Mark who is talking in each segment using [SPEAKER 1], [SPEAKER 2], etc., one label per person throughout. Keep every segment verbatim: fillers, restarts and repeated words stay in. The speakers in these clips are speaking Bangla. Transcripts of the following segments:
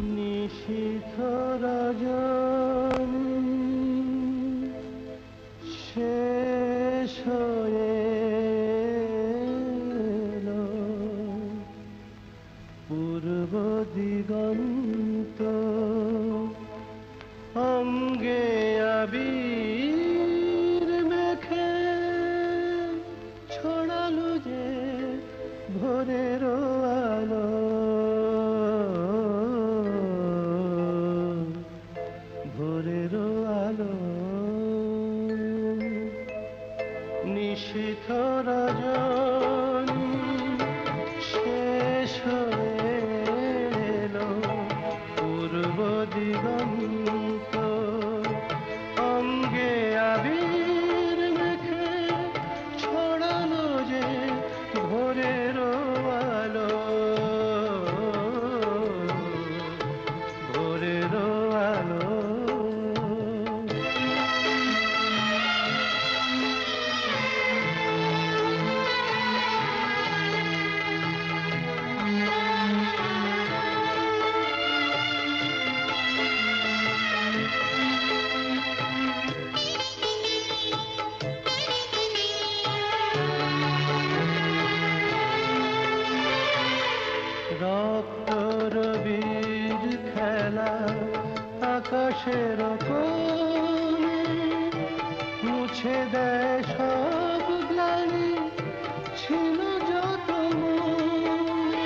[SPEAKER 1] নিশীথ রজনী শেষ হয়ে এলো, পূর্ব দিগন্ত অঙ্গে আবির মেখে ছড়ালো যে ভোরের আলো, ভোরের আলো। নিশীথ রজনী শেষ হয়ে এলো, পূর্ব দিগন্ত অঙ্গে আবির মেখে ছড়ালো যে ভোরের আলো, ভোরের আলো। রক্তর বীর খেলা আকাশের কোণে মুছে দেয় সব গ্লানি ছিল যত মনে।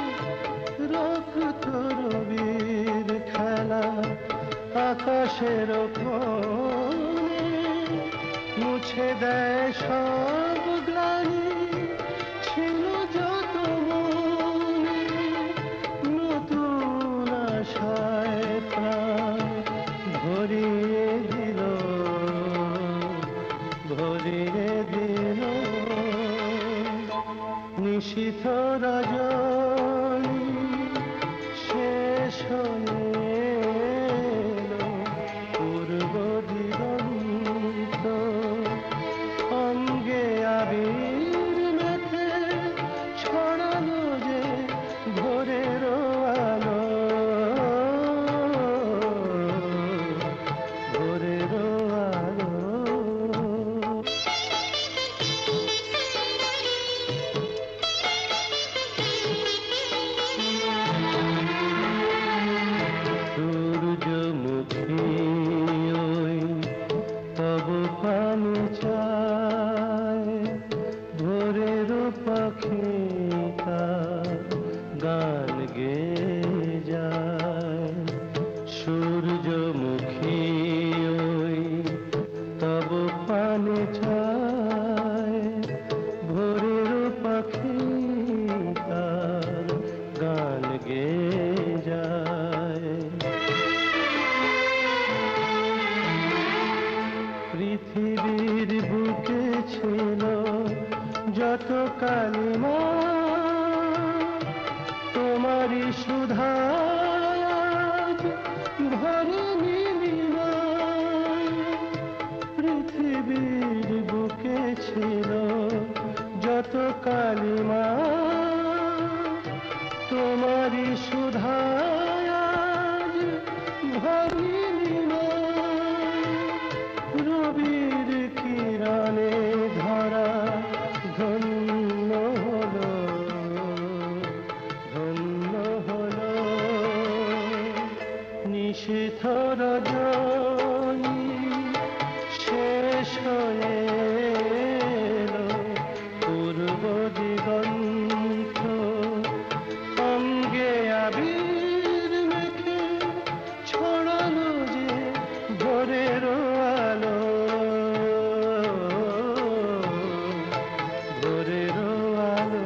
[SPEAKER 1] রক্তর বীর খেলা আকাশের কোণে মুছে দেয় সব গ্লানি ছিল যত মনে। নতুন আশায় প্রাণ ভরিয়ে দিল, ভরিয়ে দিল। নিশীথ রজনী শেষ হয়ে এলো, পূর্ব দিগন্ত অঙ্গে আবির মেখে ছড়ালো যে ভোরের আলো, ভোরের আলো। সূর্যমুখী ওই তব পানি চায়, ভোরের পাখিটা গান গেয়ে যায়। সূর্যমুখী ওই তব পানি চায়, ভোরের পাখিটা গান গেয়ে যায়। পৃথিবীর বুকে ছিল যত কালিমা, তোমারই সুধা আজ ভরে নীলিমা। পৃথিবীর বুকে ছিল যত কালিমা, তোমারই সুধা আজ ভরে নীলিমা। রবির কিরণে ধরা ধন্য হলো, ধন্য হলো। নিশীথ রজনী শেষ হয়ে এলো, পূর্ব দিগন্ত অঙ্গে আবির মেখে ছড়ালো যে ভোরের আলো, ভোরের আলো।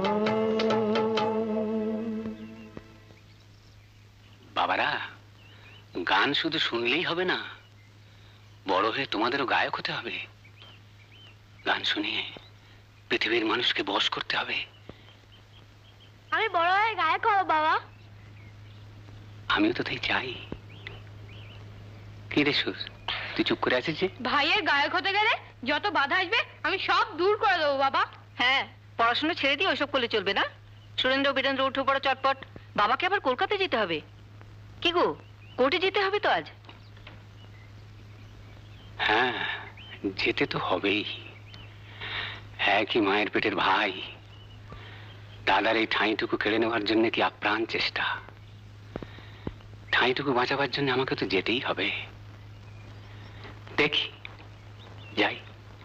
[SPEAKER 2] বাবারা, গান শুধু শুনলেই হবে না, বড় হয়ে তোমাদেরও গায়ক হতে হবে। গান শুনিয়ে পৃথিবীর মানুষকে বশ করতে হবে।
[SPEAKER 3] আমি বড় হয়ে গায়ক হব বাবা।
[SPEAKER 2] আমিও তো তাই চাই। কি রে সুর, তুই চুপ করে আছিস যে?
[SPEAKER 3] ভাইয়ের গায়ক হতে গেলে যত বাধা আসবে আমি সব দূর করে দেবো বাবা।
[SPEAKER 4] হ্যাঁ, পড়াশোনা ছেড়ে দিয়ে ওইসব করলে চলবে না। সুরেন্দ্র বীরেন্দ্র উঠে পড়ো চটপট, বাবাকে আবার কলকাতা যেতে হবে। কি গো, কোর্টে যেতে হবে তো আজ?
[SPEAKER 2] হ্যাঁ, যেতে তো হবেই। একই মায়ের পেটের ভাই, দাদার এই ঠাঁইটুকু কেড়ে নেওয়ার জন্য কি আপ্রাণ চেষ্টা। ঠাঁইটুকু বাঁচাবার জন্য আমাকে তো যেতেই হবে। দেখি, যাই।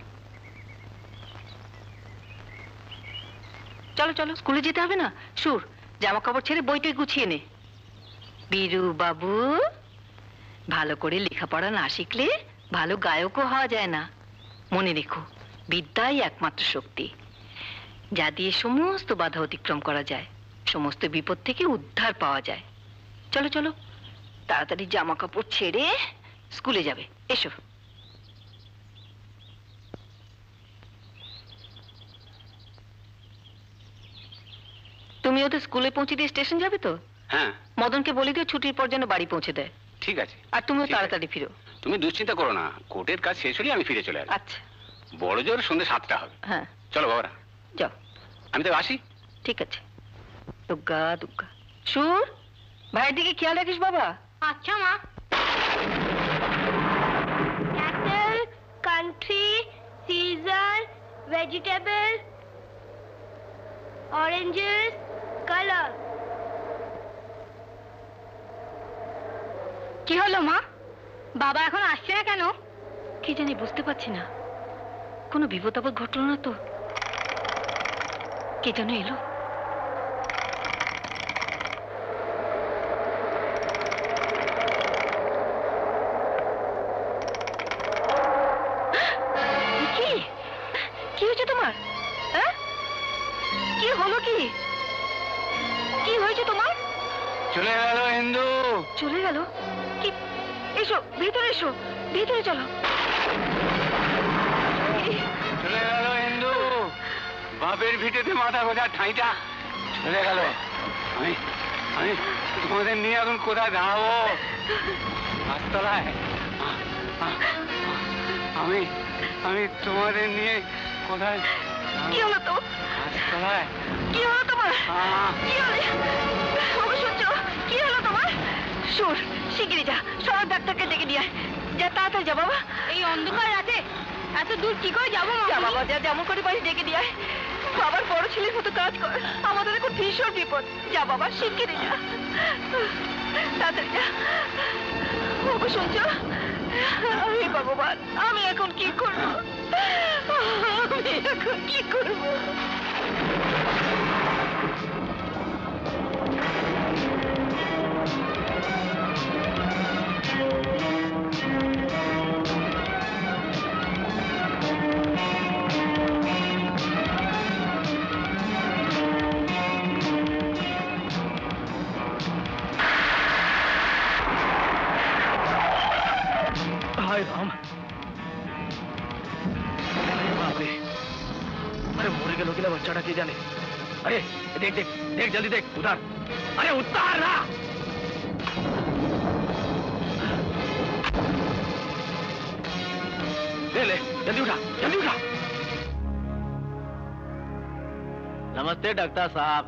[SPEAKER 4] চলো চলো, স্কুলে যেতে হবে না? সুর, জামা কাপড় ছেড়ে বইটই গুছিয়ে নে। বীরু বাবু, ভালো করে লেখাপড়া না শিখলে ভালো গায়কও হওয়া যায় না। মনে রেখো, বিদ্যাই একমাত্র শক্তি, যা দিয়ে সমস্ত বাধা অতিক্রম করা যায়, সমস্ত বিপদ থেকে উদ্ধার পাওয়া যায়। চলো চলো, তাড়াতাড়ি জামা কাপড় ছেড়ে স্কুলে যাবে। এসো। তুমি ওদের স্কুলে পৌঁছে দিয়ে স্টেশন যাবে তো?
[SPEAKER 2] হ্যাঁ।
[SPEAKER 4] মদনকে বলে দিও ছুটির পর যেন বাড়ি পৌঁছে দেয়।
[SPEAKER 2] ঠিক আছে।
[SPEAKER 4] আর তুমিও
[SPEAKER 2] ঠিক আছে।
[SPEAKER 4] তাড়াতাড়ি ফিরো।
[SPEAKER 2] তুমি দুশ্চিন্তা করো না, কোর্টের কাজ শেষ হলে আমি ফিরে চলে আসবো।
[SPEAKER 4] আচ্ছা।
[SPEAKER 2] বড় জোর সন্ধ্যে সাতটা হবে।
[SPEAKER 4] হ্যাঁ,
[SPEAKER 2] চলো বাবারা,
[SPEAKER 4] যাও।
[SPEAKER 2] আমি তো আসি।
[SPEAKER 4] ঠিক আছে। দুগ্গা দুগ্গা। সুর, ভাইয়ের দিকে খেয়াল রাখিস বাবা।
[SPEAKER 3] আচ্ছা মা। Cattle, country, scissor, vegetable, oranges, colour. কি হলো মা? বাবা এখন আসছে না কেন?
[SPEAKER 4] কি জানি, বুঝতে পারছি না। কোনো বিপদ আপদ ঘটলো না তো? কে যেন এলো। কি কি হয়েছে তোমার? হ্যাঁ, কি হলো? কি কি হয়েছে তোমার?
[SPEAKER 2] চলে গেল হিন্দু।
[SPEAKER 4] চলে গেল? কি? এসো ভিতরে, এসো ভিতরে, চলো।
[SPEAKER 2] চলে গেল হিন্দু, বাপের ভিটেতে মাথা গোজা ঠাঁইটা চলে গেল। আমি আমি তোমাদের নিয়ে এখন কোথায় দাঁড়াবো? গাছতলায়। আমি আমি তোমাদের নিয়ে কোথায়?
[SPEAKER 4] কি হলো তো?
[SPEAKER 2] গাছতলায়।
[SPEAKER 4] কি হলো তোমার?
[SPEAKER 2] আহ,
[SPEAKER 4] কি হলো? বাবা শুনছো? কি হলো তোমার? সুর, শিগগিরি যা, সব ডাক্তারকে ডেকে নিয়ে আয়। যা, তাড়াতাড়ি যা বাবা।
[SPEAKER 3] এই অন্ধকার রাতে এত দূর কি করে যাবো
[SPEAKER 4] যা
[SPEAKER 3] মা?
[SPEAKER 4] বাবা, যা, যেমন করে বাড়ি ডেকে নিয়ে আয়। বাবার বড় ছেলের মতো কাজ কর, আমাদের এখন ভীষণ বিপদ। যা বাবা, শিগগিরি যা, তাড়াতাড়ি যা। বাবা শুনছো? হে ভগবান, আমি এখন কি করবো? আমি এখন কি করবো?
[SPEAKER 1] हाय राम, अरे बाप रे, अरे मोरे के लोग बच्चा की जाने। अरे देख देख देख, जल्दी देख, उतार, अरे उतार ना। ले ले, जल्दी उठा, जल्दी उठा। नमस्ते डॉक्टर साहब।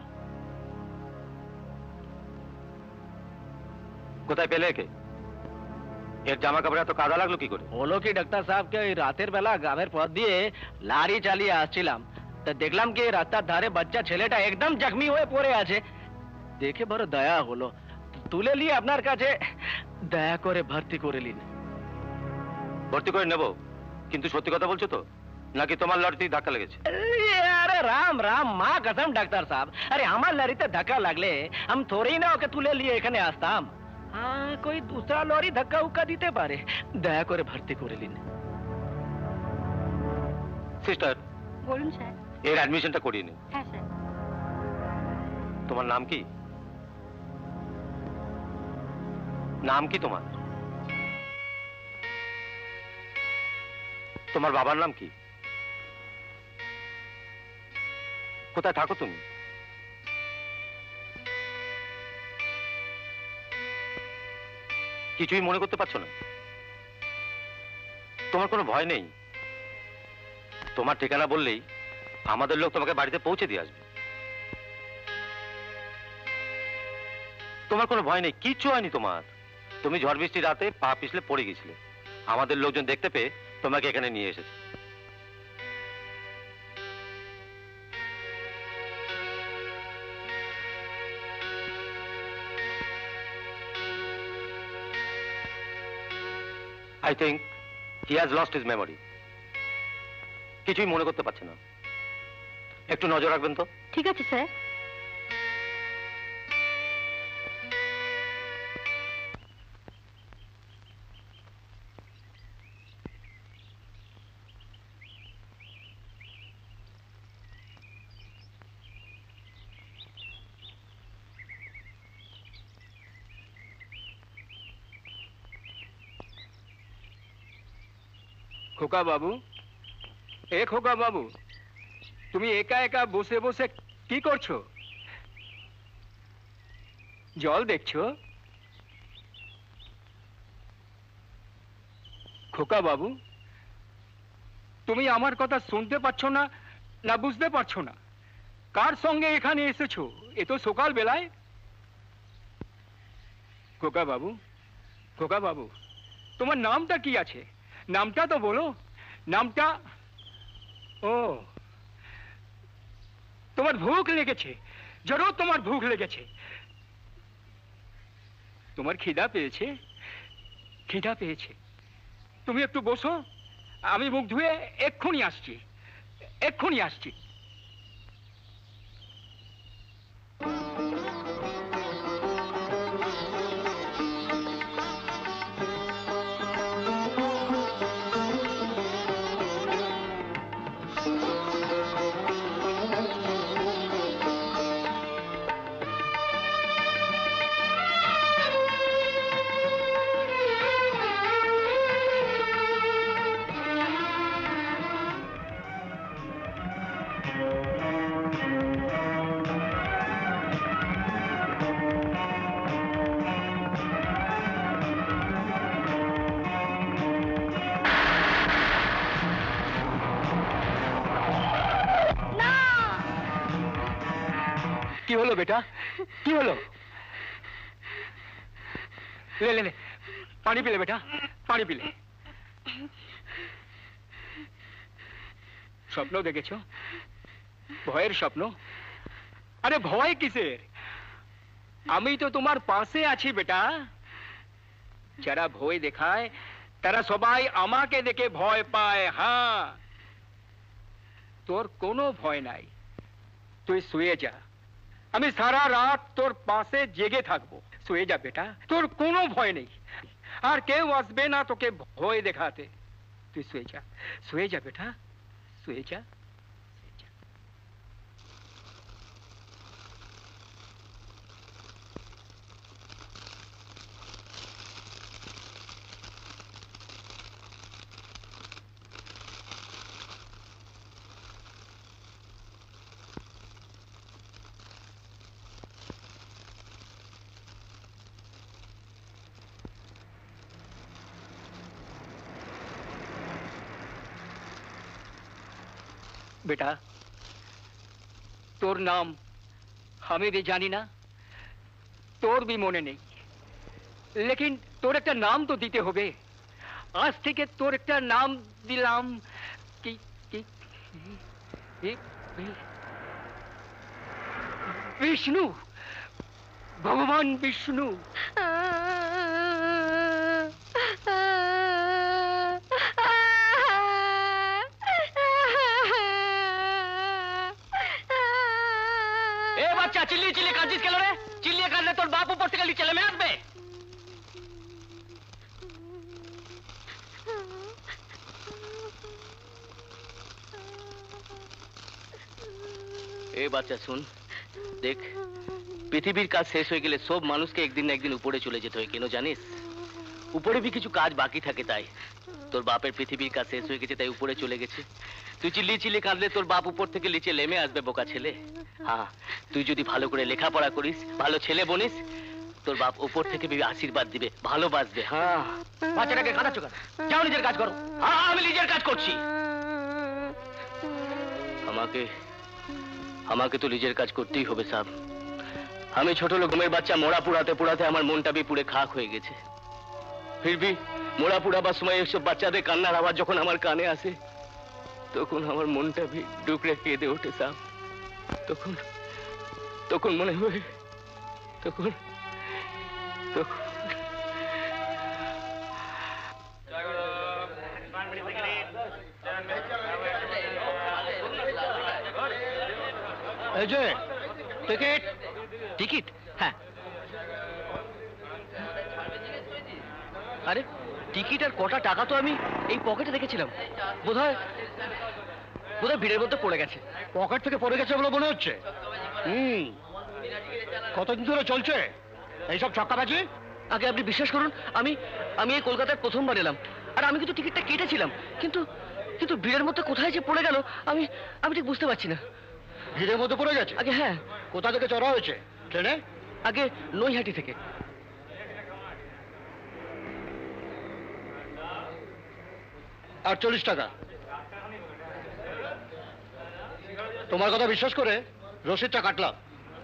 [SPEAKER 5] কোথায় পেলে একে? এর জামা কাপড় এত কাদা লাগলো কি করে?
[SPEAKER 1] হলো কি ডাক্তার সাহেব, কে ওই রাতের বেলা গ্রামের পথ দিয়ে লারি চালিয়ে আসছিলাম, তা দেখলাম কি রাস্তার ধারে বাচ্চা ছেলেটা একদম জখমি হয়ে পড়ে আছে। দেখে বড় দয়া হলো, তুলে নিয়ে আপনার কাছে দয়া করে ভর্তি করে নিন।
[SPEAKER 5] ভর্তি করে নেব, কিন্তু সত্যি কথা বলছো তো, নাকি তোমার লরিতেই ধাক্কা লেগেছে?
[SPEAKER 1] अरे राम राम, माँ कसम डॉक्टर साहब, अरे हमार लॉरी धक्का लगले हम थोड़ी ना ओके तुले लिए एखाने आसताम। हाँ, कोई दूसरा लॉरी धक्का उक्का दिते पारे, दया करे भर्ती करे लिन।
[SPEAKER 5] সিস্টার,
[SPEAKER 3] বলুন স্যার।
[SPEAKER 5] এর অ্যাডমিশনটা করিয়ে নিন।
[SPEAKER 3] হ্যাঁ স্যার।
[SPEAKER 5] তোমার নাম কি? নাম কি তোমার? তোমার বাবার নাম কি? কোথায় থাকো তুমি? কিছুই মনে করতে পারছো না? তোমার কোনো ভয় নেই? তোমার ঠিকানা বললেই আমাদের লোক তোমাকে বাড়িতে পৌঁছে দিয়ে আসবে। তোমার কোনো ভয় নেই, কিচ্ছু হয়নি তোমার। তুমি ঝড় বৃষ্টি রাতে পা পিছলে পড়ে গেছিলে, আমাদের লোকজন দেখতে পেয়ে তোমাকে এখানে নিয়ে এসেছে। I think he has lost his memory. কিছুই মনে করতে পারছে না, একটু নজর রাখবেন তো।
[SPEAKER 3] ঠিক আছে স্যার।
[SPEAKER 6] খোকা বাবু, এ খোকা বাবু, তুমি একা একা বসে বসে কি করছো? জল দেখছো? খোকা বাবু, তুমি আমার কথা শুনতে পাচ্ছ না, না বুঝতে পারছো না? কার সঙ্গে এখানে এসেছো এ তো সকাল বেলায়? খোকা বাবু, খোকা বাবু, তোমার নামটা কি আছে? নামটা তো বলো, নামটা। ও, তোমার ভুখ লেগেছে, জরুর তোমার ভুখ লেগেছে। তোমার খিদা পেয়েছে, খিদা পেয়েছে। তুমি একটু বসো, আমি মুখ ধুয়ে এক্ষুনি আসছি, এক্ষুনি আসছি। কি হলো বেটা, কি হলো? ले ले ले, पानी पी ले बेटा, पानी पी ले। স্বপ্ন দেখেছো? ভয়ের স্বপ্ন? আরে ভয় কিসের? আমি তো তোমার পাশে আছি বেটা। যারা ভয় দেখায় তারা সবাই আমাকে দেখে ভয় পায়। হ্যাঁ, তোর কোনো ভয় নাই, তুই শুয়ে যা। আমি সারা রাত তোর পাশে জেগে থাকবো। শুয়ে যা বেটা, তোর কোনো ভয় নেই, আর কেউ আসবে না তোকে ভয় দেখাতে। তুই শুয়ে যা, শুয়ে যা বেটা, শুয়ে যা। बेटा, তোর নাম আমি भी জানি না, তোর भी মনে নেই, लेकिन তোর একটা নাম তো দিতে হবে। আজ থেকে তোর একটা নাম দিলাম। কি কি বিষ্ণু, ভগবান বিষ্ণু। চিল্লিয়ে চিল্লিয়ে কাঁদছিস কেন রে? চিল্লিয়ে কাঁদলে তোর বাপ উপর থেকে নিচে নেমে আসবে।
[SPEAKER 1] এ বাচ্চা শুন, দেখ, পৃথিবীর কাজ শেষ হয়ে গেলে সব মানুষকে একদিন না একদিন উপরে চলে যেতে হয়, কেন জানিস? উপরে भी কিছু কাজ বাকি থাকে, তাই তোর বাপের পৃথিবীর কাজ শেষ হয়ে গেছে, তাই উপরে চলে গেছে। তুই চিল্লিয়ে চিল্লিয়ে কাঁদলে তোর বাপ উপর থেকে নিচে নেমে আসবে, বোকা ছেলে। হ্যাঁ, তুই যদি ভালো করে লেখাপড়া করিস, ভালো ছেলে বনিস, তোর বাপ উপর থেকে আশীর্বাদ দিবে, ভালোবাসবে। হ্যাঁ, বাচ্চাটাকে কাঁদাচ্ছ কেন? যাও নিজের কাজ করো। হ্যাঁ, আমি নিজের কাজ করছি। আমাকে আমাকে তো নিজের কাজ করতেই হবে সাহেব। আমি ছোট লোক ঘুমের বাচ্চা মোড়া পুড়াতে পুড়াতে আমার মনটা বি পুড়ে খাক হয়ে গেছে। ফিরবি মোড়া পুড়াবার সময় এসব বাচ্চাদের কান্নার আওয়াজ যখন আমার কানে আসে তখন আমার মনটা বি ডুকরে কেঁদে ওঠে সাহেব। তখন তখন মনে হয় তখন তখন
[SPEAKER 5] এই যে টিকিট
[SPEAKER 1] টিকিট, হ্যাঁ। আরে টিকিট আর কটা টাকা তো আমি এই পকেটে দেখেছিলাম, বোধহয় বোধহয় ভিড়ের মধ্যে পড়ে গেছে।
[SPEAKER 5] পকেট থেকে পড়ে গেছে বলে মনে হচ্ছে। হুম, কতদিন ধরে চলছে এইসব ছক্কাবাজি?
[SPEAKER 1] আগে আপনি বিশ্বাস করুন, আমি আমি এই কলকাতায় প্রথমবার এলাম, আর আমি কিন্তু টিকিটটা কেটেছিলাম, কিন্তু কিন্তু ভিড়ের মধ্যে কোথায় যে পড়ে গেল আমি আমি ঠিক বুঝতে পারছি না।
[SPEAKER 5] ভিড়ের মধ্যে পড়ে গেছে?
[SPEAKER 1] আগে হ্যাঁ।
[SPEAKER 5] কোথা থেকে চড়া হয়েছে ট্রেনে?
[SPEAKER 1] আগে নৈহাটি থেকে।
[SPEAKER 5] আটচল্লিশ টাকা। তোমার কথা বিশ্বাস করে রসিদটা কাটলাম।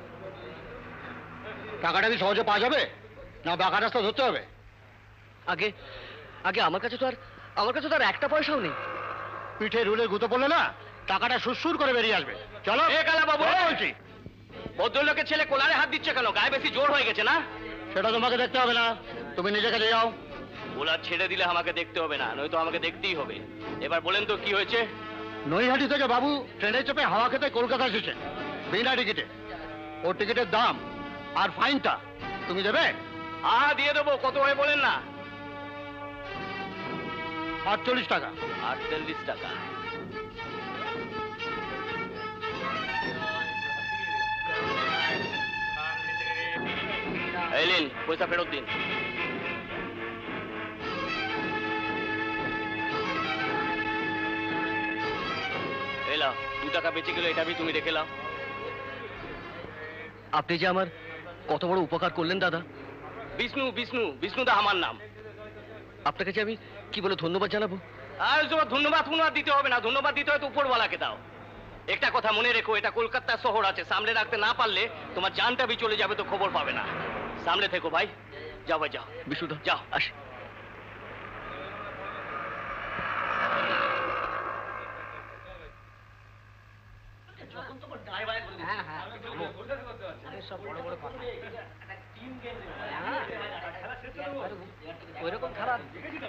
[SPEAKER 5] টাকাটা কি সহজে পাওয়া যাবে না বাঁকা রাস্তা ধরতে হবে?
[SPEAKER 1] আগে আগে আমার কাছে তো আর আমার কাছে তো আর একটা পয়সাও নেই।
[SPEAKER 5] পিঠে রুলে গুঁতো পড়লে না টাকাটা সুরসুর করে বেরিয়ে আসবে। চলো।
[SPEAKER 1] এ কালা বাবু,
[SPEAKER 5] বলছি
[SPEAKER 1] ভদ্রলোকের ছেলে কোলারে হাত দিচ্ছে কেন? গায়ে বেশি জোর হয়ে গেছে না?
[SPEAKER 5] সেটা তোমাকে দেখতে হবে না, তুমি নিজে কাজে যাও।
[SPEAKER 1] কোলার ছেড়ে দিলে আমাকে দেখতে হবে না, নয়তো আমাকে দেখতেই হবে। এবার বলেন তো কি হয়েছে?
[SPEAKER 5] নৈহাটি থেকে বাবু ট্রেনে চেপে হাওয়া খেতে কলকাতা এসেছে বিনা টিকিটে। ওর টিকিটের দাম আর ফাইনটা তুমি দেবে?
[SPEAKER 1] হ্যাঁ দিয়ে দেবো। কত হয় বলেন না?
[SPEAKER 5] আটচল্লিশ টাকা।
[SPEAKER 1] আটচল্লিশ টাকা। এই নিন, পয়সা ফেরত দিন। এলাও, দু টাকা বেঁচে গেল, এটা তুমি রেখে লাও। আপনি যে আমার কত বড় উপকার করলেন দাদা। বিষ্ণু বিষ্ণু বিষ্ণুদা আমার নাম। আপনাকে যে আমি কি বলে ধন্যবাদ জানাবো। আর তোমার ধন্যবাদ ধন্যবাদ দিতে হবে না, ধন্যবাদ দিতে হয় তো উপরওয়ালাকে দাও। একটা কথা মনে রেখো, এটা কলকাতা শহর আছে, সামলে রাখতে না পারলে তোমার জানটা বি চলে যাবে, তো খবর পাবে না। সামনে থেকো ভাই। যাও ভাই যাও। বিশুদা যাও। আসে। ওইরকম খারাপ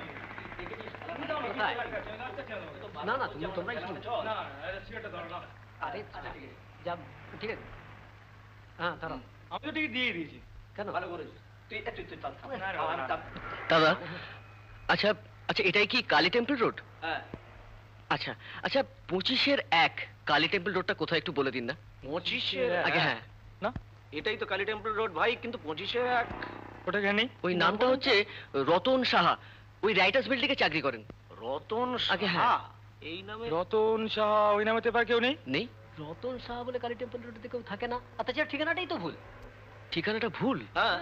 [SPEAKER 1] না না, তুমি তোমরাই আরে যা ঠিক আছে। হ্যাঁ দাঁড়াও,
[SPEAKER 6] আমি তো টিকিট দিয়ে দিয়েছি।
[SPEAKER 1] কেন? দাদা আচ্ছা আচ্ছা, এটাই কি কালী টেম্পল রোড? আচ্ছা আচ্ছা, পঁচিশের এক কালী টেম্পল রোডটা কোথায় একটু বলে দিন না। পঁচিশের
[SPEAKER 6] আগে
[SPEAKER 1] হ্যাঁ
[SPEAKER 6] না,
[SPEAKER 1] এটাই তো কালী টেম্পল রোড ভাই, কিন্তু পঁচিশের এক
[SPEAKER 6] ওটা জানি।
[SPEAKER 1] ওই নামটা হচ্ছে রতন সাহা, ওই রাইটার্স বিল্ডিং এ চাকরি করেন।
[SPEAKER 6] রতন
[SPEAKER 1] আগে হ্যাঁ, এই নামে
[SPEAKER 6] রতন সাহা ওই নামে তো কেউ নেই।
[SPEAKER 1] নেই। রতন সাহা বলে কালী টেম্পল রোডে কেউ থাকে না। আচ্ছা ঠিকানাটাই তো ভুল। ঠিকানাটা ভুল? হ্যাঁ।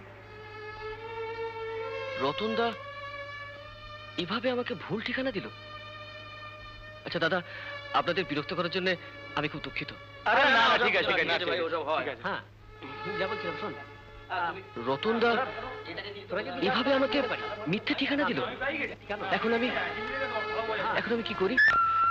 [SPEAKER 1] রতনদা এভাবে আমাকে ভুল ঠিকানা দিল। আচ্ছা দাদা, আপনাদের বিরক্ত করার জন্য আমি খুব দুঃখিত।
[SPEAKER 6] আরে না না, ঠিক আছে ঠিক আছে
[SPEAKER 1] ভাই, ওসব হয়। হ্যাঁ যা বলছিলাম শোন, রতনদা এভাবে আমাকে মিথ্যে ঠিকানা দিল। এখন আমি এখন আমি কি করি?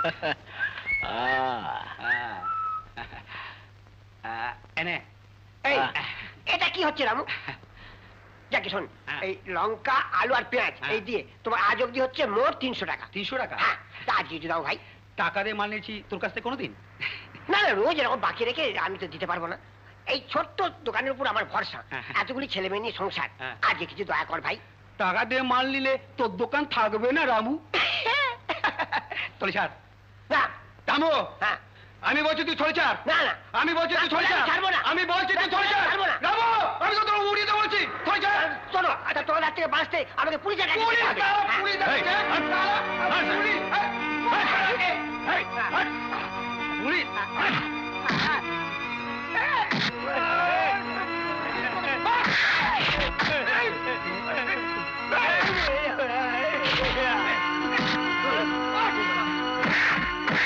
[SPEAKER 7] এনে এই এটা কি হচ্ছে রামু? যাকে শোন, এই লঙ্কা আলু আর পেঁয়াজ এই দিয়ে তোমার আজ অব্দি হচ্ছে মোট তিনশো টাকা।
[SPEAKER 6] তিনশো টাকা?
[SPEAKER 7] হ্যাঁ, তা আজ কিছু দাও ভাই।
[SPEAKER 6] টাকা দিয়ে মাল নিয়েছি তোর কাছ থেকে কোনোদিন?
[SPEAKER 7] না না, রোজ এরকম বাকি রেখে আমি তো দিতে পারবো না। এই ছোট্ট দোকানের উপর আমার ভরসা, এতগুলি ছেলে মেয়ে নিয়ে সংসার। আজ কিছু দয়া কর ভাই।
[SPEAKER 6] টাকা দিয়ে মাল নিলে তোর দোকান থাকবে না রামু। চলে ছাড়।
[SPEAKER 7] না
[SPEAKER 6] রামু,
[SPEAKER 7] হ্যাঁ
[SPEAKER 6] আমি বলছি তুই চলে ছাড়।
[SPEAKER 7] না না,
[SPEAKER 6] আমি বলছি তুই চলে ছাড়।
[SPEAKER 7] ছাড়বো না।
[SPEAKER 6] আমি বলছি তুই চলে ছাড়।
[SPEAKER 7] ছাড়বো না।
[SPEAKER 6] রামু, আমি তো তোর উড়িয়ে দেবো বলছি, চলে ছাড়।
[SPEAKER 7] শোনো, আচ্ছা তোমার হাত থেকে বাঁচতে আমাকে পুলিশ ডাকা দিতে
[SPEAKER 6] পুলিশ
[SPEAKER 7] হবে।
[SPEAKER 6] দাও,
[SPEAKER 7] হ্যাঁ।
[SPEAKER 6] পুলিশ দাও।
[SPEAKER 5] এই,
[SPEAKER 6] এই,
[SPEAKER 5] হাট,
[SPEAKER 6] হাট, পুলিশ, এই, এই, এই, হাট।
[SPEAKER 5] পুলিশ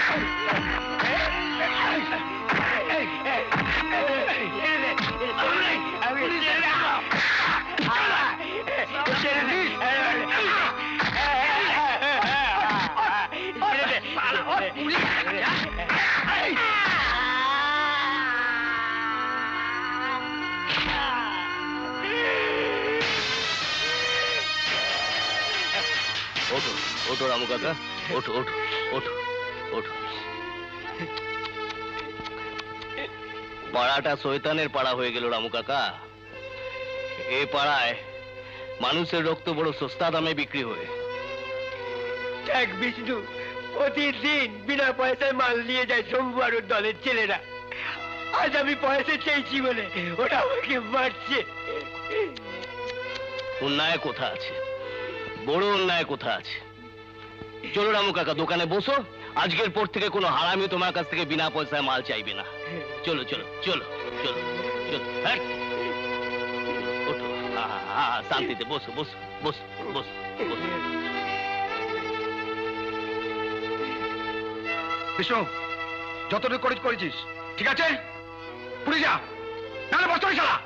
[SPEAKER 7] এই
[SPEAKER 6] চলে যা।
[SPEAKER 1] ওঠো ওঠো রামু কাকা, ওঠো ওঠো ওঠো ওঠো। পাড়াটা শয়তানের পাড়া হয়ে গেল রামু কাকা। এই পাড়ায় মানুষের রক্ত বড় সস্তা দামে বিক্রি হয়।
[SPEAKER 6] দেখ বিষ্ণু, প্রতিদিন বিনা পয়সায় মাল নিয়ে যায় শম্ভু আর ওর দলের ছেলেরা। আজ আমি পয়সা চেয়েছি বলে ওরা আমাকে মারছে।
[SPEAKER 1] অন্যায় কোথা আছে, বড় অন্যায় কোথা আছে। চলো রামু কাকা, দোকানে বসো। আজকের পর থেকে কোনো হারামি তোমার কাছ থেকে বিনা পয়সায় মাল চাইবে না। চলো চলো চলো চলো চলো। হ্যাঁ ওঠো, শান্তিতে বসো বসো বসো বসো বসো।
[SPEAKER 5] বিষ্ণু, যতটুকু করিস করেছিস ঠিক আছে, পুরি যা, নাহলে বসতে হবে শালা।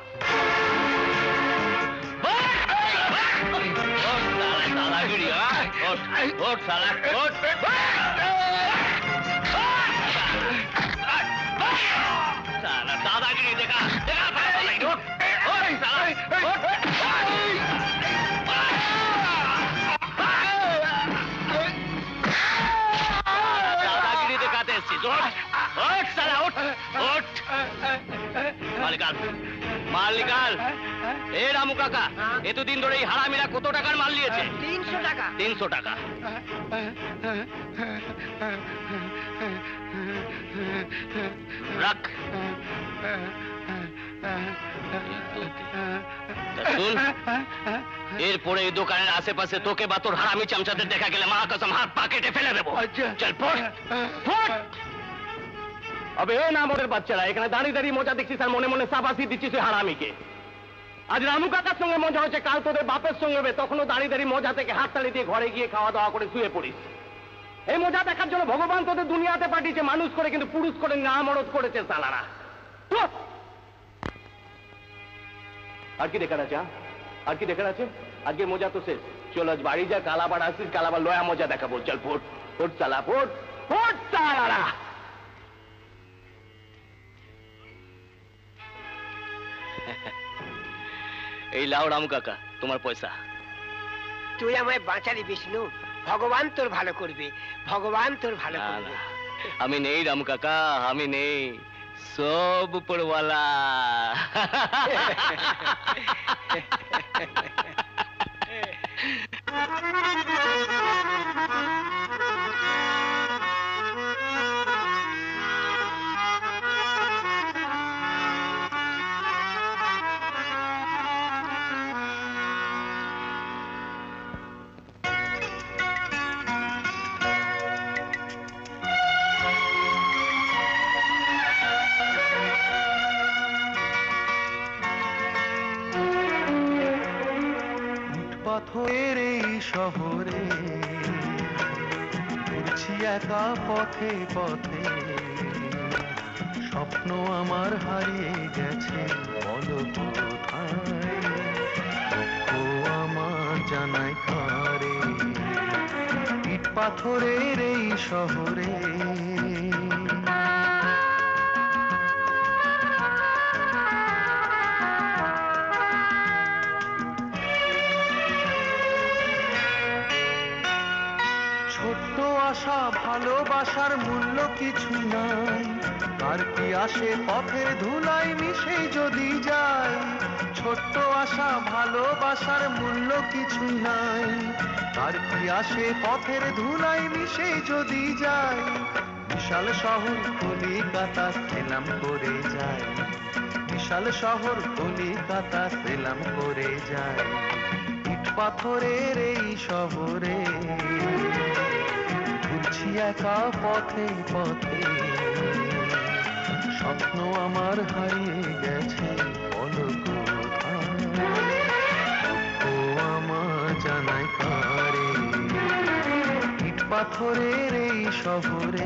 [SPEAKER 1] दादागिरी देखा देखा दादागिरी दिखाते माल निकाल, माल निकाल। ए रामू काका, এতদিন ধরে এই হারামিরা কত টাকার মাল নিয়েছে?
[SPEAKER 7] তিনশো টাকা।
[SPEAKER 1] তিনশো টাকা। রাখ। শুন, এরপরে এই দোকানের আশেপাশে তোকে বা তোর হারামি চামচাদের দেখা গেলে মা কসম হাত পা কেটে ফেলে দেবো। চল ফোট ফোট। আবে এ না মোদের বাচ্চারা, এখানে দাঁড়িয়ে দাঁড়িয়ে মজা দেখছিস আর মনে মনে সাবাসি দিচ্ছিস ওই হারামিকে। আজ রামু কাকার সঙ্গে মজা হচ্ছে, কাল তোদের বাপের সঙ্গে হবে, তখনও দাঁড়িয়ে দাঁড়িয়ে মজা থেকে হাত তালি দিয়ে ঘরে গিয়ে খাওয়া দাওয়া করে শুয়ে পড়িস। এই মজা দেখার জন্য ভগবান তোদের দুনিয়াতে পাঠিয়েছে মানুষ করে, কিন্তু পুরুষ করে না মরদ করেছে সালারা। আর কি দেখার আছে? আর কি দেখার আছে? আজকে মজা তো শেষ। চল আজ বাড়ি যা, কালাবার আসিস, কালাবার লয়া মজা দেখাবো। চল ফোট ফোট সালা ফোট ফোট সালারা। এই লাও রামু কাকা, তোমার পয়সা।
[SPEAKER 7] তুই আমায় বাঁচালি বিষ্ণু, ভগবান তোর ভালো করবে, ভগবান তোর ভালো
[SPEAKER 1] না
[SPEAKER 7] করবে।
[SPEAKER 1] না, আমি নেই রামু কাকা, আমি নেই, সব উপরওয়ালা।
[SPEAKER 8] পাথরের এই শহরে ঘুরছি একা পথে পথে, স্বপ্ন আমার হারিয়ে গেছে, বলো কোথায় ও আমার জানাই কারে। ইট পাথরের এই শহরে আশা ভালোবাসার মূল্য কিছু নাই, আর কি আসে পথের ধুলাই মিশে যদি যায়। ছোট্ট আশা ভালোবাসার মূল্য কিছু নাই, আর কি আসে পথের ধুলাই মিশে যদি যায়। বিশাল শহর কলিকাতা সেলাম করে যায়, বিশাল শহর কলিকাতা সেলাম করে যায়। ইট পাথরের এই শহরে ঘুরছি একা পথে পথে, স্বপ্ন আমার হারিয়ে গেছে, বলো কোথায় ও আমার জানাই কারে। ইট পাথরের এই শহরে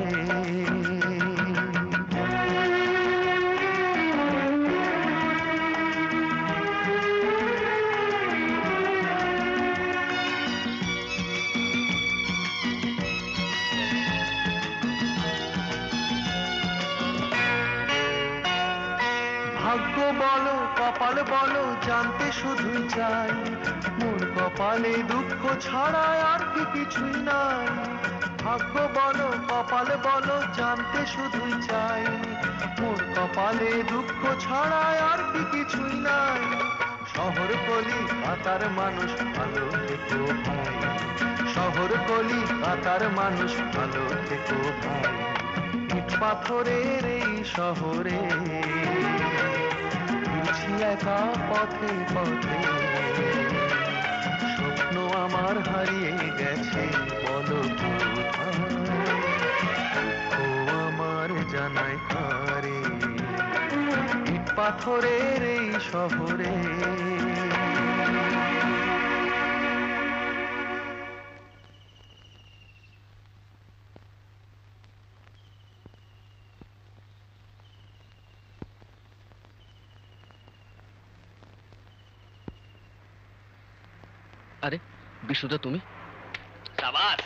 [SPEAKER 8] বলো কপাল বলো জানতে শুধুই চাই, মোর কপালে দুঃখ ছাড়া আর কি কিছুই নাই। ভাগ্য বলো কপাল বলো জানতে শুধুই চাই, মোর কপালে দুঃখ ছাড়া আর কি কিছুই নাই। শহর কলিকাতার মানুষ ভালো থেকো ভাই, শহর কলিকাতার মানুষ ভালো থেকো ভাই। ইট পাথরের এই শহরে ঘুরছি একা পথে পথে, স্বপ্ন আমার হারিয়ে গেছে বলো কোথায়, ও আমার জানাই কারে। ইট পাথরের এই শহরে
[SPEAKER 1] আরে বিশুদা তুমি? সাবাস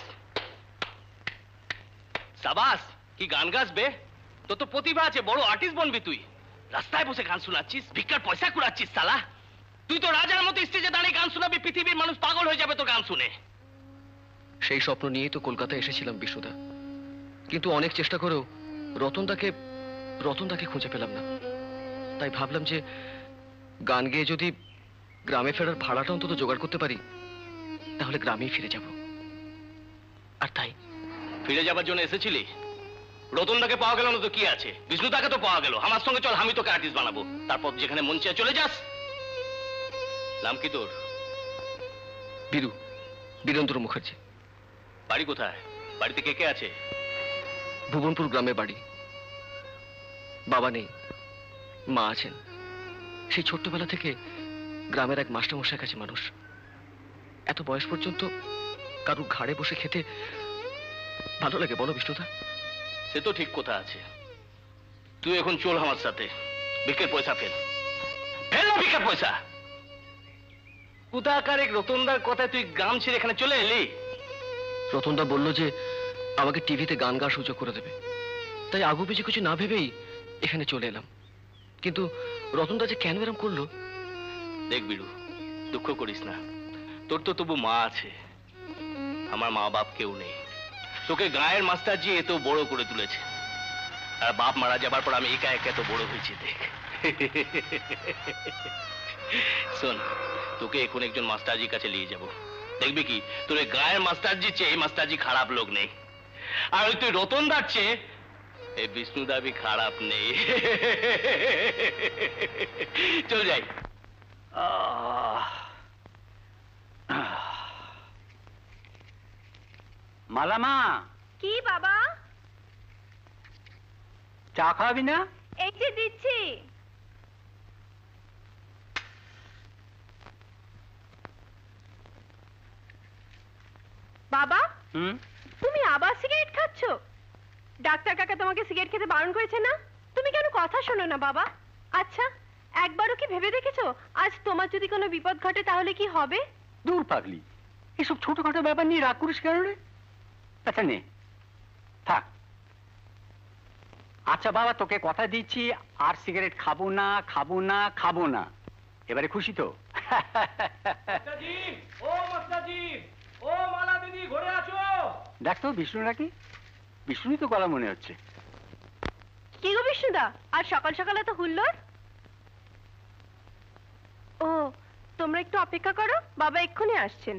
[SPEAKER 1] সাবাস, কি গান গাস বে, তোর তো প্রতিভা আছে, বড় আর্টিস্ট বনবি তুই। রাস্তায় বসে গান শোনাচ্ছিস, ভিক্ষার পয়সা কুড়াচ্ছিস সালা। তুই তো রাজার মতো স্টেজে দাঁড়িয়ে গান শোনাবি, পৃথিবীর মানুষ পাগল হয়ে যাবে তোর গান শুনে। সেই স্বপ্ন নিয়েই তো কলকাতায় এসেছিলাম বিশুদা, কিন্তু অনেক চেষ্টা করেও রতনদাকে রতনদাকে খুঁজে পেলাম না। তাই ভাবলাম যে গান গেয়ে যদি গ্রামে ফেরার ভাড়াটা অন্তত জোগাড় করতে পারি তাহলে গ্রামেই ফিরে যাব। আর তাই ফিরে যাবার জন্য এসেছিলি? রতনদাকে পাওয়া গেল না তো কি আছে, বিষ্ণুদাকে তো পাওয়া গেল। আমার সঙ্গে চল, আমি তোকে আর্টিস্ট বানাবো, তারপর যেখানে মন চায় চলে যাস। নাম কি তোর? বীরু, বীরেন্দ্র মুখার্জি। বাড়ি কোথায়? বাড়িতে কে কে আছে? ভুবনপুর গ্রামে বাড়ি। বাবা নেই, মা আছেন। সেই ছোট্টবেলা থেকে গ্রামের এক মাস্টারমশাইয়ের কাছে মানুষ। এত বয়স পর্যন্ত কারুর ঘাড়ে বসে খেতে ভালো লাগে বলো বিষ্ণুদা? সে তো ঠিক কথা আছে। তুই এখন চল আমার সাথে, ভিক্ষের পয়সা ফেল ফেল না ভিক্ষের পয়সা। কোথাকার এক রতনদার কথায় তুই গ্রাম ছেড়ে এখানে চলে এলি? রতনদা বলল যে আমাকে টিভিতে গান গাওয়ার সুযোগ করে দেবে, তাই আগু পিছু কিছু না ভেবেই এখানে চলে এলাম। কিন্তু রতনদা যে কেন এরম করলো? দেখ বিরু, দুঃখ করিস না, তোর তো তবু মা আছে, আমার মা বাপ কেউ নেই। তোকে গায়ের মাস্টারজি এত বড় করে তুলেছে, আর বাপ মারা যাবার পর আমি একা একা এত বড় হয়েছি। দেখ শোন, তোকে এখন একজন মাস্টারজির কাছে নিয়ে যাব, দেখবি কি তোর গায়ের মাস্টারজির চেয়ে এই মাস্টারজি খারাপ লোক নেই। আর ওই তুই রতনদার চেয়ে এই বিষ্ণুদা भी খারাপ নেই। চল যাই।
[SPEAKER 6] মালামা,
[SPEAKER 3] কি বাবা?
[SPEAKER 6] চা খাওয়াবি না?
[SPEAKER 3] এই যে দিচ্ছি। বাবা,
[SPEAKER 6] হুম,
[SPEAKER 3] তুমি আবার সিগারেট খাচ্ছ? ডাক্তার কাকা তোমাকে সিগারেট খেতে বারণ করেছে না? তুমি কেন কথা শোনো না বাবা? আচ্ছা, একবারও কি ভেবে দেখেছো আজ তোমার যদি কোনো বিপদ ঘটে তাহলে কি হবে?
[SPEAKER 6] দূর পাগলি, এসব ছোটখাটো ব্যাপার নিয়ে রাগ করিস কেন রে? আচ্ছা নে, থাক। আচ্ছা বাবা, তোকে কথা দিচ্ছি আর সিগারেট খাবো না, খাবো না, খাবো না। এবারে খুশি তো?
[SPEAKER 1] ও মাস্টারজি, ও মালা দিদি, ঘরে আছো?
[SPEAKER 6] দেখ তো বিষ্ণু নাকি? বিষ্ণুই তো গলা মনে হচ্ছে।
[SPEAKER 3] কি গো বিষ্ণুদা, আর সকাল সকাল এত হুল্লোড়? ও, তোমরা একটু অপেক্ষা করো, বাবা এক্ষুনি আসছেন।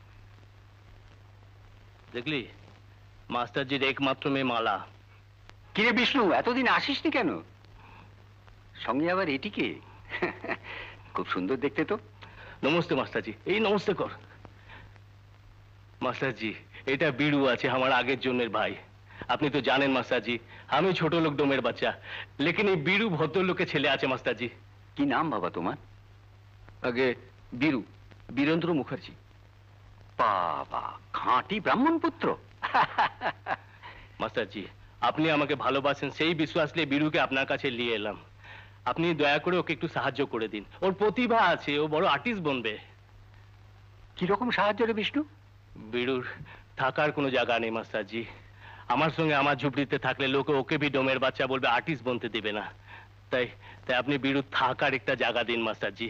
[SPEAKER 1] দেখলি, মাস্টারজির একমাত্র মেয়ে মালা।
[SPEAKER 6] কিরে বিষ্ণু, এতদিন আসিসনি কেন? সঙ্গে আবার এটিকে? খুব সুন্দর দেখতে তো।
[SPEAKER 1] নমস্তে মাস্টারজি। এই নমস্তে কর। মাস্টারজি, এটা বিড়ু আছে, আমার আগের জন্মের ভাই। আপনি তো জানেন মাস্টারজি, আমি ছোট লোক ডোমের বাচ্চা, লেকিন এই বিড়ু ভদ্রলোকের ছেলে আছে মাস্টারজি।
[SPEAKER 6] কি নাম বাবা তোমার?
[SPEAKER 1] আগে বীরু, বীরেন্দ্র মুখার্জি।
[SPEAKER 6] বাবা, খাঁটি ব্রাহ্মণ পুত্র।
[SPEAKER 1] মাস্টারজি, আপনি আমাকে ভালোবাসেন, সেই বিশ্বাস নিয়ে বীরুকে আপনার কাছে নিয়ে এলাম। আপনি দয়া করে ওকে একটু সাহায্য করে দিন, ওর প্রতিভা আছে, ও বড় আর্টিস্ট বনবে।
[SPEAKER 6] কিরকম সাহায্য রে বিষ্ণু?
[SPEAKER 1] বীরুর থাকার কোনো জায়গা নেই মাস্টারজি। আমার সঙ্গে আমার ঝুপড়িতে থাকলে লোকে ওকে ভি ডোমের বাচ্চা বলবে, আর্টিস্ট বনতে দেবে না। তাই তাই আপনি বিরু থাকার একটা জায়গা দিন মাস্টারজি।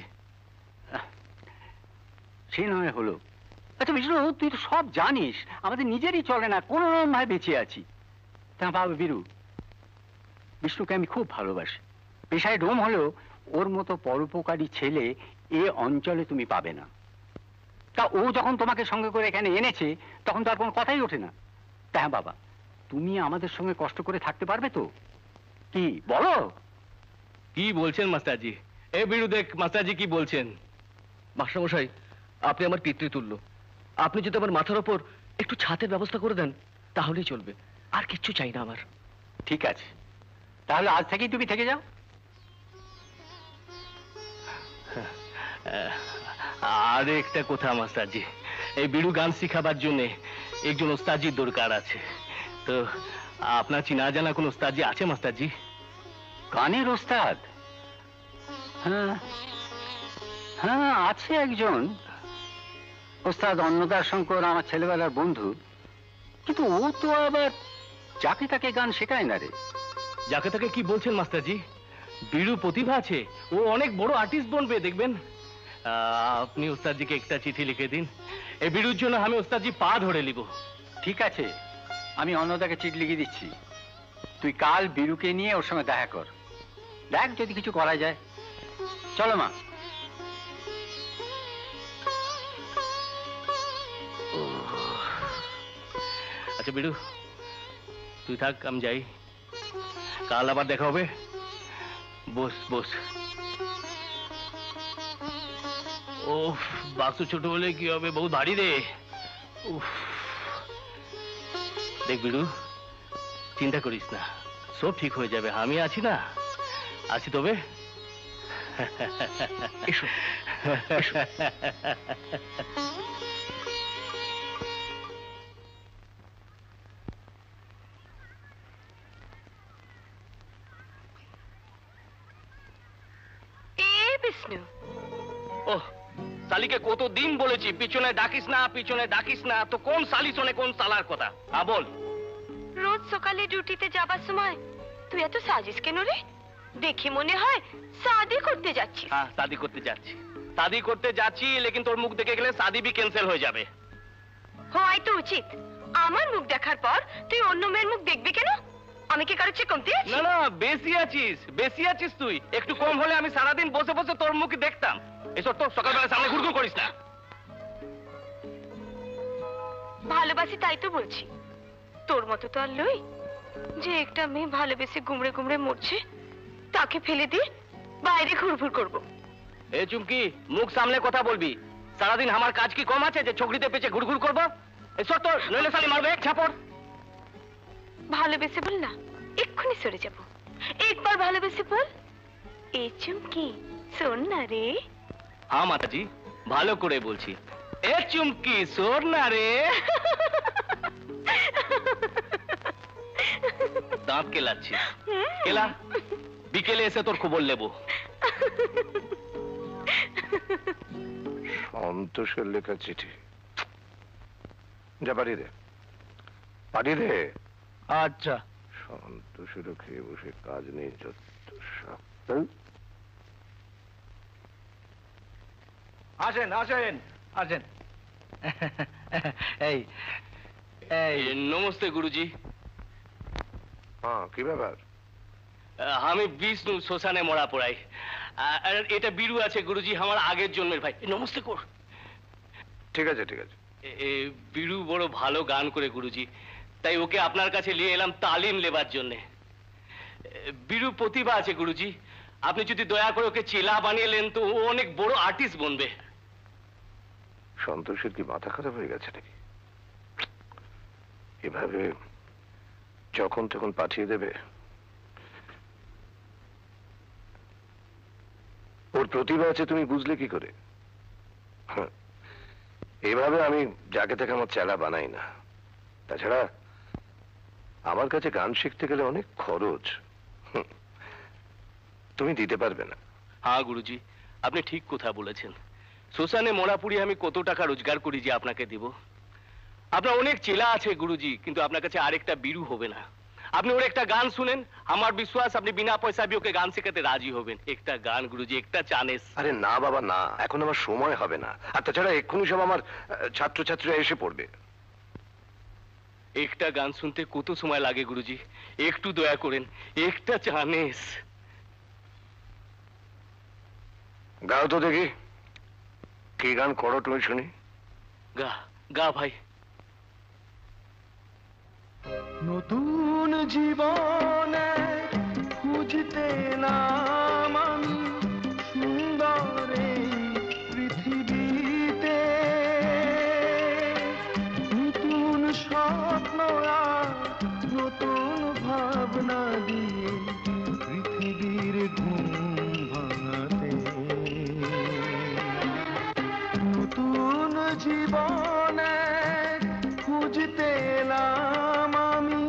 [SPEAKER 6] সে নয় হলো। আচ্ছা বিষ্ণু, তুই তো সব জানিস, আমাদের নিজেরই চলে না, কোন রকম ভাবে বেঁচে আছি। তা বাবা বীরু, বিষ্ণুকে আমি খুব ভালোবাসি, পেশায় ডোম হলেও ওর মতো পরোপকারী ছেলে এ অঞ্চলে তুমি পাবে না। তা ও যখন তোমাকে সঙ্গে করে এখানে এনেছে তখন তো আর কোনো কথাই ওঠে না। তা হ্যাঁ বাবা, তুমি আমাদের সঙ্গে কষ্ট করে থাকতে পারবে তো? কি বলো?
[SPEAKER 1] কি বলছেন মাস্টারজি? এ বিরু দেখ মাস্টারজি কি বলছেন। মাস্টারমশাই, আপনি আমার পিতৃতুল্য, আপনি যদি আমার মাথার ওপর একটু ছাতের ব্যবস্থা করে দেন তাহলেই চলবে, আর কিচ্ছু চাই না আমার।
[SPEAKER 6] ঠিক আছে, তাহলে আজ থেকেই তুমি থেকে যাও।
[SPEAKER 1] আর একটা কথা মাস্টারজি, এই বিড়ু গান শিখাবার জন্য একজন ওস্তাদজির দরকার আছে, তো আপনার চিনা জানা কোন ওস্তাদজি আছে মাস্টারজি?
[SPEAKER 6] গানের ওস্তাদ? হ্যাঁ হ্যাঁ আছে একজন ওস্তাদ অন্নদার শঙ্কর, আমার ছেলেবেলার বন্ধু, কিন্তু ও তো আবার যাকে তাকে গান শেখায় না রে।
[SPEAKER 1] যাকে তাকে কি বলছেন মাস্টারজি? বিড়ু প্রতিভা আছে, ও অনেক বড় আর্টিস্ট বনবে দেখবেন। আপনি ওস্তাদজিকে একটা চিঠি লিখে দিন, এই বিড়ুর জন্য আমি ওস্তাদজি পা ধরে নিব।
[SPEAKER 6] ঠিক আছে, আমি অন্নদাকে চিঠি লিখে দিচ্ছি, তুই কাল বিরুকে নিয়ে ওর সঙ্গে দেখা কর, দেখ যদি কিছু করা যায়। চলো মা।
[SPEAKER 1] আচ্ছা বিড়ু, তুই থাক, আমি যাই, কাল আবার দেখা হবে। বস বস। ও বাক্স ছোট হলে কি হবে, বহু ভারী রে। উফ, দেখ বিড়ু, চিন্তা করিস না, সব ঠিক হয়ে যাবে, আমি আছি না, আছি তবে। এসো এসো। ওহ, শালিকে কতদিন বলেছি পিছনে ডাকিস না, পিছনে ডাকিস না, তো কোন শালি শোনে কোন শালার কথা? হ্যাঁ বল।
[SPEAKER 3] রোজ সকালে ডিউটিতে যাবার সময় তুই এত সাজিস কেন রে? দেখি মনে হয় শাদি করতে যাচ্ছিস।
[SPEAKER 1] হ্যাঁ, শাদি করতে যাচ্ছি, শাদি করতে যাচ্ছি, লেকিন তোর মুখ দেখে গেলে শাদি বি ক্যান্সেল হয়ে যাবে।
[SPEAKER 3] হয় তো উচিত, আমার মুখ দেখার পর তুই অন্য মেয়ের মুখ দেখবি কেন? আমি কি কারোর চেয়ে কমতি আছি?
[SPEAKER 1] না না, বেশি আছিস, বেশি আছিস তুই। একটু কম হলে আমি সারাদিন বসে বসে তোর মুখ দেখতাম। এসব তো সকালবেলা সামনে ঘুরঘুর করিস না।
[SPEAKER 3] ভালোবাসি তাই তো বলছি, তোর মতো তো আর লই যে একটা মেয়ে ভালোবেসে গুমড়ে গুমড়ে মরছে তাকে ফেলে দিয়ে বাইরে ঘুরঘুর করব।
[SPEAKER 1] এ চুমকি, মুখ সামলে কথা বলবি। সারাদিন আমার কাজ কি কম আছে যে ছোকরিতে পেছে ঘুরঘুর করবো? এসব তো নইলে শালি মারবে এক ছাপড়।
[SPEAKER 3] ভালোবেসে বল না, এক্ষুনি সরে যাব। একবার ভালোবেসে বল, এ চুমকি শোন না রে।
[SPEAKER 1] হ্যাঁ মাতাজি, ভালো করে বলছি, এ চুমকি শোন না রে। দাঁত কেলাচ্ছিস, কেলা, বিকেলে এসে তোর খবর নেবো।
[SPEAKER 9] সন্তোষের লেখা চিঠি, যা পাঠিয়ে দে, পাঠিয়ে দে।
[SPEAKER 1] আচ্ছা।
[SPEAKER 9] সন্তোষেরও খেয়ে বসে কাজ নেই, যত সব।
[SPEAKER 6] আসেন আসেন আসেন। এই
[SPEAKER 1] এই নমস্তে গুরুজি।
[SPEAKER 9] হ্যাঁ, কি ব্যাপার?
[SPEAKER 1] আমি বিষ্ণু, শ্মশানে মরা পড়াই। আর এটা বিরু আছে গুরুজি, আমার আগের জন্মের ভাই। নমস্তে কর।
[SPEAKER 9] ঠিক আছে ঠিক আছে।
[SPEAKER 1] বিরু বড় ভালো গান করে গুরুজি, তাই ওকে আপনার কাছে নিয়ে এলাম তালিম লেবার জন্য। বিরু প্রতিভা আছে গুরুজি, আপনি যদি দয়া করে ওকে চেলা বানিয়ে নেন তো ও অনেক বড় আর্টিস্ট বনবে।
[SPEAKER 9] সন্তোষের কি মাথা খারাপ হয়ে গেছে নাকি? এভাবে যখন তখন পাঠিয়ে দেবে? ওর প্রতিভা আছে তুমি বুঝলে কি করে? এভাবে আমি যাকে তাকে আমার চেলা বানাই না। তাছাড়া আমার কাছে গান শিখতে গেলে অনেক খরচ, তুমি দিতে পারবে না।
[SPEAKER 1] হ্যাঁ গুরুজি, আপনি ঠিক কথা বলেছেন। শ্মশানে মরাপুরি আমি কত টাকা রোজগার করি যে আপনাকে দিব? আপনার অনেক চেলা আছে গুরুজি, কিন্তু আপনার কাছে আরেকটা বিরু হবে না। আপনি ওর একটা গান শুনেন, আমার বিশ্বাস আপনি বিনা পয়সা भी ওকে গান শেখাতে রাজি হবেন। একটা গান গুরুজি, একটা চানেস।
[SPEAKER 9] আরে না বাবা না, এখন আমার সময় হবে না। আর তাছাড়া এক্ষুনি সব আমার ছাত্রছাত্রীরা এসে পড়বে।
[SPEAKER 1] একটা গান শুনতে কত সময় লাগে গুরুজি, একটু দয়া করেন, একটা চানেস।
[SPEAKER 9] গাও তো দেখি, কি গান করো তুমি শুনি।
[SPEAKER 1] গা গা ভাই।
[SPEAKER 8] নতুন জীবনে খুঁজতে নাম আমি সুন্দর এই পৃথিবীতে, নতুন স্বপ্ন আর নতুন ভাবনা দিয়ে পৃথিবীর ঘুম ভাঙাতে। নতুন জীবনে খুঁজতে এলাম আমি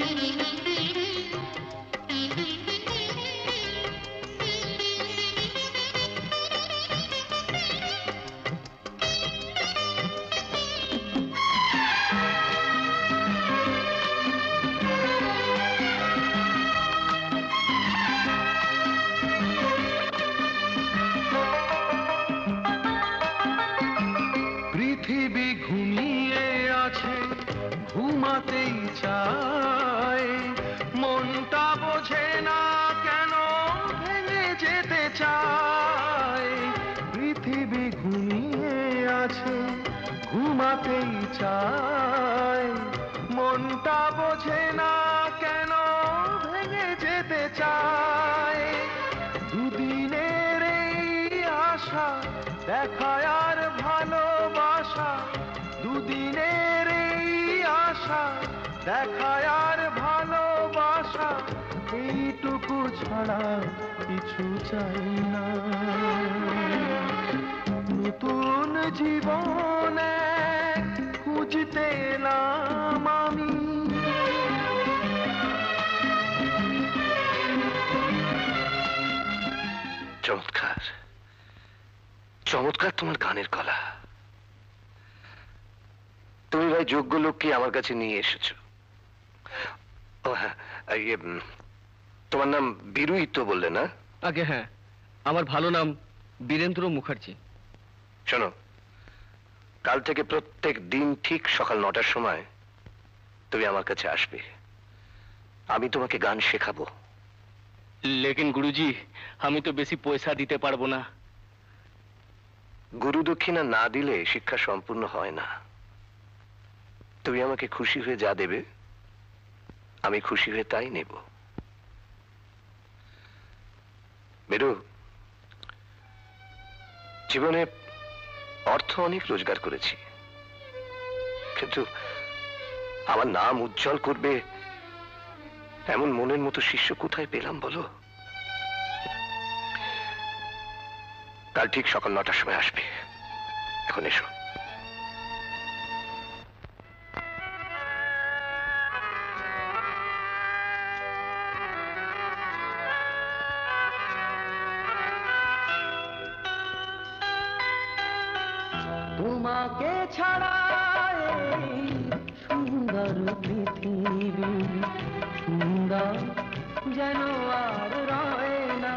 [SPEAKER 8] পৃথিবী ঘুমিয়ে আছে, ঘুমাতেই চায়, মনটা বোঝে না কেন ভেঙে যেতে চায়। পৃথিবী ঘুমিয়ে আছে, ঘুমাতেই চায়, মনটা বোঝে না কেন ভেঙে যেতে চায়। দুদিনের এই আশা দেখায় আর ভালোবাসা, দুদিনের এই আশা দেখায় আর ভালোবাসা, এইটুকু ছাড়া কিছু চাই না। নতুন জীবনে খুঁজতে এলাম আমি।
[SPEAKER 9] চমৎকার চমৎকার তোমার গানের গলা। তুমি ভাই যোগ্য লোককে আমার কাছে নিয়ে এসেছো। ও হ্যাঁ, ইয়ে, তোমার নাম বীরুই তো বললে না?
[SPEAKER 1] আগে হ্যাঁ, আমার ভালো নাম বীরেন্দ্র মুখার্জি।
[SPEAKER 9] শোনো, কাল থেকে প্রত্যেক দিন ঠিক সকাল নটার সময় তুমি আমার কাছে আসবে। আমি তোমাকে গান শেখাবো।
[SPEAKER 1] লেকিন গুরুজি, আমি তো বেশি পয়সা দিতে পারবো না।
[SPEAKER 9] গুরু দক্ষিণা না দিলে শিক্ষা সম্পূর্ণ হয় না। তুমি আমাকে খুশি হয়ে যা দেবে, আমি খুশি হয়ে তাই নেব। বেরু, জীবনে অর্থ অনেক রোজগার করেছি, কিন্তু আমার নাম উজ্জ্বল করবে এমন মনের মতো শিষ্য কোথায় পেলাম বলো? কাল ঠিক সকাল নটার সময় আসবে। এখন এসো।
[SPEAKER 8] তোমাকে ছাড়া এই সুন্দর পৃথিবী সুন্দর যেন আর রয় না।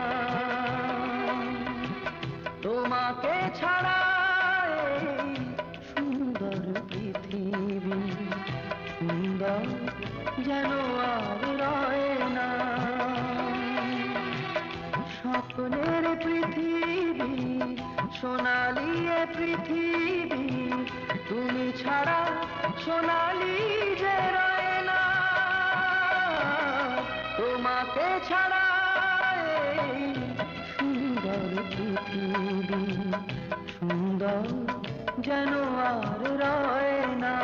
[SPEAKER 8] তোমাকে ছাড়া এই সুন্দর পৃথিবী সুন্দর যেন আর রয় না। স্বপ্নের পৃথিবী সোনালি এ পৃথিবী, তুমি ছাড়া সোনালি যে রয় না। তোমাকে ছাড়া এই সুন্দর পৃথিবী সুন্দর যেন আর রয় না।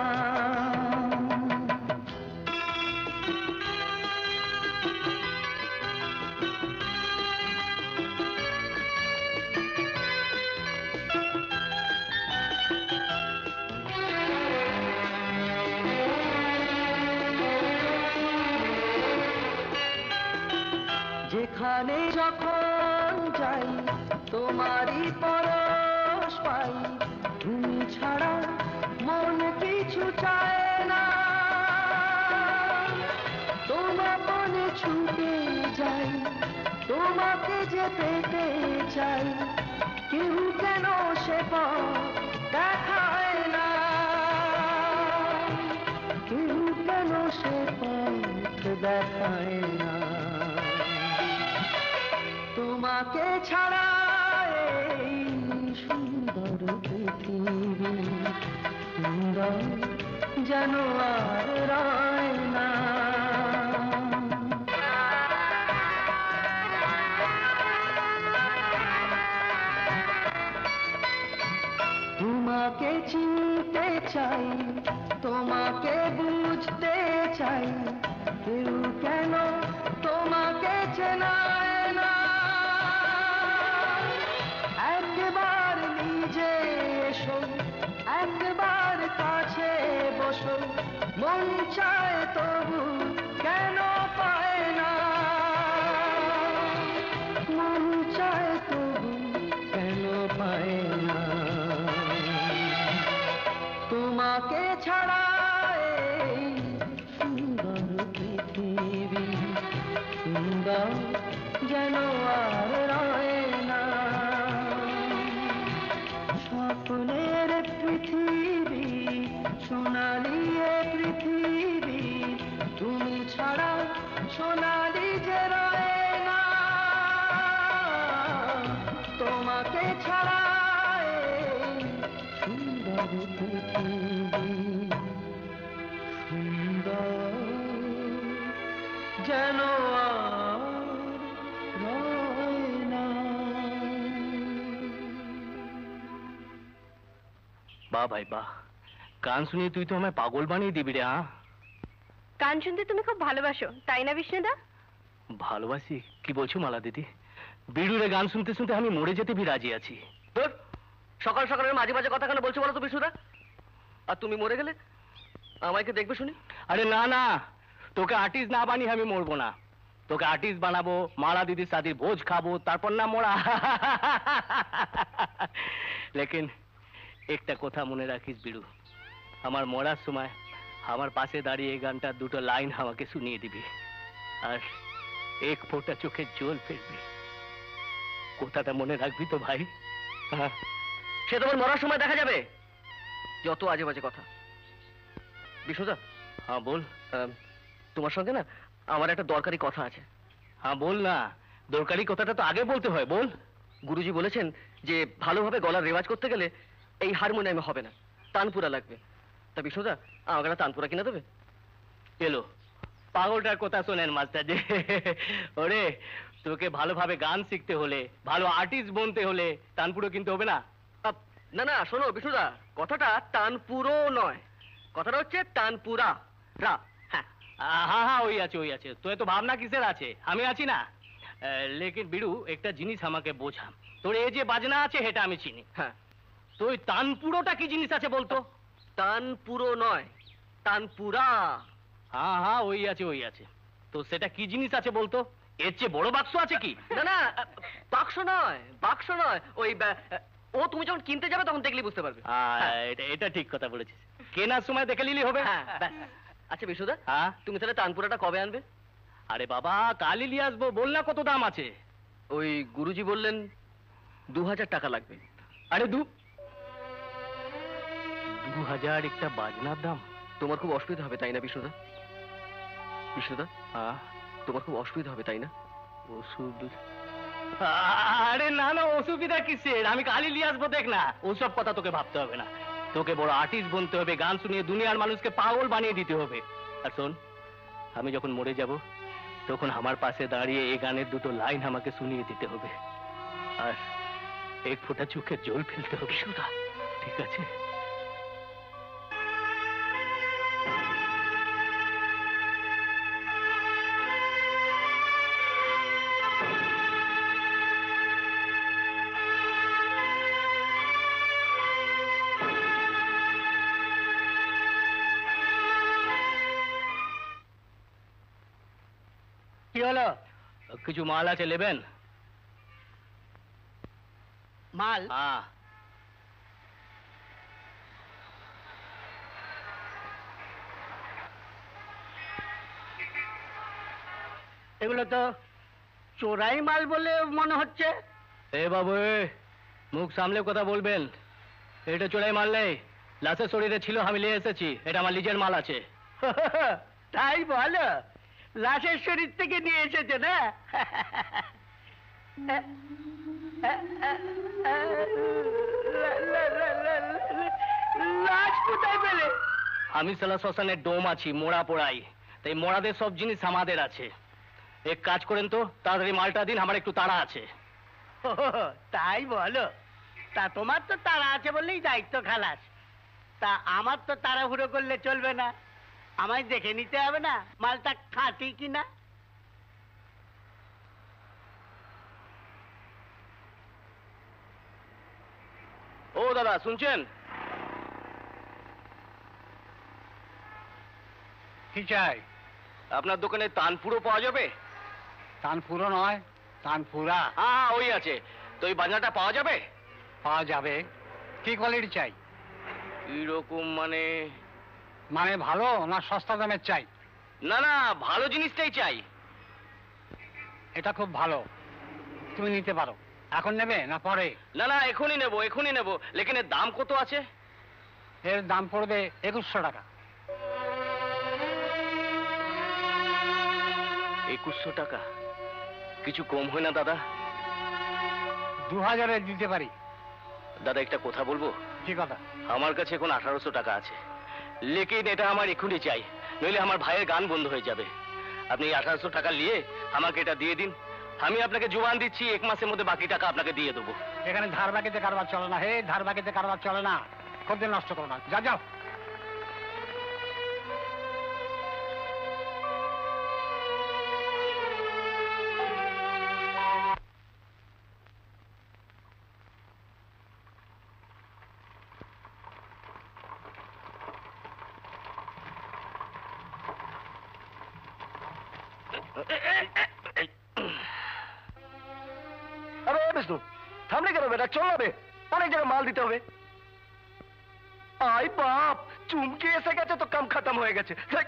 [SPEAKER 8] যেখানে যখন যাই তোমারই পরশ পাই, তুমি ছাড়া মন কিছু চায় না। তোমার যে পেতে চাই, কেউ কেন সে পথ দেখায় না, কেউ কেন সে পথ দেখায় না। তোমাকে ছাড়া এই সুন্দর পৃথিবী সুন্দর যেন আর রয় না। তোমাকে চিনতে চাই, তোমাকে বুঝতে চাই, কেউ কেন তোমাকে চেনায় না। একবার নিজে এসো, একবার কাছে বসো, মন চায় তবু কেন পায় না, মন চায় তবু কেন পায় না। তোমাকে ছাড়া এই সুন্দর পৃথিবী সুন্দর যেন আর রয় না। স্বপ্নের পৃথিবী সোনালি এ পৃথিবী, তুমি ছাড়া সোনালি যে রয় না। তোমাকে ছাড়া সুন্দর পৃথিবী সুন্দর যেন আর রয় না।
[SPEAKER 1] বাহ ভাই বাহ, গান শুনিয়ে তুই তো আমায় পাগল বানিয়ে দিবি রে। হ্যাঁ,
[SPEAKER 3] গান শুনতে তুমি খুব ভালোবাসো তাই না বিষ্ণুদা?
[SPEAKER 1] ভালোবাসি কি বলছো মালা দিদি? বিড়ুরে গান শুনতে শুনতে আমি মরে যেতে ভি রাজি আছি।
[SPEAKER 10] তোর সকাল সকালের মাঝে মাঝে কথা কেন বলছো বলো তো বিষ্ণুদা? আর তুমি মরে গেলে আমাকে দেখবে শুনি?
[SPEAKER 1] আরে না না, তোকে আর্টিস্ট না বানিয়ে আমি মরবো না। তোকে আর্টিস্ট বানাবো, মালা দিদির শাদির ভোজ খাবো, তারপর না মরা। লেকিন একটা কথা মনে রাখিস বিড়ু, আমার মরার সময় আমার পাশে দাঁড়িয়ে এই গানটার দুটো লাইন আমাকে শুনিয়ে দিবি, আর এক ফোঁটা চোখের জল ফেলবি। কথাটা মনে রাখবি তো ভাই? হ্যাঁ,
[SPEAKER 10] সে তোমার মরার সময় দেখা যাবে। যত আজে বাজে কথা। বিষ্ণুদা,
[SPEAKER 1] হ্যাঁ বল।
[SPEAKER 10] আহ, তোমার সঙ্গে না আমার একটা দরকারি কথা আছে।
[SPEAKER 1] হ্যাঁ বল না, দরকারি কথাটা তো আগে বলতে হয়, বল।
[SPEAKER 10] গুরুজি বলেছেন যে ভালোভাবে গলার রেওয়াজ করতে গেলে এই হারমোনিয়ামে হবে না, তানপুরা লাগবে। তা বিষ্ণুদা আমাকে একটা তানপুরা কিনে দেবে?
[SPEAKER 1] এলো পাগলটার কথা শোনেন মাস্টার জি। ওরে, তোকে ভালোভাবে গান শিখতে হলে, ভালো আর্টিস্ট বনতে হলে তানপুরো কিনতে হবে না।
[SPEAKER 10] আপ, না না শোনো বিষ্ণুদা, কথাটা তানপুরো নয়, কথাটা হচ্ছে তানপুরা রা। হ্যাঁ
[SPEAKER 1] হ্যাঁ হ্যাঁ, ওই আছে ওই আছে। তোর তো ভাবনা কিসের আছে, আমি আছি না। লেকিন বিড়ু একটা জিনিস আমাকে বোঝা, তোর এই যে বাজনা আছে সেটা আমি চিনি।
[SPEAKER 10] হ্যাঁ,
[SPEAKER 1] তো ওই তানপুরোটা কি জিনিস আছে বলতো?
[SPEAKER 10] তানপুরো নয়, তানপুরা।
[SPEAKER 1] হ্যাঁ হ্যাঁ, ওই আছে ওই আছে। তো সেটা কি জিনিস আছে বলতো? এর চেয়ে বড় বাক্স আছে কি?
[SPEAKER 10] না না, বাক্স নয়, বাক্স নয়, ওই ব্যা- ও তুমি যখন কিনতে যাবে তখন দেখলেই বুঝতে পারবে।
[SPEAKER 1] হ্যাঁ, এটা এটা ঠিক কথা বলেছিস। কেনার সময় দেখে নিলি হবে।
[SPEAKER 10] হ্যাঁ, ব্যাস। আচ্ছা বিশুদা,
[SPEAKER 1] হ্যাঁ,
[SPEAKER 10] তুমি তাহলে তানপুরাটা কবে আনবে?
[SPEAKER 1] আরে বাবা, কালই নিয়ে আসবো। বল না কত দাম আছে?
[SPEAKER 10] ওই গুরুজি বললেন দু হাজার টাকা লাগবে।
[SPEAKER 1] আরে দু দু হাজার একটা বাজনার দাম?
[SPEAKER 10] তোমার খুব অসুবিধা হবে তাই না বিষ্ণুদা? বিষ্ণুদা,
[SPEAKER 1] হ্যাঁ,
[SPEAKER 10] তোমার খুব অসুবিধা হবে তাই না?
[SPEAKER 1] অসুবিধা? আরে না না, অসুবিধা কিসের? আমি কালই নিয়ে আসবো, দেখ না। ওসব কথা তোকে ভাবতে হবে না। তোকে বড় আর্টিস্ট বনতে হবে, গান শুনিয়ে দুনিয়ার মানুষকে পাগল বানিয়ে দিতে হবে। আর শোন, আমি যখন মরে যাব তখন আমার পাশে দাঁড়িয়ে এই গানের দুটো লাইন আমাকে শুনিয়ে দিতে হবে, আর এক ফোঁটা চোখের জল ফেলতে হবে। সুধা, ঠিক আছে? কি হলো? কিছু মাল আছে, নেবেন?
[SPEAKER 7] মাল?
[SPEAKER 1] হ্যাঁ।
[SPEAKER 7] এগুলো তো চোরাই মাল বলে মনে হচ্ছে।
[SPEAKER 1] এ বাবু এ, মুখ সামলে কথা বলবেন। এটা চোরাই মাল নেই, লাশের শরীরে ছিল, আমি নিয়ে এসেছি। এটা আমার নিজের মাল আছে।
[SPEAKER 7] তাই বলো? লাশের শরীর থেকে নিয়ে এসেছে না? লাশ কোথায় পেলে?
[SPEAKER 1] আমি সালা শ্মশানের ডোম আছি, মোড়া পোড়াই, তাই মোড়াদের সব জিনিস আমাদের আছে। এক কাজ করেন তো, তাড়াতাড়ি মালটা দিন, আমার একটু তাড়া আছে।
[SPEAKER 7] তাই বলো? তা তোমার তো তাড়া আছে বললেই দায়িত্ব খালাস। তা আমার তো তাড়াহুড়ো করলে চলবে না, আমায় দেখে নিতে হবে না মালটা খাঁটি কিনা।
[SPEAKER 1] ও দাদা শুনছেন?
[SPEAKER 5] কি চাই?
[SPEAKER 1] আপনার দোকানে তানপুরো পাওয়া যাবে?
[SPEAKER 5] তানপুরো নয়, তানপুরা।
[SPEAKER 1] হ্যাঁ হ্যাঁ ওই আছে। তো ওই বাজনাটা পাওয়া যাবে?
[SPEAKER 5] পাওয়া যাবে। কি কোয়ালিটি চাই?
[SPEAKER 1] এরকম মানে?
[SPEAKER 5] মানে ভালো না সস্তা দামের চাই?
[SPEAKER 1] না না, ভালো জিনিসটাই চাই।
[SPEAKER 5] এটা খুব ভালো, তুমি নিতে পারো। এখন নেবে না পরে?
[SPEAKER 1] না না, এখনই নেবো, এখনই নেবো। লেকিন এর দাম কত আছে?
[SPEAKER 5] এর দাম পড়বে একুশশো টাকা।
[SPEAKER 1] একুশশো টাকা? কিছু কম হয় না দাদা?
[SPEAKER 5] দু হাজারে দিতে পারি।
[SPEAKER 1] দাদা একটা কথা বলবো?
[SPEAKER 5] কি কথা?
[SPEAKER 1] আমার কাছে এখন আঠারোশো টাকা আছে, লেকিন এটা আমার এখনই চাই, নইলে আমার ভাইয়ের গান বন্ধ হয়ে যাবে। আপনি আঠারোশো টাকা নিয়ে আমাকে এটা দিয়ে দিন। আমি আপনাকে জোয়ান দিচ্ছি, এক মাসের মধ্যে বাকি টাকা আপনাকে দিয়ে দেবো।
[SPEAKER 5] এখানে ধার বাকিতে কারবার চলে না হে, ধার বাকিতে কারবার চলে না। খদ্দের নষ্ট করো না, যা যাও।
[SPEAKER 10] আরে বিষ্ণু, থামলে কেন বেটা? চল হবে, অনেক জায়গায় মাল দিতে হবে। আই বাপ, চুমকি এসে গেছে তো কাম খতম হয়ে গেছে। ধ্যাৎ।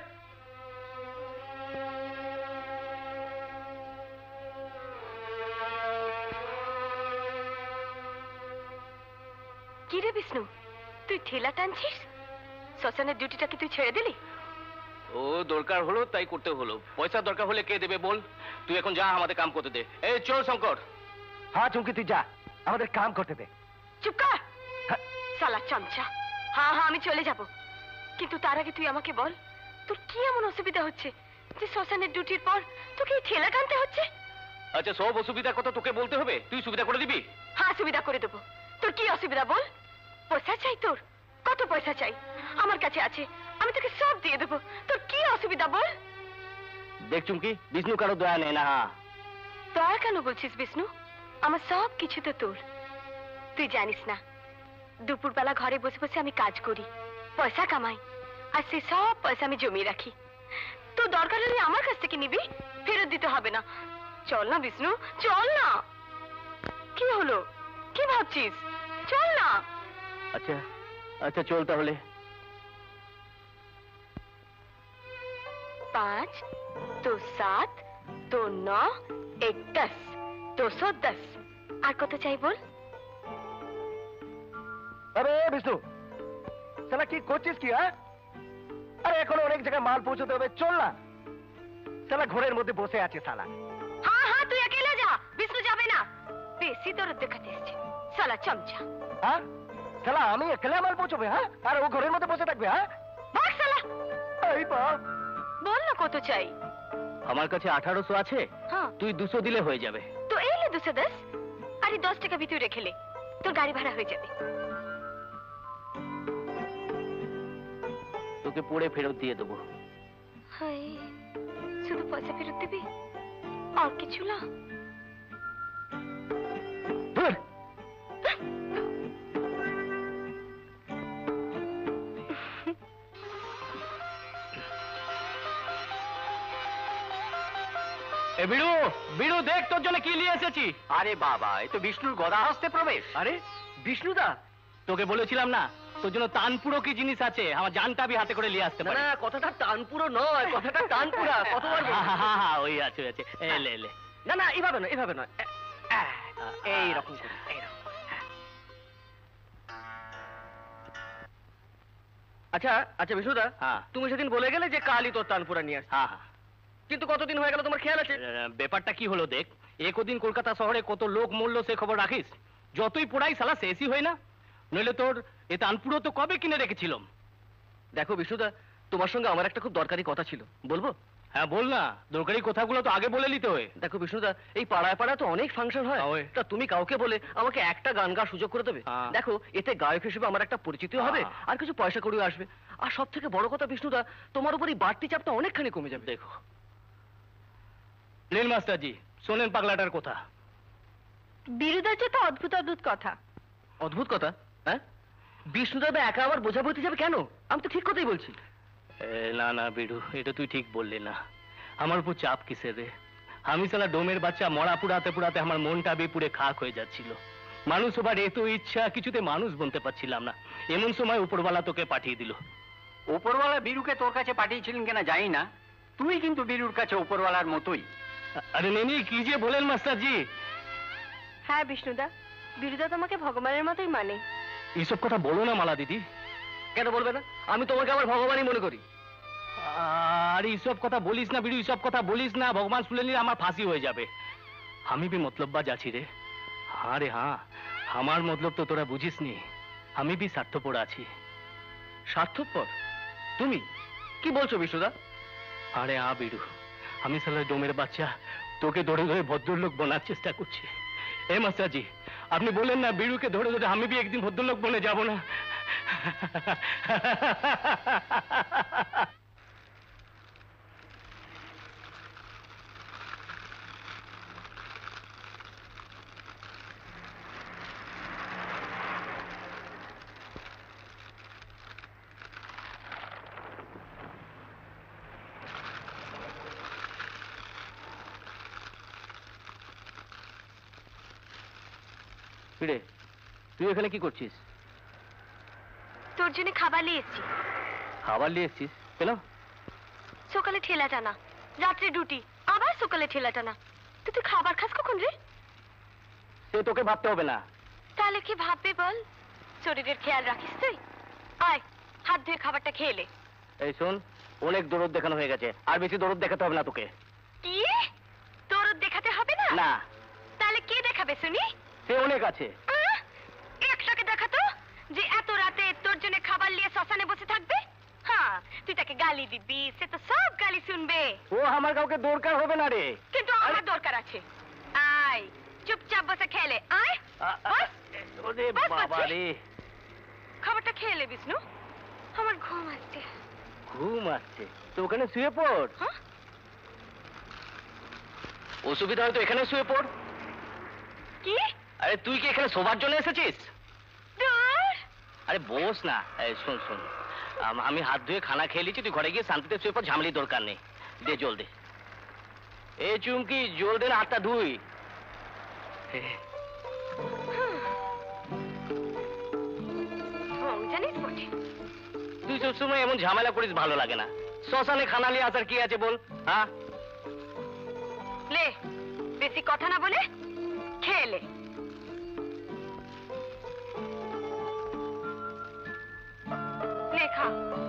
[SPEAKER 3] কি রে বিষ্ণু, তুই ঠেলা টানছিস? শ্মশানের ডিউটিটা কি তুই ছেড়ে দিলি?
[SPEAKER 1] ও দরকার হলো তাই করতে হলো। পয়সা দরকার হলে কে দেবে বল? তুই এখন যা, আমাদের কাম করতে দে। এই চল শঙ্কর।
[SPEAKER 10] হ্যাঁ চুমকি তুই যা, আমাদের কাম করতে দে।
[SPEAKER 3] চুপ কর শালা চামচা। হ্যাঁ হ্যাঁ আমি চলে যাব, কিন্তু তার আগে তুই আমাকে বল তোর কি এমন অসুবিধা হচ্ছে যে শ্মশানের ডিউটির পর তোকে এই ঠেলা টানতে হচ্ছে?
[SPEAKER 1] আচ্ছা সব অসুবিধার কথা তোকে বলতে হবে? তুই সুবিধা করে দিবি?
[SPEAKER 3] হ্যাঁ সুবিধা করে দেবো। তোর কি অসুবিধা বল? পয়সা চাই তোর? কত পয়সা চাই? আমার কাছে আছে, আমি তোকে সব দিয়ে দেবো। তোর কি অসুবিধা বল?
[SPEAKER 1] দেখ চুমকি, বিষ্ণু কারো দয়া নেই না।
[SPEAKER 3] দয়া কেন বলছিস বিষ্ণু? আমার সব কিছু তো তোর। তুই জানিস না, দুপুরবেলা ঘরে বসে বসে আমি কাজ করি, পয়সা কামাই, আর সে সব পয়সা আমি জমিয়ে রাখি। তো দরকার হলে আমার কাছ থেকে নিবি, ফেরত দিতে হবে না। চল না বিষ্ণু, চল না। কি হলো, কি ভাবছিস? চল না।
[SPEAKER 1] আচ্ছা আচ্ছা চল তাহলে।
[SPEAKER 3] पाँच दो सात दो नौ एक दस दो सौ दस। আর কত চাই বল?
[SPEAKER 10] আরে বিষ্ণু, শালা কি করছিস কি? হ্যাঁ, আরে এখন অনেক জায়গায় মাল পৌঁছতে হবে, চল না। শালা ঘরের মধ্যে বসে আছে শালা।
[SPEAKER 3] হ্যাঁ হ্যাঁ তুই একেলা যা, বিষ্ণু যাবে না। বেশি দরদ দেখাতে এসছে শালা চামচা।
[SPEAKER 10] হ্যাঁ শালা আমি একলা মাল পৌঁছবে? হ্যাঁ, আর ও ঘরের মধ্যে বসে থাকবে? হ্যাঁ
[SPEAKER 3] ভাগ শালা।
[SPEAKER 10] এই বাপ,
[SPEAKER 3] বল না কত চাই?
[SPEAKER 1] আমার কাছে আঠারোশো আছে,
[SPEAKER 3] হ্যাঁ
[SPEAKER 1] তুই দুশো দিলে হয়ে যাবে।
[SPEAKER 3] তো এই লে দুশো দশ। আরে দশ টাকা भी তুই রেখে লে, তোর গাড়ি ভাড়া হয়ে যাবে।
[SPEAKER 1] তোকে পড়ে ফেরত দিয়ে দেবো।
[SPEAKER 3] হাই, শুধু পয়সা ফেরত দিবি, আর কিছু না?
[SPEAKER 10] ধুর।
[SPEAKER 1] এ বিড়ু, বিড়ু দেখ তোর জন্য কি নিয়ে এসেছি।
[SPEAKER 10] আরে বাবা, এ তো বিষ্ণুর গদা হস্তে প্রবেশ।
[SPEAKER 1] আরে বিষ্ণুদা, তোকে বলেছিলাম না তোর জন্য তানপুরো কি জিনিস আছে, আমার জানটা আমি হাতে করে নিয়ে আসতে পারি।
[SPEAKER 10] না কথাটা তানপুরো নয়, কথাটা তানপুরা। কতবার বলছি?
[SPEAKER 1] হ্যাঁ হ্যাঁ হ্যাঁ ওই আছে ওই আছে। এ লে লে। না না এইভাবে নয়, এইভাবে নয়, এইরকম করে, এইরকম। আচ্ছা আচ্ছা বিষ্ণুদা, তুমি সেদিন বলে গেলে যে কালই তোর তানপুরা নিয়ে আসছে। হ্যাঁ হ্যাঁ, কিন্তু কতদিন হয়ে গেল তোমার খেয়াল আছে? ব্যাপারটা কি হলো দেখ, একদিন কলকাতা শহরে কত লোক মরলো সে খবর রাখিস? যতই পোড়াই সালা শেষই হয় না, নইলে তোর এ তানপুরো তো কবে কিনে রেখেছিলাম। দেখো বিষ্ণুদা, তোমার সঙ্গে আমার একটা খুব দরকারি কথা ছিল, বলবো? হ্যাঁ বল না, দরকারি কথাগুলো তো আগে বলে নিতে হয়। দেখো বিষ্ণুদা, এই পাড়ায় পাড়ায় তো অনেক ফাংশন হয়, তা তুমি কাউকে বলে আমাকে একটা গান গাওয়ার সুযোগ করে দেবে। দেখো এতে গায়ক হিসেবে আমার একটা পরিচিতিও হবে, আর কিছু পয়সা করেও আসবে, আর সব থেকে বড় কথা বিষ্ণুদা, তোমার উপর এই বাড়তি চাপটা অনেকখানি কমে যাবে। দেখো লেন মাস্টারজি, শোনেন পাগলাটার কথা।
[SPEAKER 3] বিরুদার তো অদ্ভুত অদ্ভুত কথা।
[SPEAKER 1] অদ্ভুত কথা? হ্যাঁ, বিষ্ণুদাদা একা আবার বোঝা বলতে যাবে কেন? আমি তো ঠিক কথাই বলছি। না না বিড়ু, এটা তুই ঠিক বললি না। আমার উপর চাপ কিসের রে? আমি সালা ডোমের বাচ্চা মরা পুড়াতে পুড়াতে আমার মনটা বেপুড়ে খাক হয়ে যাচ্ছিল। মানুষ হবার এত ইচ্ছা, কিছুতে মানুষ বলতে পারছিলাম না। এমন সময় উপরওয়ালা তোকে পাঠিয়ে দিল।
[SPEAKER 6] উপরওয়ালা বীরুকে তোর কাছে পাঠিয়েছিলেন কিনা জানি না, তুই কিন্তু বীরুর কাছে উপরওয়ালার মতোই।
[SPEAKER 1] আরে নেনি, কি যে বলেন মাস্টারজি?
[SPEAKER 3] হ্যাঁ বিষ্ণুদা, বিরুদা তোমাকে ভগবানের মতোই মানে।
[SPEAKER 1] এইসব কথা বলো না মালা দিদি। কেন বলবে না? আমি তোমাকে আমার ভগবানই মনে করি। আর এইসব কথা বলিস না বিড়ু, এইসব কথা বলিস না, ভগবান শুনে নিলে আমার ফাঁসি হয়ে যাবে। আমি বি মতলববাজ আছি রে। হ্যাঁ রে হ্যাঁ, আমার মতলব তো তোরা বুঝিস নি। আমি বি স্বার্থপর আছি। স্বার্থপর? তুমি কি বলছো বিষ্ণুদা? আরে হ্যাঁ বিড়ু, আমি সালা ডোমের বাচ্চা তোকে ধরে ধরে ভদ্রলোক বনার চেষ্টা করছি। এ মাস্টারজি, আপনি বলেন না বিড়ুকে ধরে ধরে আমি বি একদিন ভদ্রলোক বনে যাব না? রে, তুই এখানে কি করছিস?
[SPEAKER 3] তোর জন্য খাবার নিয়ে এসেছি।
[SPEAKER 1] খাবার নিয়ে এসছিস কেন?
[SPEAKER 3] সকালে ঠেলা টানা, রাত্রে ডিউটি, আবার সকালে ঠেলা টানা। তো তুই খাবার খাস কখন রে?
[SPEAKER 1] সে তোকে ভাবতে হবে না।
[SPEAKER 3] তাহলে কি ভাববে বল? শরীরের খেয়াল রাখিস তুই? আয়, হাত ধুয়ে খাবারটা খেয়ে লে।
[SPEAKER 1] এই শোন, অনেক দরদ দেখানো হয়ে গেছে, আর বেশি দরদ দেখাতে হবে না তোকে।
[SPEAKER 3] কি দরদ দেখাতে হবে না?
[SPEAKER 1] না।
[SPEAKER 3] তাহলে কে দেখাবে শুনি?
[SPEAKER 1] সে অনেক আছে।
[SPEAKER 3] আহ, একটাকে দেখাতো যে এত রাতে তোর জন্য খাবার নিয়ে শ্মশানে বসে থাকবে। হ্যাঁ, তুই তাকে গালি দিবি, সে তো সব গালি শুনবে।
[SPEAKER 1] ও আমার কাউকে দরকার হবে না রে।
[SPEAKER 3] কিন্তু আমার দরকার আছে। আয়, চুপচাপ বসে খেলে। আয়, বস।
[SPEAKER 1] ওরে
[SPEAKER 3] বস
[SPEAKER 1] বাবা
[SPEAKER 3] বলছি।
[SPEAKER 1] রে।
[SPEAKER 3] খাবারটা খেয়ে লে বিষ্ণু, আমার ঘুম আসছে।
[SPEAKER 1] ঘুম আসছে তো ওখানে শুয়ে পড়।
[SPEAKER 3] হ্যাঁ?
[SPEAKER 1] অসুবিধা হয়তো এখানে শুয়ে পড়।
[SPEAKER 3] কি?
[SPEAKER 1] আরে তুই কি এখানে শোবার জন্য এসেছিস?
[SPEAKER 3] দূর।
[SPEAKER 1] আরে বস না। এই শোন শোন, আম- আমি হাত ধুয়ে খানা খেয়ে নিচ্ছি, তুই ঘরে গিয়ে শান্তিতে শুয়ে পড়, ঝামেলির দরকার নেই। দে জল দে। এ চুমকি, জল দে না, হাতটা ধুই।
[SPEAKER 3] ঢং জানিস বটে।
[SPEAKER 1] তুই সবসময় এমন ঝামেলা করিস, ভালো লাগে না। শ্মশানে খানা নিয়ে আসার কি আছে বল? হ্যাঁ,
[SPEAKER 3] লে, বেশি কথা না বলে খেয়ে লে। লে খা।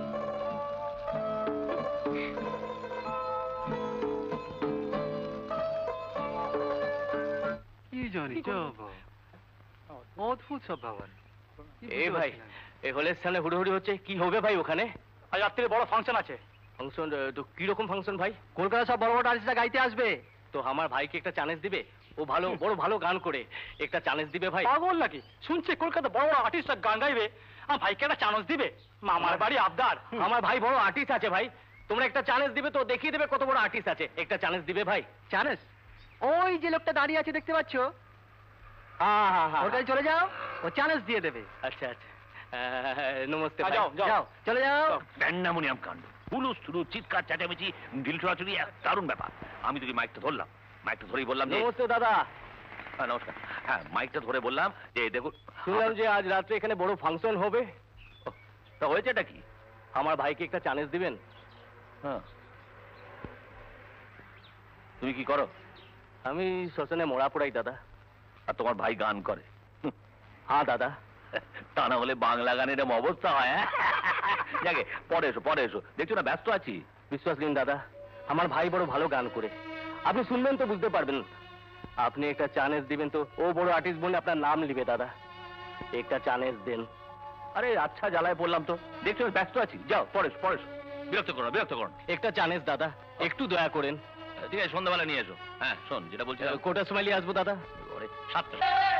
[SPEAKER 8] কি জানি যাব, অদ্ভুত সব ব্যাপার।
[SPEAKER 1] এই ভাই, এই হলের সামনে হুড়োহুড়ি হচ্ছে, কি হবে ভাই ওখানে?
[SPEAKER 6] আজ রাত্রে বড় ফাংশন আছে।
[SPEAKER 1] ফাংশন তো কিরকম ফাংশন ভাই?
[SPEAKER 8] কলকাতা সব বড় বড় আর্টিস্টরা গাইতে আসবে।
[SPEAKER 1] তো আমার ভাইকে একটা চান্স দিবে? ও ভালো বড় ভালো গান করে, একটা চান্স দিবে ভাই?
[SPEAKER 6] পাগল নাকি? শুনছে কলকাতা বড় বড় আর্টিস্টরা গান গাইবে, আমার ভাইকে একটা চান্স দিবে? মামার বাড়ি আবদার।
[SPEAKER 1] আমার ভাই বড় আর্টিস্ট আছে ভাই, তোমরা একটা চান্স দিবে তো দেখিয়ে দেবে কত বড় আর্টিস্ট আছে। একটা চান্স দিবে ভাই?
[SPEAKER 8] জানিস, ওই যে লোকটা দাঁড়িয়ে আছে দেখতে পাচ্ছ,
[SPEAKER 1] হ্যাঁ হ্যাঁ হ্যাঁ,
[SPEAKER 8] ওর কাছে চলে যাও, ও চ্যালেঞ্জ দিয়ে দেবে।
[SPEAKER 1] আচ্ছা আচ্ছা, আহ, নমস্তে ভাই।
[SPEAKER 6] যাও যাও
[SPEAKER 8] যাও, চলে যাও।
[SPEAKER 11] প্যান্ডামোনিয়াম কাণ্ড, হুলুস থুলুস, চিৎকার চেঁচামেচি, ঢিল ছোড়াছুড়ি, এক দারুণ ব্যাপার। আমি তোকে মাইকটা ধরলাম, মাইকটা ধরেই বললাম যে
[SPEAKER 1] নমস্তে দাদা।
[SPEAKER 11] হ্যাঁ, নমস্কার। হ্যাঁ, মাইকটা ধরে বললাম যে দেখুন,
[SPEAKER 1] শুনলাম যে আজ রাত্রে এখানে বড় ফাংশন হবে,
[SPEAKER 11] তা হয়েছেটা কি?
[SPEAKER 1] আমার ভাইকে একটা চান্স দিবেন?
[SPEAKER 11] হ্যাঁ, তুমি কি করো?
[SPEAKER 10] আমি শ্মশানে মোড়া পোড়াই দাদা।
[SPEAKER 11] আর তোমার ভাই গান করে?
[SPEAKER 10] হ্যাঁ দাদা।
[SPEAKER 11] তা না হলে বাংলা গানের এরকম অবস্থা হয়? যাকে পরে এসো, পরে এসো, দেখছো না ব্যস্ত আছি।
[SPEAKER 10] বিশ্বাস দিন দাদা, আমার ভাই বড় ভালো গান করে, আপনি শুনবেন তো বুঝতে পারবেন। আপনি একটা চান্স দিবেন তো, ও বড় আর্টিস্ট বলে আপনার নাম লিবে দাদা, একটা চান্স দেন।
[SPEAKER 11] আরে আচ্ছা, জ্বালায় বললাম তো, দেখছো আমি ব্যস্ত আছি, যাও পরে এসো, পরে এসো। বিরক্ত করো, বিরক্ত করো।
[SPEAKER 10] একটা চান্স দাদা, একটু দয়া করেন।
[SPEAKER 11] ঠিক আছে, সন্ধ্যাবেলা নিয়ে এসো। হ্যাঁ শোন, যেটা বলছি
[SPEAKER 10] কোটার সময় নিয়ে আসবো দাদা।
[SPEAKER 11] সাতটা।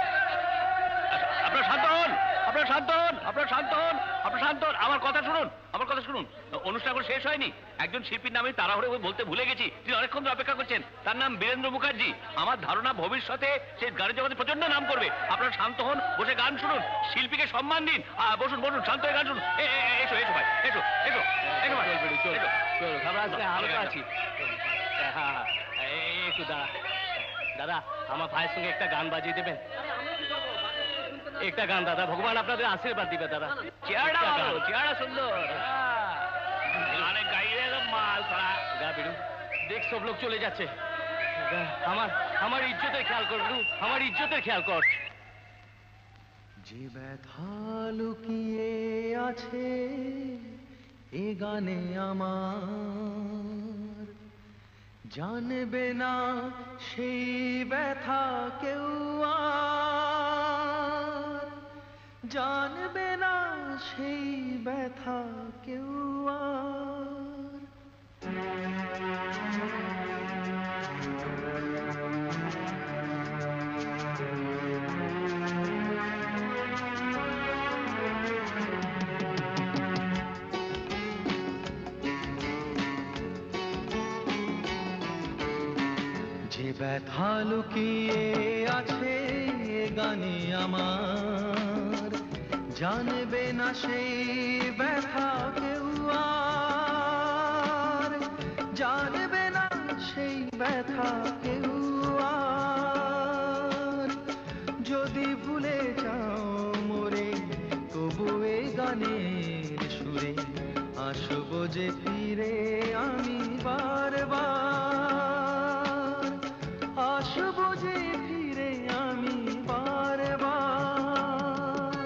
[SPEAKER 11] আপনার শান্ত হন, আপনার শান্ত হন, আপনার শান্ত হন, আপনার শান্ত হন। আমার কথা শুনুন, আমার কথা শুনুন। অনুষ্ঠান এখন শেষ হয়নি। একজন শিল্পীর নামে তাড়াহুড়ো বলতে ভুলে গেছি, তিনি অনেকক্ষণ ধরে অপেক্ষা করছেন। তার নাম বীরেন্দ্র মুখার্জি। আমার ধারণা ভবিষ্যতে সে গানের জগতে প্রচন্ড নাম করবে। আপনারা শান্ত হন, বসে গান শুনুন, শিল্পীকে সম্মান দিন। বসুন বসুন, শান্ত হয়ে গান শুনুন। এসো এসো ভাই, এসো এসো এসো ভাই,
[SPEAKER 10] আছি। হ্যাঁ একটু দাঁড়া দাদা, আমার ভাইয়ের সঙ্গে একটা গান বাজিয়ে দেবেন? একটা গান দাদা, ভগবান আপনাদের আশীর্বাদ দিবে দাদা।
[SPEAKER 11] চেহারা ভালো, চেহারা সুন্দর। গানে গাইলে মাল করা
[SPEAKER 10] গা বেরু, দেখ সব লোক চলে যাচ্ছে। আমার আমার ইজ্জতের খেয়াল কর বেরু, আমার ইজ্জতের খেয়াল কর।
[SPEAKER 8] যে ব্যথা লুকিয়ে আছে এ গানে আমার, জানবে না সেই ব্যথা কেউ আর, জানবে না সেই ব্যথা কেউ আর। যে ব্যথা লুকিয়ে আছে গানে আমার, জানবে না সেই ব্যথা কেউ আর, জানবে না সেই ব্যথা কেউ আর। যদি ভুলে যাও মোরে তবু এ গানের সুরে, আসবো যে ফিরে আমি বারবার, আসবো যে ফিরে আমি বারবার।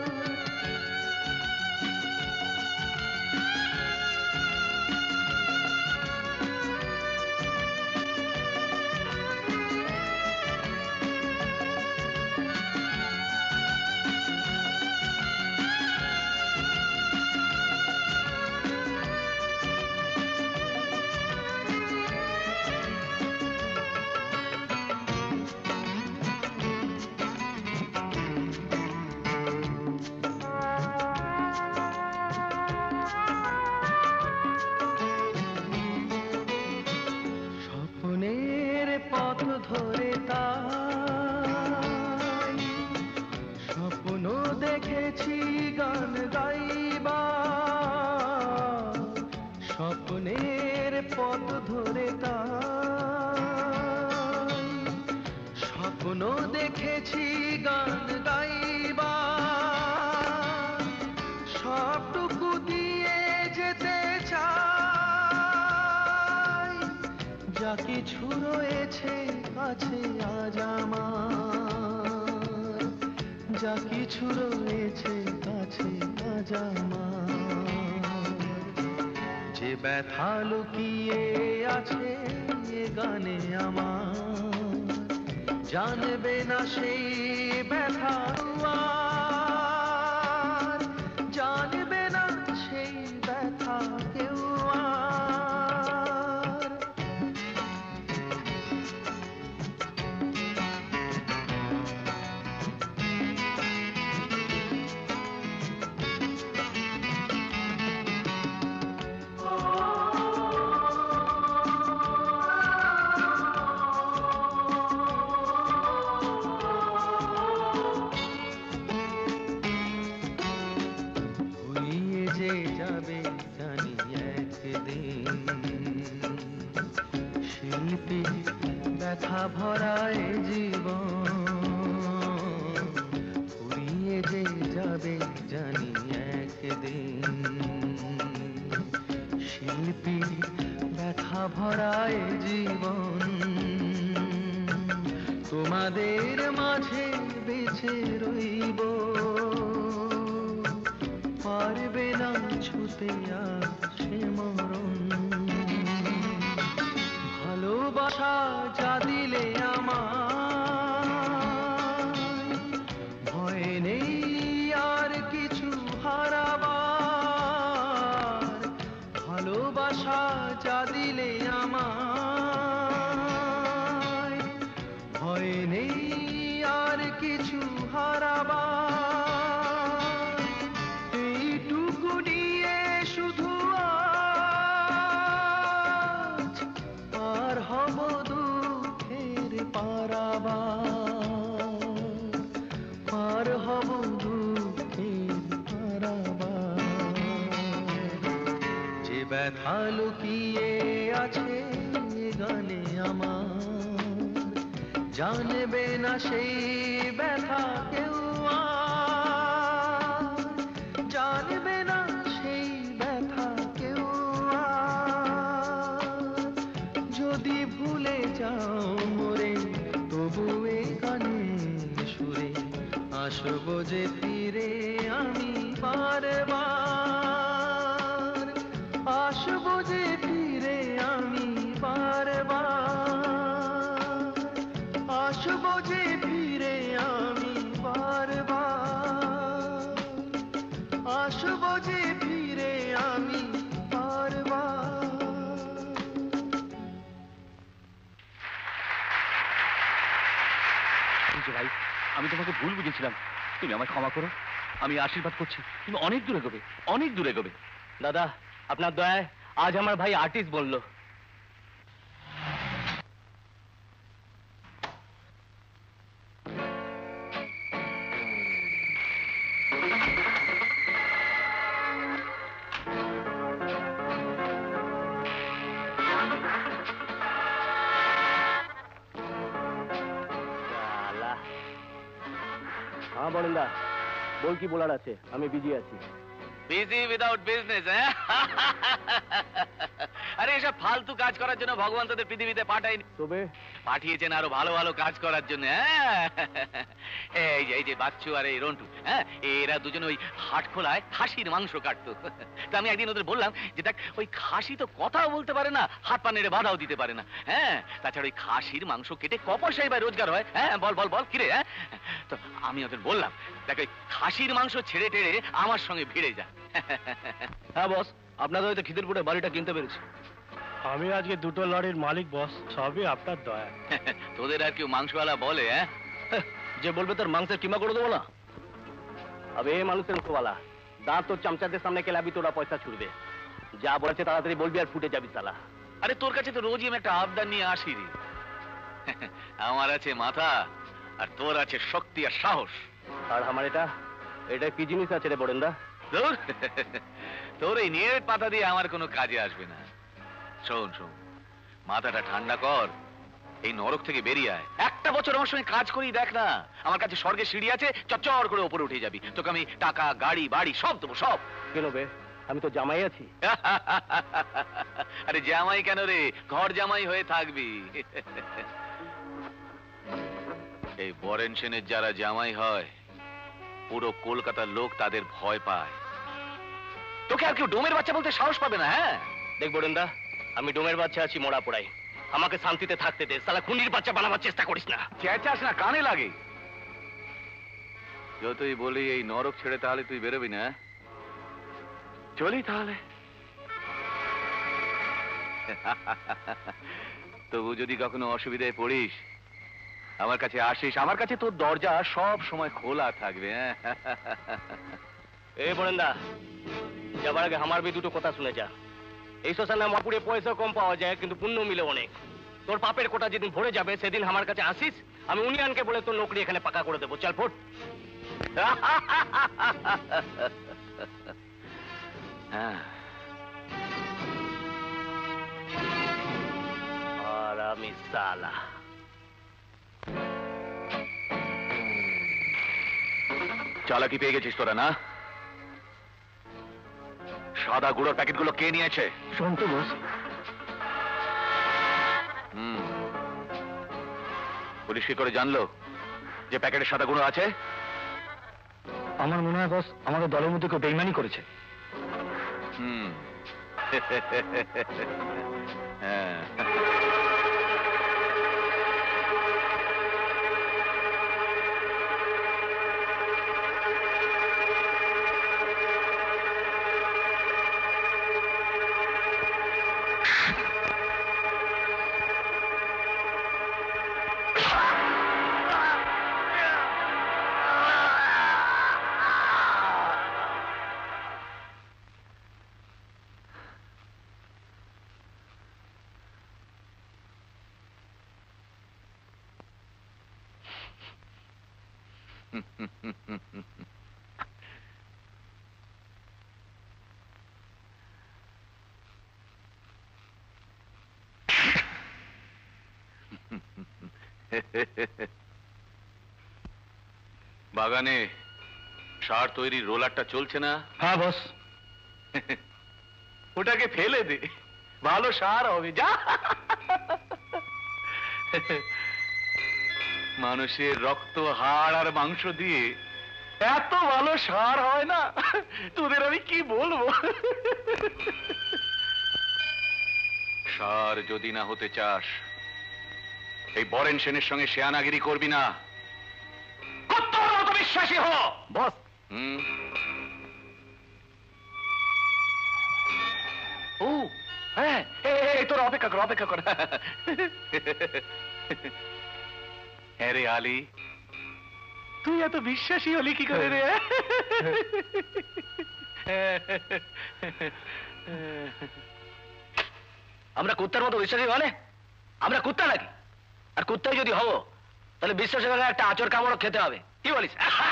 [SPEAKER 8] স্বপ্নের পথ ধরে তাই স্বপ্ন দেখেছি গান গাইবা, স্বপ্নের পথ ধরে তাই স্বপ্ন দেখেছি গান গাইবা, সবটুকু দিয়ে যেতে চাই, যা কিছু রয়েছে কাছে আজ আমার, যা কিছু রয়েছে কাছে আজ আমার। যে ব্যথা লুকিয়ে আছে এ গানে আমার, জানবে না সেই ব্যথা আর, জানবে না সেই ব্যথা কেউ আর। ভুলিয়ে যে যাবে জানি একদিন, শিল্পী ব্যথা ভরায় জীবন, ফুরিয়ে যে যাবে জানি একদিন, শিল্পী ব্যথা ভরায় জীবন। তোমাদের মাঝে বেঁচে রইব, পারবে না ছুতে আর সে মরণ। ভালোবাসা যা দিলে আমায়, ভয় নেই আর কিছু হারাবার। ভালোবাসা যা দিলে আমায়, ভয় নেই আর কিছু হারাবার। এইটুকু নিয়ে শুধু আজ পার হব দুঃখের পারাবার, পার হব দুঃখের পারাবার। যে ব্যথা লুকিয়ে আছে গানে আমার, জানবে না সেই ব্যথা কেউ আর, জানবে না সেই ব্যথা কেউ আর। যদি ভুলে যাও মোরে তবু এ গানে সুরে, আসবো যে ফিরে আমি বারবার, আসবো যে ফিরে আমি বারবার, আসবো যে ফিরে আমি বারবার, আসবো যে ফিরে আমি বারবার।
[SPEAKER 11] ভাই, আমি তোমাকে ভুল বুঝেছিলাম, তুমি আমায় ক্ষমা করো। আমি আশীর্বাদ করছি তুমি অনেক দূরে গবে, অনেক দূরে গবে।
[SPEAKER 10] দাদা আপনার দয়ায় আজ আমার ভাই আর্টিস্ট বললো। हाँ বলেন্দা, বল কি বলার আছে, আমি বিজি আছি।
[SPEAKER 11] বিজি উইদাউট বিজনেস, হ্যাঁ? আরে এসব ফালতু কাজ করার জন্য ভগবান তোদের পৃথিবীতে পাঠায়নি,
[SPEAKER 10] তবে
[SPEAKER 11] পাঠিয়েছেন আরো ভালো ভালো কাজ করার জন্য। হ্যাঁ, এই যে এই যে বাচ্চু আর এই রন্টু, হ্যাঁ, এরা দুজন ওই হাট খোলায় খাসির মাংস কাটতো। তো আমি একদিন ওদের বললাম যে দেখ, ওই খাসি তো কথাও বলতে পারে না, হাত পা নেড়ে বাধাও দিতে পারে না। হ্যাঁ, তাছাড়া ওই খাসির মাংস কেটে ক পয়সাই বা রোজগার হয়? হ্যাঁ, বল বল বল কিরে? হ্যাঁ, তো আমি ওদের বললাম দেখ, ওই খাসির মাংস ছেড়ে টেড়ে আমার সঙ্গে ভিড়ে যা।
[SPEAKER 10] হ্যাঁ বস, আপনাদের হয়তো খিদিরপুরে বাড়িটা কিনতে পেরেছি। আমি আজকে দুটো লরির মালিক বস, সবই আপনার দয়া।
[SPEAKER 11] তোদের আর কেউ মাংসওয়ালা বলে? হ্যাঁ,
[SPEAKER 10] যে বলবে তোর মাংসের কিমা করে দেবো না। আবে মানুষের মুখওয়ালা, দাঁত তোর চামচাদের সামনে কেলাবি, তোরা পয়সা ছুড়বে। যা বলেছে তাড়াতাড়ি বলবি আর ফুটে যাবি সালা।
[SPEAKER 11] আরে তোর কাছে তো রোজই আমি একটা আবদার নিয়ে আসি রে। আমার আছে মাথা আর তোর আছে শক্তি আর সাহস।
[SPEAKER 10] আর আমার এটা এটা কি জিনিস আছে রে বরেন্দা?
[SPEAKER 11] ধুর, তোর এই নিয়ের পাতা দিয়ে আমার কোনো কাজে আসবে না। শোন শোন, মাথাটা ঠান্ডা কর, এই নরক থেকে বেরিয়ে আয়। একটা বছর আমার সঙ্গে কাজ করি দেখ না, আমার কাছে স্বর্গের সিঁড়ি আছে, চচ্চর করে উপরে উঠে যাবি। তোকে আমি টাকা, গাড়ি, বাড়ি সব দেবো, সব।
[SPEAKER 10] কেন বে, আমি তো জামাই আছি।
[SPEAKER 11] আরে জামাই কেন রে, ঘর জামাই হয়ে থাকবি। এই বরেন সেনের যারা জামাই হয়, পুরো কলকাতার লোক তাদের ভয় পায়। তোকে আর কেউ ডোমের বাচ্চা বলতে সাহস পাবে না। হ্যাঁ
[SPEAKER 10] দেখ বরেন্দা, আমি ডোমের বাচ্চা আছি মোড়া পোড়াই, আমাকে শান্তিতে থাকতে দে। সালা খুনির বাচ্চা বানাবার চেষ্টা করিস না।
[SPEAKER 11] চেঁচাস না, কানে লাগে। যতই বলি এই নরক ছেড়ে তাহলে তুই বেরোবি না। চলি তাহলে। তবু যদি কখনো অসুবিধায় পড়িস, আমার কাছে আসিস, আমার কাছে তোর দরজা সব সময় খোলা থাকবে।
[SPEAKER 10] এ বরেন্দা, যাবার আগে আমার বি দুটো কথা শুনে যা। এই শ্মশানে মাপুরে পয়সা কম পাওয়া যায়, কিন্তু পুণ্য মিলে অনেক। তোর পাপের কোটা যেদিন ভরে যাবে সেদিন আমার কাছে আসিস, আমি উনিয়ানকে বলে তোর নকরি এখানে পাকা করে দেবো। চল ফোট। আর আমি সালা
[SPEAKER 11] চালাকি পেয়ে গেছিস তোরা না? সাদা গুঁড়োর প্যাকেটগুলো কে নিয়েছে?
[SPEAKER 10] শুনতো বস।
[SPEAKER 11] হুম, পুলিশ কি করে জানলো যে প্যাকেটে সাদা গুঁড়ো আছে?
[SPEAKER 5] আমার মনে হয় বস আমাদের দলের মধ্যে কেউ বেইমানি করেছে।
[SPEAKER 11] হুম হ্যাঁ বাগানে সার তৈরির রোলারটা চলছে না?
[SPEAKER 5] হ্যাঁ বস।
[SPEAKER 11] ওটাকে ফেলে দে, ভালো সার হবে। যা, মানুষের রক্ত হাড় আর মাংস দিয়ে এত ভালো সার হয় না, তোদের আমি কি বলবো। সার যদি না হতে চাস, এই বরেন সেনের সঙ্গে শেয়ানাগিরি করবি না, কুত্তার মতো বিশ্বাসী হ।
[SPEAKER 5] বস
[SPEAKER 11] হুম
[SPEAKER 5] ও
[SPEAKER 11] হ্যাঁ, এই তোর অপেক্ষা কর অপেক্ষা কর। হ্যাঁ রে আলী, তুই এত বিশ্বাসী হলি কি করে রে?
[SPEAKER 1] আমরা কুত্তার মতো বিশ্বাসী মানে? আমরা কুত্তা নাকি? আর কুত্তাই যদি হবো তাহলে বিশ্বাসের বেলায় একটা আচর কামড় খেতে হবে। কি বলিস?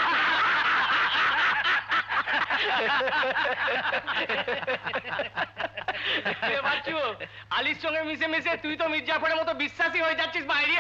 [SPEAKER 1] বাচ্চু, আলির সঙ্গে মিশে মিশে তুই তো মির্জাফরের মতো বিশ্বাসী হয়ে যাচ্ছিস বাইরে।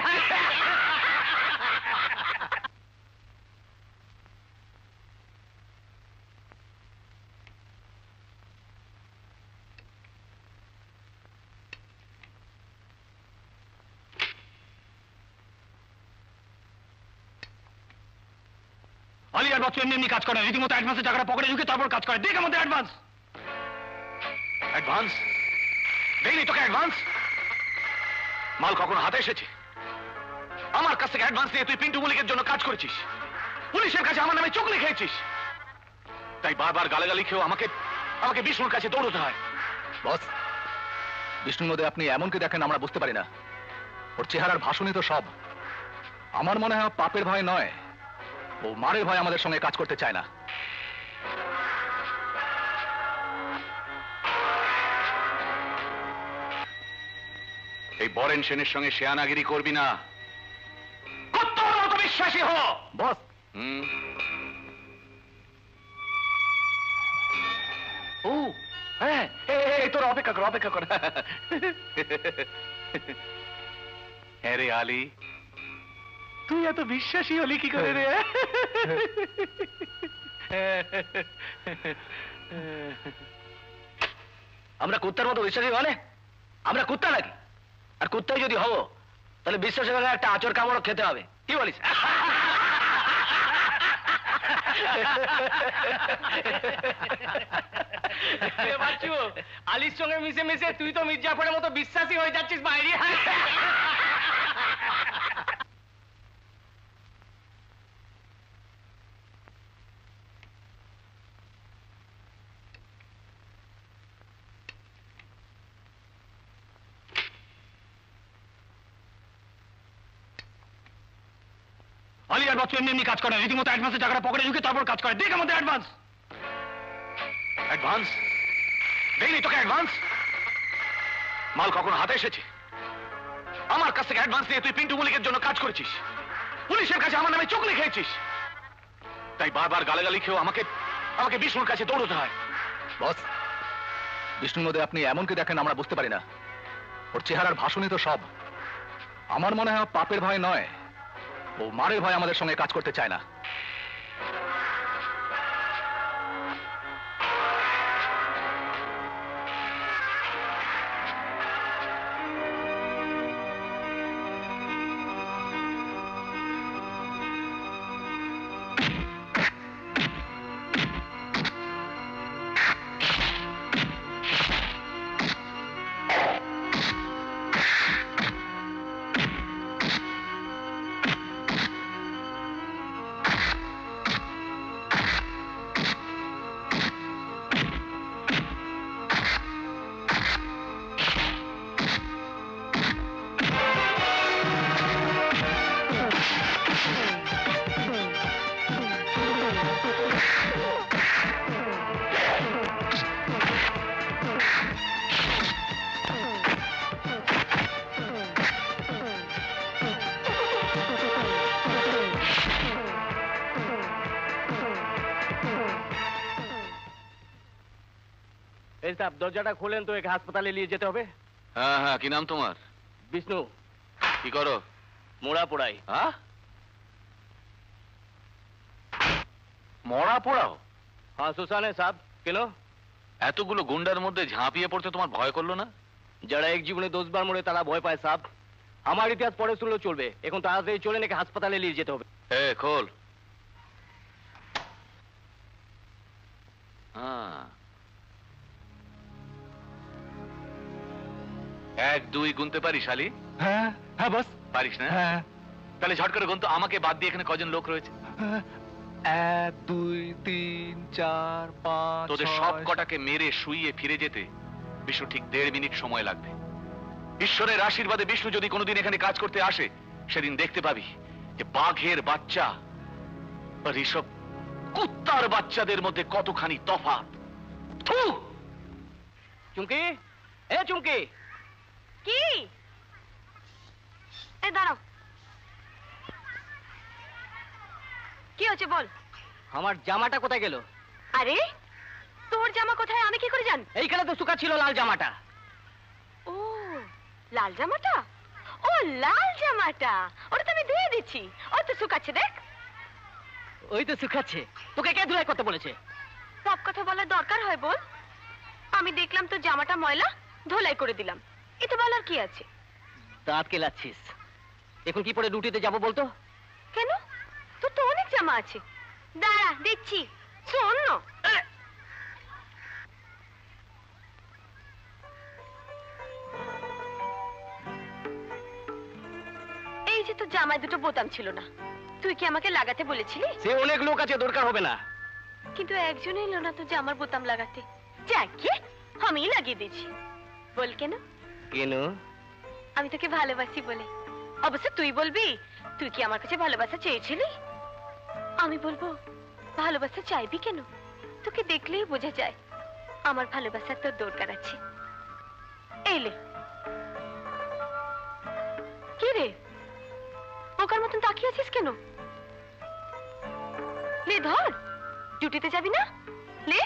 [SPEAKER 5] আলী আর বাচ্চু এমনি এমনি কাজ করে, রীতিমতো অ্যাডভান্সের টাকাটা পকেটে ঢুকে তারপর কাজ করে। দেখ আমাদের অ্যাডভান্স।
[SPEAKER 11] অ্যাডভান্স দেইনি তোকে? অ্যাডভান্স মাল কখনো হাতে এসেছে? আমার কাছ থেকে অ্যাডভান্স নিয়ে তুই পিন্টু মল্লিকের জন্য কাজ করেছিস, পুলিশের কাছে আমার নামে চোখ লিখেছিস, তাই বারবার গালাগালি খেয়েও আমাকে আমাকে বিষ্ণুর কাছে দৌড়তে হয়।
[SPEAKER 9] বস, বিষ্ণুর মধ্যে আপনি এমন কি দেখেন আমরা বুঝতে পারি না। ওর চেহারার ভাষণই তো সব। আমার মনে হয় পাপের ভয় নয়, ও মারের ভয় আমাদের সঙ্গে কাজ করতে চায় না।
[SPEAKER 11] এই বরেন সেনের সঙ্গে শেয়ানাগিরি করবি না, কুত্তার মতো বিশ্বাসী হ।
[SPEAKER 9] বস
[SPEAKER 11] হুম
[SPEAKER 9] ও
[SPEAKER 11] হ্যাঁ, এই তোর অপেক্ষা কর অপেক্ষা কর। হ্যাঁ রে আলী, তুই এত বিশ্বাসী হলি কি করে রে?
[SPEAKER 1] আমরা কুত্তার মতো বিশ্বাসী মানে? আমরা কুত্তা নাকি? আর কুত্তাই যদি হবো তাহলে বিশ্বাসের বেলায় একটা আচর কামড় খেতে হবে। কি বলিস? বাচ্চু, আলির সঙ্গে মিশে মিশে তুই তো মির্জাফরের মতো বিশ্বাসী হয়ে যাচ্ছিস বাইরে।
[SPEAKER 5] আলী আর বাচ্চু এমনি এমনি কাজ করে, রীতিমতো অ্যাডভান্সের টাকাটা পকেটে ঢুকে তারপর কাজ করে। দেখ আমাদের অ্যাডভান্স।
[SPEAKER 11] অ্যাডভান্স দেইনি তোকে? অ্যাডভান্স মাল কখনো হাতে এসেছে? আমার কাছ থেকে অ্যাডভান্স নিয়ে তুই পিন্টু মল্লিকের জন্য কাজ করেছিস, পুলিশের কাছে আমার নামে চোখ লিখেছিস, তাই বারবার গালাগালি খেয়েও আমাকে আমাকে বিষ্ণুর কাছে দৌড়তে হয়।
[SPEAKER 9] বস, বিষ্ণুর মধ্যে আপনি এমন কি দেখেন আমরা বুঝতে পারি না। ওর চেহারার ভাষণই তো সব। আমার মনে হয় পাপের ভয় নয়, ও মারের ভয় আমাদের সঙ্গে কাজ করতে চায় না।
[SPEAKER 10] সাহেব দরজাটা খোলেন তো, একে হাসপাতালে নিয়ে যেতে হবে।
[SPEAKER 11] হ্যাঁ হ্যাঁ, কি নাম তোমার?
[SPEAKER 10] বিষ্ণু।
[SPEAKER 11] কি করো?
[SPEAKER 10] মোড়া পোড়াই।
[SPEAKER 11] হ্যাঁ, মরা পোড়াও?
[SPEAKER 10] হ্যাঁ শ্মশানে সাহেব। কেন?
[SPEAKER 11] এতগুলো গুন্ডার মধ্যে ঝাঁপিয়ে পড়তে তোমার ভয় করলো না?
[SPEAKER 10] যারা এক জীবনে দোষবার মরে তারা ভয় পায় সাহেব। আমার ইতিহাস পরে শুনলেও চলবে, এখন তাড়াতাড়ি চলে নাকি হাসপাতালে নিয়ে যেতে হবে।
[SPEAKER 11] এ খোল। হ্যাঁ, এক দুই গুনতে পারিস শালি?
[SPEAKER 8] হ্যাঁ হ্যাঁ বস।
[SPEAKER 11] পারিস না?
[SPEAKER 8] হ্যাঁ।
[SPEAKER 11] তাহলে ঝট করে গুনতো, আমাকে বাদ দিয়ে এখানে কজন লোক রয়েছে?
[SPEAKER 8] এক দুই তিন চার পাঁচ।
[SPEAKER 11] তোদের সব কটাকে মেরে শুইয়ে ফিরে যেতে বিষ্ণু ঠিক দেড় মিনিট সময় লাগবে। ঈশ্বরের আশীর্বাদে বিষ্ণু যদি কোনোদিন এখানে কাজ করতে আসে, সেদিন দেখতে পাবি যে বাঘের বাচ্চা আর এইসব কুত্তার বাচ্চাদের মধ্যে কতখানি তফাৎ। থু!
[SPEAKER 10] চুমকি, এ চুমকি।
[SPEAKER 3] কি? এই দাঁড়াও, কি হচ্ছে বল।
[SPEAKER 10] আমার জামাটা কোথায় গেল?
[SPEAKER 3] আরে তোর জামা কোথায় আমি কি করে জান?
[SPEAKER 10] এইখানে তো শুকা ছিল লাল জামাটা।
[SPEAKER 3] ও লাল জামাটা, ও লাল জামাটা, ওটা তো আমি ধুয়ে দিচ্ছি, ও তো শুকাচ্ছে দেখ।
[SPEAKER 10] ওই তো শুকাচ্ছে, তোকে কে ধুলাই করতে বলেছে?
[SPEAKER 3] সব কথা বলার দরকার হয় বল? আমি দেখলাম তোর জামাটা ময়লা, ধোলাই করে দিলাম, এতে বলার কি আছে?
[SPEAKER 10] দাঁত কেলাচ্ছিস, এখন কি পরে ডিউটিতে যাবো বলতো?
[SPEAKER 3] কেন, তোর তো অনেক জামা আছে। দাঁড়া দিচ্ছি, শোন না। এই যে তোর জামায় দুটো বোতাম ছিল না, তুই কি আমাকে লাগাতে বলেছিলি?
[SPEAKER 10] সে অনেক লোক আছে, দরকার হবে না।
[SPEAKER 3] কিন্তু একজন এলো না তোর জামার বোতাম লাগাতে। যাকে আমি লাগিয়ে দিয়েছি। বল কেন?
[SPEAKER 10] কেন?
[SPEAKER 3] আমি তোকে ভালোবাসি বলে। অবশ্য তুই বলবি, তুই কি আমার কাছে ভালোবাসা চেয়েছিলি? আমি বলবো, ভালোবাসা চাইবি কেন? তোকে দেখলেই বোঝা যায় আমার ভালোবাসার তোর দরকার আছে। এই লে। কি রে, বোকার মতন তাকিয়ে আছিস কেন? লে ধর, ডিউটিতে যাবি না? লে।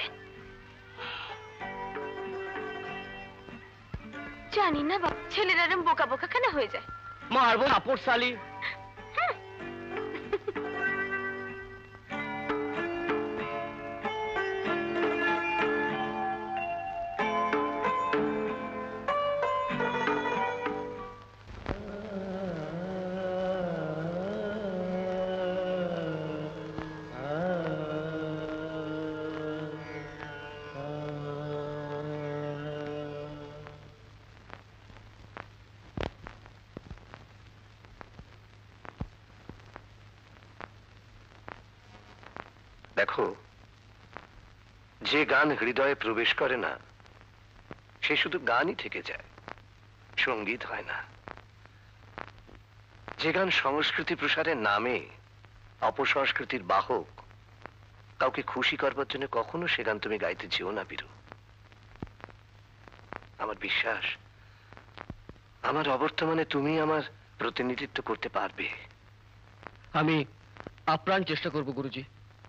[SPEAKER 3] জানি না বাবা, ছেলেরা এরম বোকা বোকা কেন হয়ে যায়?
[SPEAKER 10] মারবো আপর শালি।
[SPEAKER 9] দেখো, যে গান হৃদয়ে প্রবেশ করে না সে শুধু গানই থেকে যায়, সঙ্গীত হয় না। যে গান সংস্কৃতি প্রসারের নামে অপসংস্কৃতির বাহক, কাউকে খুশি করবার জন্য কখনো সে গান তুমি গাইতে যেও না বীরু। আমার বিশ্বাস, আমার অবর্তমানে তুমি আমার প্রতিনিধিত্ব করতে পারবে।
[SPEAKER 10] আমি আপ্রাণ চেষ্টা করব গুরুজি।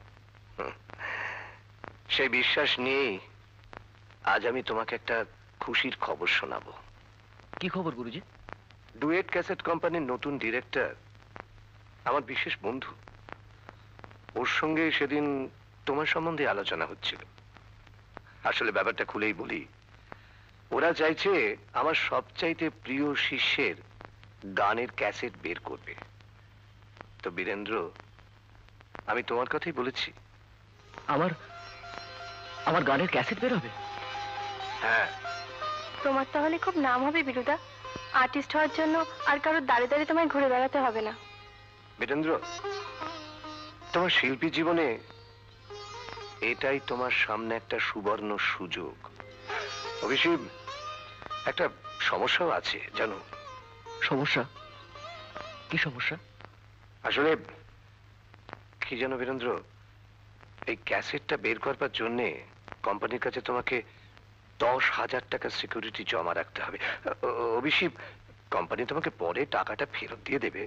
[SPEAKER 9] সেই বিশ্বাস নিয়ে আজ আমি তোমাকে একটা খুশির খবর শোনাবো।
[SPEAKER 10] কি খবর গুরুজি?
[SPEAKER 9] ডুয়েট ক্যাসেট কোম্পানির নতুন ডিরেক্টর আমার বিশেষ বন্ধু, ওর সঙ্গে সেদিন তোমার সম্বন্ধে আলোচনা হচ্ছিল। আসলে ব্যাপারটা খুলেই বলি, ওরা চাইছে আমার সবচাইতে প্রিয় শিষ্যের গানের ক্যাসেট বের করবে। তো বীরেন্দ্র, আমি তোমার কথাই বলেছি।
[SPEAKER 10] আমার আমার গানের ক্যাসেট বের হবে?
[SPEAKER 9] হ্যাঁ।
[SPEAKER 3] তোমার তাহলে খুব নাম হবে বীরুদা। আর্টিস্ট হওয়ার জন্য আর কারোর দাঁড়ে দাঁড়িয়ে তোমায় ঘুরে বেড়াতে হবে না।
[SPEAKER 9] বীরেন্দ্র, তোমার শিল্পী জীবনে এটাই তোমার সামনে একটা সুবর্ণ সুযোগ। অবশ্যই একটা সমস্যাও আছে জানো।
[SPEAKER 10] সমস্যা? কি সমস্যা?
[SPEAKER 9] আসলে কি জানো বীরেন্দ্র, এই ক্যাসেটটা বের করবার জন্যে কোম্পানির কাছে তোমাকে দশ হাজার টাকা সিকিউরিটি জমা রাখতে হবে। অবশ্যই কোম্পানি তোমাকে পরে টাকাটা ফেরত দিয়ে দেবে।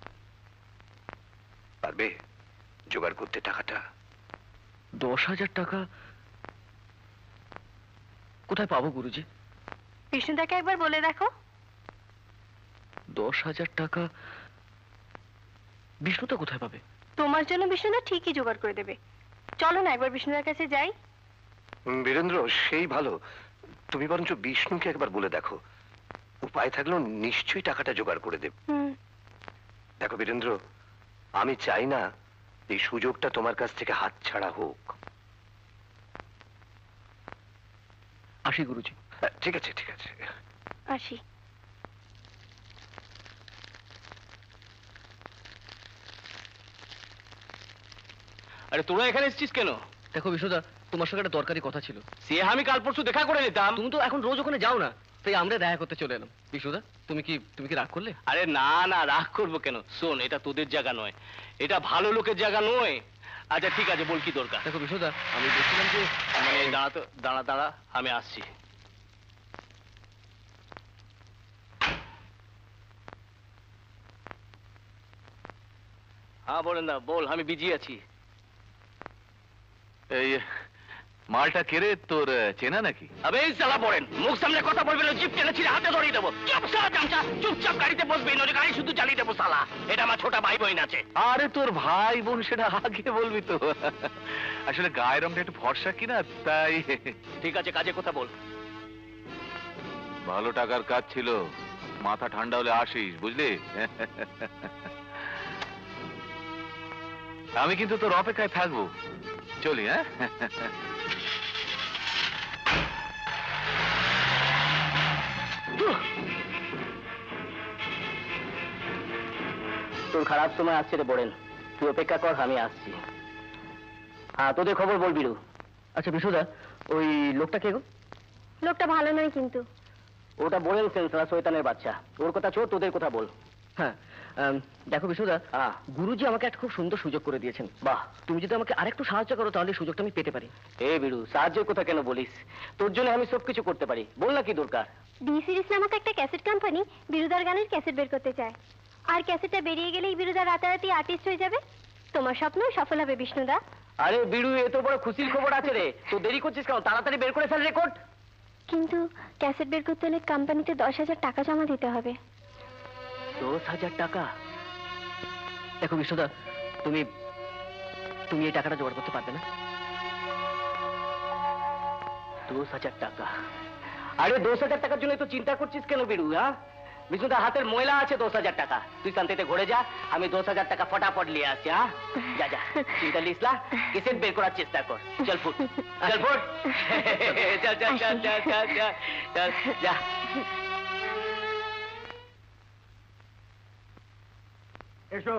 [SPEAKER 9] পারবে জোগাড় করতে টাকাটা?
[SPEAKER 10] দশ হাজার টাকা?
[SPEAKER 1] কোথায় পাবো গুরুজি?
[SPEAKER 3] বিষ্ণুদাকে একবার বলে দেখো।
[SPEAKER 1] দশ হাজার টাকা বিষ্ণুদা কোথায় পাবে?
[SPEAKER 3] তোমার জন্য বিষ্ণুদা ঠিকই জোগাড় করে দেবে। চলো না একবার বিষ্ণুদার কাছে যাই।
[SPEAKER 9] বীরেন্দ্র, সেই ভালো। তুমি বরঞ্চ বিষ্ণুকে একবার বলে দেখো, উপায় থাকলেও নিশ্চয়ই টাকাটা জোগাড় করে দেব। দেখো বীরেন্দ্র, আমি চাই না এই সুযোগটা তোমার কাছ থেকে হাতছাড়া হোক।
[SPEAKER 1] আসি গুরুজি।
[SPEAKER 9] ঠিক আছে ঠিক আছে,
[SPEAKER 3] আসি।
[SPEAKER 10] আরে তোরা এখানে এসেছিস কেন?
[SPEAKER 1] দেখো বিষ্ণুদা, তোমার সঙ্গে একটা দরকারি কথা ছিল।
[SPEAKER 10] সে আমি কাল পরশু দেখা করে নিতাম।
[SPEAKER 1] তুমি তো এখন রোজ ওখানে যাও না, তাই আমরা দেখা করতে চলে এলাম। বিষ্ণুদা, তুমি কি তুমি কি রাগ করলে?
[SPEAKER 10] আরে না না, রাগ করবো কেন? শোন, এটা তোদের জায়গা নয়, এটা ভালো লোকের জায়গা নয়। আচ্ছা ঠিক আছে, বল কি দরকার?
[SPEAKER 1] দেখো বিষ্ণুদা, আমি বলছিলাম যে
[SPEAKER 10] মানে দাঁড়া তো, দাঁড়া দাঁড়া, আমি আসছি। হ্যাঁ বলেন না, বল, আমি বিজি আছি।
[SPEAKER 11] এই মালটা কেড়ে তোর চেনা নাকি?
[SPEAKER 10] আবে এই শালা বলেন, মুখ সামনে কথা বলবে না, জিপ টেনে ছিঁড়ে হাতে ধরিয়ে দেবো। চুপ শালা চামচা, চুপচাপ গাড়িতে বসবে, নইলে গাড়ি শুধু চালিয়ে দেবো শালা। এটা আমার ছোট ভাই বোন আছে।
[SPEAKER 11] আরে তোর ভাই বোন সেটা আগে বলবি তো। আসলে গায়ের রংটা একটু ফর্সা কিনা, তাই।
[SPEAKER 10] ঠিক আছে, কাজে কথা বল।
[SPEAKER 11] ভালো টাকার কাজ ছিল, মাথা ঠান্ডা হলে আসিস, বুঝলি? আমি কিন্তু তোর অপেক্ষায় থাকবো। চলি, হ্যাঁ?
[SPEAKER 10] তোর খারাপ সময় আসছে রে বলেন, তুই অপেক্ষা কর, আমি আসছি। হ্যাঁ, তোদের খবর বল বিরু।
[SPEAKER 1] আচ্ছা বিষ্ণুদা, ওই লোকটা কে গো?
[SPEAKER 3] লোকটা ভালো নয় কিন্তু।
[SPEAKER 10] ওটা বলেন সেন্সরা শয়তানের বাচ্চা, ওর কথা ছোট, তোদের কথা বল।
[SPEAKER 1] হ্যাঁ, আম, দেখো বিষ্ণুদা,
[SPEAKER 10] হ্যাঁ
[SPEAKER 1] গুরুজি আমাকে একটা খুব সুন্দর সুযোগ করে দিয়েছেন।
[SPEAKER 10] বাহ,
[SPEAKER 1] তুমি যদি আমাকে আরেকটু সাহায্য করো তাহলে এই সুযোগটা আমি পেতে পারি।
[SPEAKER 10] এ বিরু, সাহায্যের কথা কেন বলিস? তোর জন্য আমি সবকিছু করতে পারি, বল না কি দরকার?
[SPEAKER 3] ডি সিরিজ নামক একটা ক্যাসেট কোম্পানি বিরুদার গানের ক্যাসেট বের করতে চায়, আর ক্যাসেটটা বেরিয়ে গেলেই বিরুদা রাতারাতি আর্টিস্ট হয়ে যাবে। তোমার স্বপ্ন সফল হবে বিষ্ণুদা।
[SPEAKER 10] আরে বিরু, এত বড় খুশির খবর আছে রে, তো দেরি করছিস কেন? তাড়াতাড়ি বের করে ফেল রেকর্ড।
[SPEAKER 3] কিন্তু ক্যাসেট বের করতে হলে কোম্পানিতে দশ হাজার টাকা জমা দিতে হবে।
[SPEAKER 10] দশ হাজার টাকা?
[SPEAKER 1] দেখো বিষ্ণুদা, তুমি তুমি এই টাকাটা জোগাড় করতে পারবে না?
[SPEAKER 10] দশ হাজার টাকা? আরে দশ হাজার টাকার জন্য তো চিন্তা করছিস কেন বিরু? হ্যাঁ, বিষ্ণুদা হাতের ময়লা আছে দশ হাজার টাকা। তুই শান্তিতে ঘুরে যা, আমি দশ হাজার টাকা ফটাফট নিয়ে আসছি। হ্যাঁ, যা যা, চিন্তা লিস না, কিসের বের করার চেষ্টা কর। চল ফুট, চল ফুট, চল চল চল চল চল চল চল যা।
[SPEAKER 7] এসো।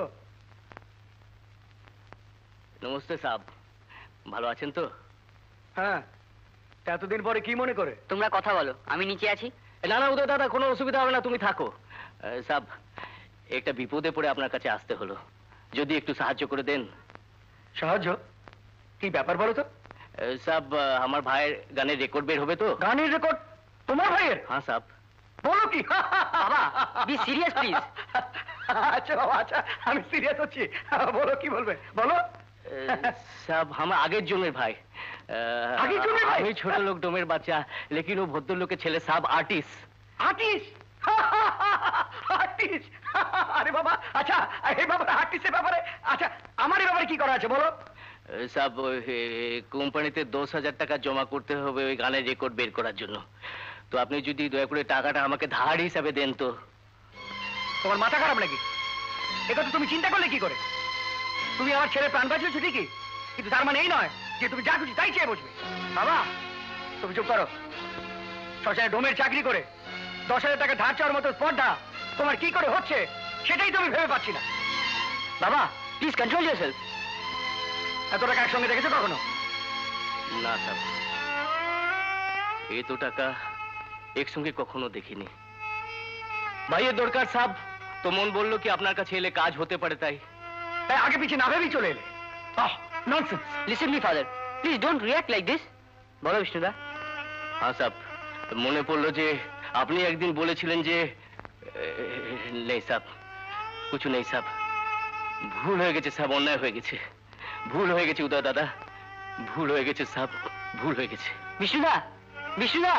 [SPEAKER 10] নমস্তে সাহেব, ভালো আছেন তো?
[SPEAKER 7] হ্যাঁ, এতদিন পরে কি মনে করে?
[SPEAKER 10] তোমরা কথা বলো, আমি নিচে আছি। না না উদয় দাদা, কোনো অসুবিধা হবে না, তুমি থাকো। সাহেব, একটা বিপদে পড়ে আপনার কাছে আসতে হলো, যদি একটু সাহায্য করে দেন।
[SPEAKER 7] সাহায্য? কি ব্যাপার বলো তো?
[SPEAKER 10] সাহেব, আমার ভাইয়ের গানের রেকর্ড বের হবে তো।
[SPEAKER 7] গানের রেকর্ড? তোমার ভাইয়ের?
[SPEAKER 10] হ্যাঁ সাহেব।
[SPEAKER 7] বলো কি?
[SPEAKER 10] বাবা, বি সিরিয়াস প্লিজ।
[SPEAKER 7] আচ্ছা বাবা, আচ্ছা, আমি সিরিয়াস হচ্ছি। বলো কি বলবে, বলো।
[SPEAKER 10] সাহেব, আমার আগের জন্মের ভাই।
[SPEAKER 7] আগের জন্মের ভাই?
[SPEAKER 10] আমি ছোট লোক ডোমের বাচ্চা, লেকিন ও ভদ্রলোকের ছেলে সাহেব আর্টিস্ট।
[SPEAKER 7] আর্টিস্ট? আর্টিস্ট? আরে বাবা, আচ্ছা এই ব্যাপারে, আর্টিস্টের ব্যাপারে, আচ্ছা আমার এই ব্যাপারে কি করা আছে বলো।
[SPEAKER 10] সাহেব, কোম্পানিতে দশ হাজার টাকা জমা করতে হবে ওই গানের রেকর্ড বের করার জন্য। তো আপনি যদি দয়া করে টাকাটা আমাকে ধার হিসাবে দেন তো।
[SPEAKER 7] তোমার মাথা খারাপ নাকি? একথা তুমি চিন্তা করলে কি করে? তুমি আমার ছেলে প্রাণ বাঁচিয়েছো ঠিকই, কিন্তু তার মানে এই নয় যে তুমি যা খুশি তাই চেয়ে বসবে। বাবা তুমি চুপ করো। শ্মশানে ডোমের চাকরি করে দশ হাজার টাকা ধার চাওয়ার মতো স্পর্ধা তোমার কি করে হচ্ছে সেটাই তুমি ভেবে পাচ্ছি না।
[SPEAKER 10] বাবা প্লিজ কন্ট্রোল ইয়োরসেলফ।
[SPEAKER 7] এত টাকা একসঙ্গে দেখেছো কখনো?
[SPEAKER 10] না স্যার, এত টাকা একসঙ্গে কখনো দেখিনি। ভাইয়ের দরকার সাহেব, তো মন বললো কি আপনার কাছে এলে কাজ হতে পারে, তাই
[SPEAKER 7] তাই আগে পিছিয়ে না ভেবেই চলে এলে। Ah nonsense.
[SPEAKER 10] Listen me father, please don't react like this. বলো বিষ্ণুদা। হ্যাঁ সাহেব, মনে পড়লো যে আপনি একদিন বলেছিলেন যে নেই সাহেব, কিছু নেই সাহেব, ভুল হয়ে গেছে সাহেব, অন্যায় হয়ে গেছে, ভুল হয়ে গেছে উদয় দাদা, ভুল হয়ে গেছে সাহেব, ভুল হয়ে গেছে।
[SPEAKER 7] বিষ্ণুদা
[SPEAKER 12] বিষ্ণুদা,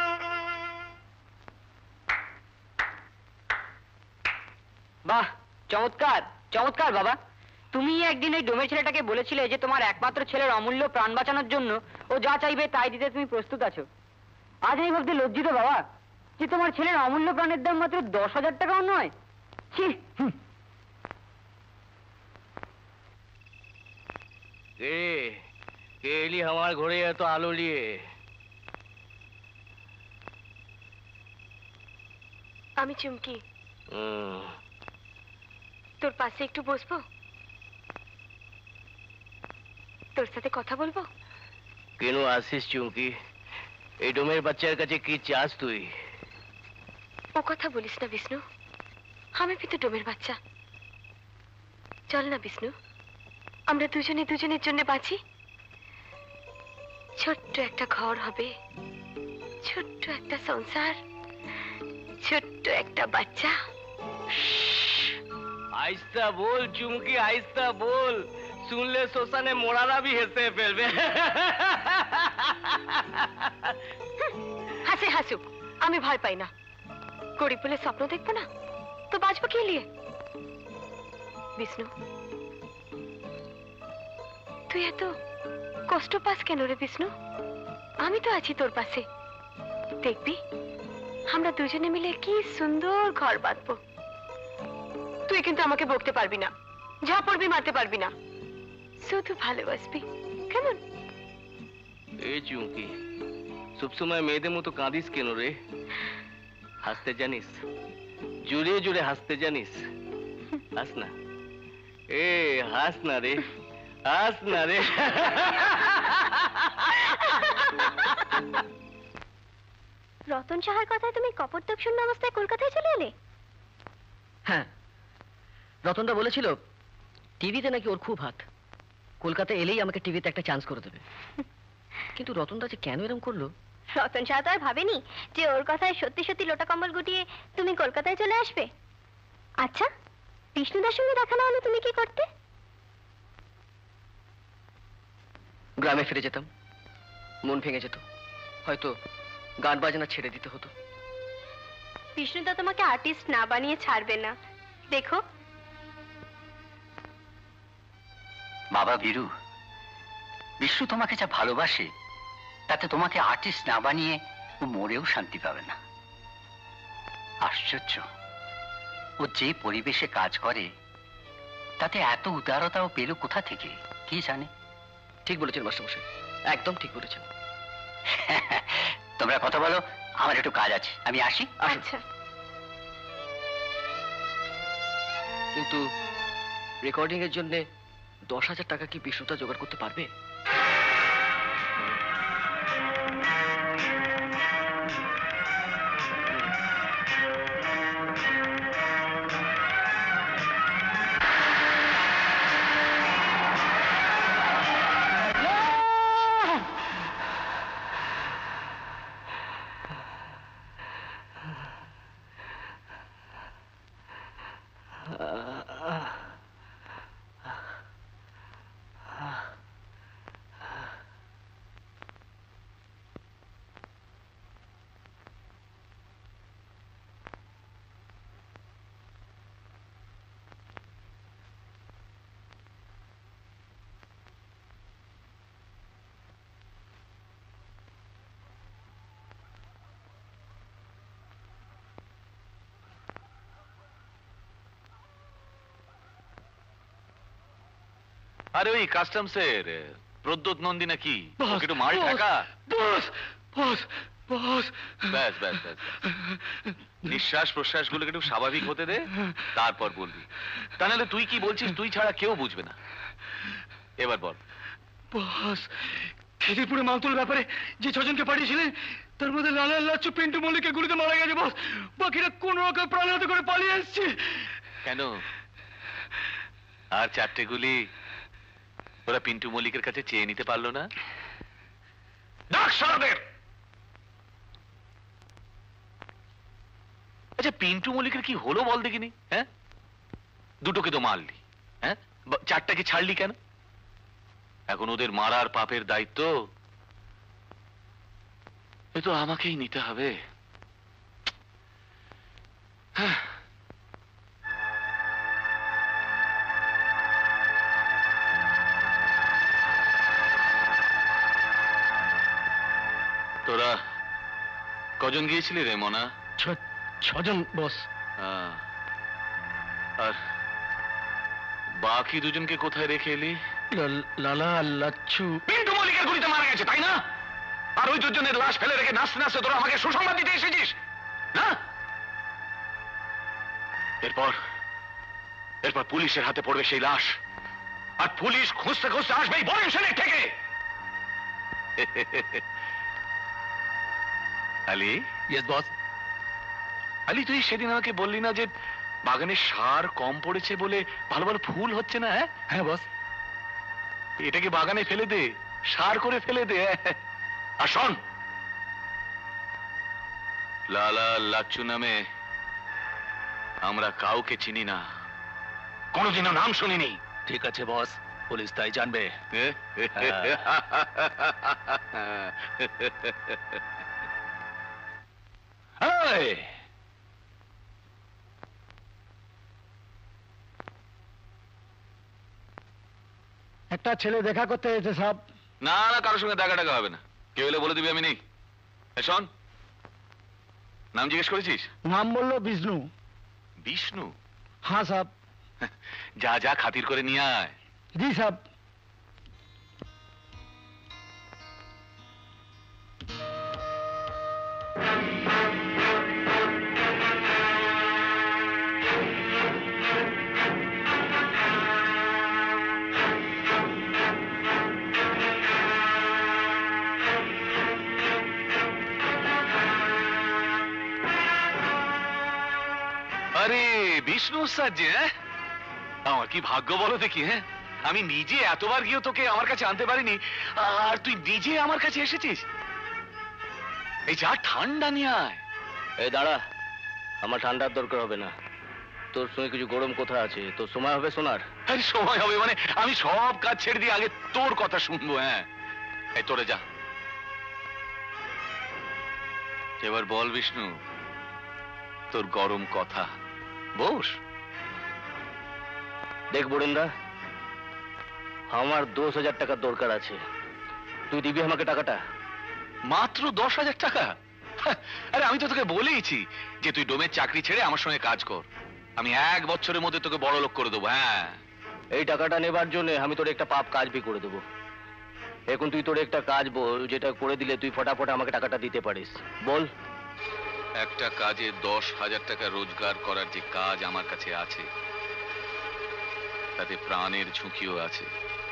[SPEAKER 12] বাহ, চমৎকার চমৎকার বাবা। তুমি একদিন এই ডোমের ছেলেটাকে বলেছিলে যে তোমার একমাত্র ছেলের অমূল্য প্রাণ বাঁচানোর জন্য ও যা চাইবে তাই দিতে তুমি প্রস্তুত আছো। আজ আমি ভাবতে লজ্জিত বাবা যে তোমার ছেলের অমূল্য প্রাণের দাম মাত্র দশ হাজার টাকাও নয়। ছি।
[SPEAKER 10] কে কে এলি আমার ঘরে এত আলো নিয়ে?
[SPEAKER 3] আমি চুমকি,
[SPEAKER 10] হুম,
[SPEAKER 3] তোর পাশে একটু বসবো? তোর সাথে কথা বলবো?
[SPEAKER 10] কেন আসিস চুমকি? এই ডোমের বাচ্চার কাছে কি চাস তুই?
[SPEAKER 3] ও কথা বলিস না বিষ্ণু, আমি কিন্তু ডোমের বাচ্চা। চল না বিষ্ণু, আমরা দুজনে দুজনের জন্য বাঁচি। ছোট্ট একটা ঘর হবে, ছোট্ট একটা সংসার, ছোট্ট একটা বাচ্চা।
[SPEAKER 10] আইস্তা বল চুমকি, আইস্তা বল, শুনলে শ্মশানে মোড়ারা भी হেসে ফেলবে।
[SPEAKER 3] হাসে হাসুক, আমি ভয় পাই না। গরিব বলে স্বপ্ন দেখবো না তো বাঁচবো কে নিয়ে? বিষ্ণু, তুই এত কষ্ট পাস কেন রে বিষ্ণু? আমি তো আছি তোর পাশে। দেখবি আমরা দুজনে মিলে কি সুন্দর ঘর বাঁধবো। তুই কিন্তু আমাকে বকতে পারবি না, যা পড়বি মারতে পারবি না, শুধু ভালোবাসবি, কেমন?
[SPEAKER 10] এই চুমকি, সবসময় মেয়েদের মতো কাঁদিস কেন রে? হাসতে জানিস, জোরে জোরে হাসতে জানিস। হাস না, এ হাস না রে, হাস না রে।
[SPEAKER 3] রতন সাহার কথায় তুমি কপোর্তক শূন্য অবস্থায় কলকাতায় চলে এলে?
[SPEAKER 12] হ্যাঁ, রতনদা বলেছিল টিভিতে নাকি ওর খুব হাত, কলকাতা এলেই আমাকে টিভিতে একটা চান্স করে দেবে। কিন্তু রতনদা যে কেন এরকম করলো?
[SPEAKER 3] রতন সাহা তো আর ভাবেনি যে ওর কথায় সত্যি সত্যি লোটা কম্বল গুটিয়ে তুমি কলকাতায় চলে আসবে। আচ্ছা, বিষ্ণুদার সঙ্গে দেখা না হলে তুমি কি করতে?
[SPEAKER 12] গ্রামে ফিরে যেতাম, মন ভেঙে যেত, হয়তো গান বাজনা ছেড়ে দিতে হতো।
[SPEAKER 3] বিষ্ণুদা তোমাকে আর্টিস্ট না বানিয়ে ছাড়বে না, দেখো।
[SPEAKER 2] বাবা বীরু, বিষ্ণু তোমাকে যা ভালোবাসে তাতে তোমাকে আর্টিস্ট না বানিয়ে ও মরেও শান্তি পাবে না। আশ্চর্য, ও যে পরিবেশে কাজ করে তাতে এত উদারতা ও পেল কোথা থেকে কি জানে?
[SPEAKER 12] ঠিক বলেছেন মাস্টারমশাই, একদম ঠিক বলেছেন।
[SPEAKER 2] তোমরা কথা বলো, আমার একটু কাজ আছে, আমি আসি।
[SPEAKER 3] আচ্ছা।
[SPEAKER 12] কিন্তু রেকর্ডিং এর জন্য দশ হাজার টাকা কি বিষ্ণুদা জোগাড় করতে পারবে?
[SPEAKER 11] আরে ওই কাস্টমসের প্রদ্যোৎ নন্দী নাকি, ওকে একটু মাল ঢাকা।
[SPEAKER 6] বস বস বস,
[SPEAKER 11] ব্যাস ব্যাস ব্যাস, নিঃশ্বাস প্রশ্বাস গুলোকে একটু স্বাভাবিক হতে দে, তারপর বলবি। তা নাহলে তুই কি বলছিস তুই ছাড়া কেউ বুঝবে না। এবার বল।
[SPEAKER 6] বস, খিদিরপুরে মালতুল ব্যাপারে যে ছজনকে পাঠিয়েছিলেন তার মধ্যে লালা লাচ্চু পিন্টু মল্লিককে গুলিতে মারা গেছে বস। বাকিরা কোন রকম প্রাণাহত করে পালিয়ে এসছে।
[SPEAKER 11] কেন? আর চারটে গুলি ওরা পিন্টু মল্লিকের কাছে চেয়ে নিতে পারলো না? আচ্ছা, পিন্টু মল্লিকের কি হলো বল দেখিনি? হ্যাঁ, দুটোকে তো মারলি, হ্যাঁ, চারটাকে ছাড়লি কেন? এখন ওদের মারার পাপের দায়িত্ব এ তো আমাকেই নিতে হবে। হ্যাঁ, তোরা কজন গিয়েছিলি রে মনা?
[SPEAKER 1] ছজন বস।
[SPEAKER 11] আহ, আর বাকি দুজনকে কোথায় রেখে এলি?
[SPEAKER 1] লালা লাচ্ছু
[SPEAKER 11] পিন্টু মল্লিকের গুলিতে মারা গেছে, তাই না? আর ওই দুজনের লাশ ফেলে রেখে নাচতে নাচতে তোরা আমাকে সুসংবাদ দিতে এসেছিস না? এরপর এরপর পুলিশের হাতে পড়বে সেই লাশ, আর পুলিশ খুঁজতে খুঁজতে আসবে এই বরেন সেনের থেকে। আলি।
[SPEAKER 1] Yes boss.
[SPEAKER 11] আলি, তুই সেদিন আমাকে বললি না যে বাগানে সার কম পড়েছে বলে ভালো ভালো ফুল হচ্ছে না?
[SPEAKER 1] হ্যাঁ বস।
[SPEAKER 11] এটাকে বাগানে ফেলে দে, সার করে ফেলে দে। আর শোন, লালা লাচ্চু নামে আমরা কাউকে চিনি না, কোনোদিনও নাম শুনিনি।
[SPEAKER 1] ঠিক আছে বস, পুলিশ তাই জানবে।
[SPEAKER 11] এই,
[SPEAKER 5] একটা ছেলে দেখা করতে এসেছে সব।
[SPEAKER 11] না না, কারোর সঙ্গে দেখা টাকা হবে না। কেউ এলে বলে দিবি আমি নেই। এই শোন, নাম জিজ্ঞেস করেছিস?
[SPEAKER 5] নাম বললো বিষ্ণু।
[SPEAKER 11] বিষ্ণু?
[SPEAKER 5] হ্যাঁ সাহেব।
[SPEAKER 11] যা যা খাতির করে নিয়ে আয়।
[SPEAKER 5] জি সাহেব।
[SPEAKER 11] আরে বিষ্ণু সাজ্জে, হ্যাঁ? আমার কি ভাগ্য বলো দেখি। হ্যাঁ, আমি নিজে এতবার গিয়েও তোকে আমার কাছে আনতে পারিনি, আর তুই নিজে আমার কাছে এসেছিস। এই যা, ঠান্ডা নিয়ে আয়।
[SPEAKER 10] এই দাঁড়া, আমার ঠান্ডার দরকার হবে না। তোর সঙ্গে কিছু গরম কথা আছে, তোর সময় হবে শোনার?
[SPEAKER 11] আরে সময় হবে মানে? আমি সব কাজ ছেড়ে দিয়ে আগে তোর কথা শুনবো। হ্যাঁ, এই তোরে যা। এবার বল বিষ্ণু, তোর গরম কথা। বস।
[SPEAKER 10] দেখ বরেন্দা, আমার দশ হাজার টাকার দরকার আছে, তুই দিবি আমাকে টাকাটা?
[SPEAKER 11] মাত্র দশ হাজার টাকা? আরে আমি তো তোকে বলেইছি যে তুই ডোমের চাকরি ছেড়ে আমার সঙ্গে কাজ কর, আমি এক বছরের মধ্যে তোকে বড় লোক করে দেবো। হ্যাঁ,
[SPEAKER 10] এই টাকাটা নেবার জন্য আমি তোর একটা পাপ কাজ বি করে দেবো। এখন তুই তোর একটা কাজ বল, যেটা করে দিলে তুই ফটাফট আমাকে টাকাটা দিতে পারিস। বল।
[SPEAKER 11] একটা কাজে দশ হাজার টাকা রোজগার করার যে কাজ আমার কাছে আছে, তাতে প্রাণের ঝুঁকিও আছে।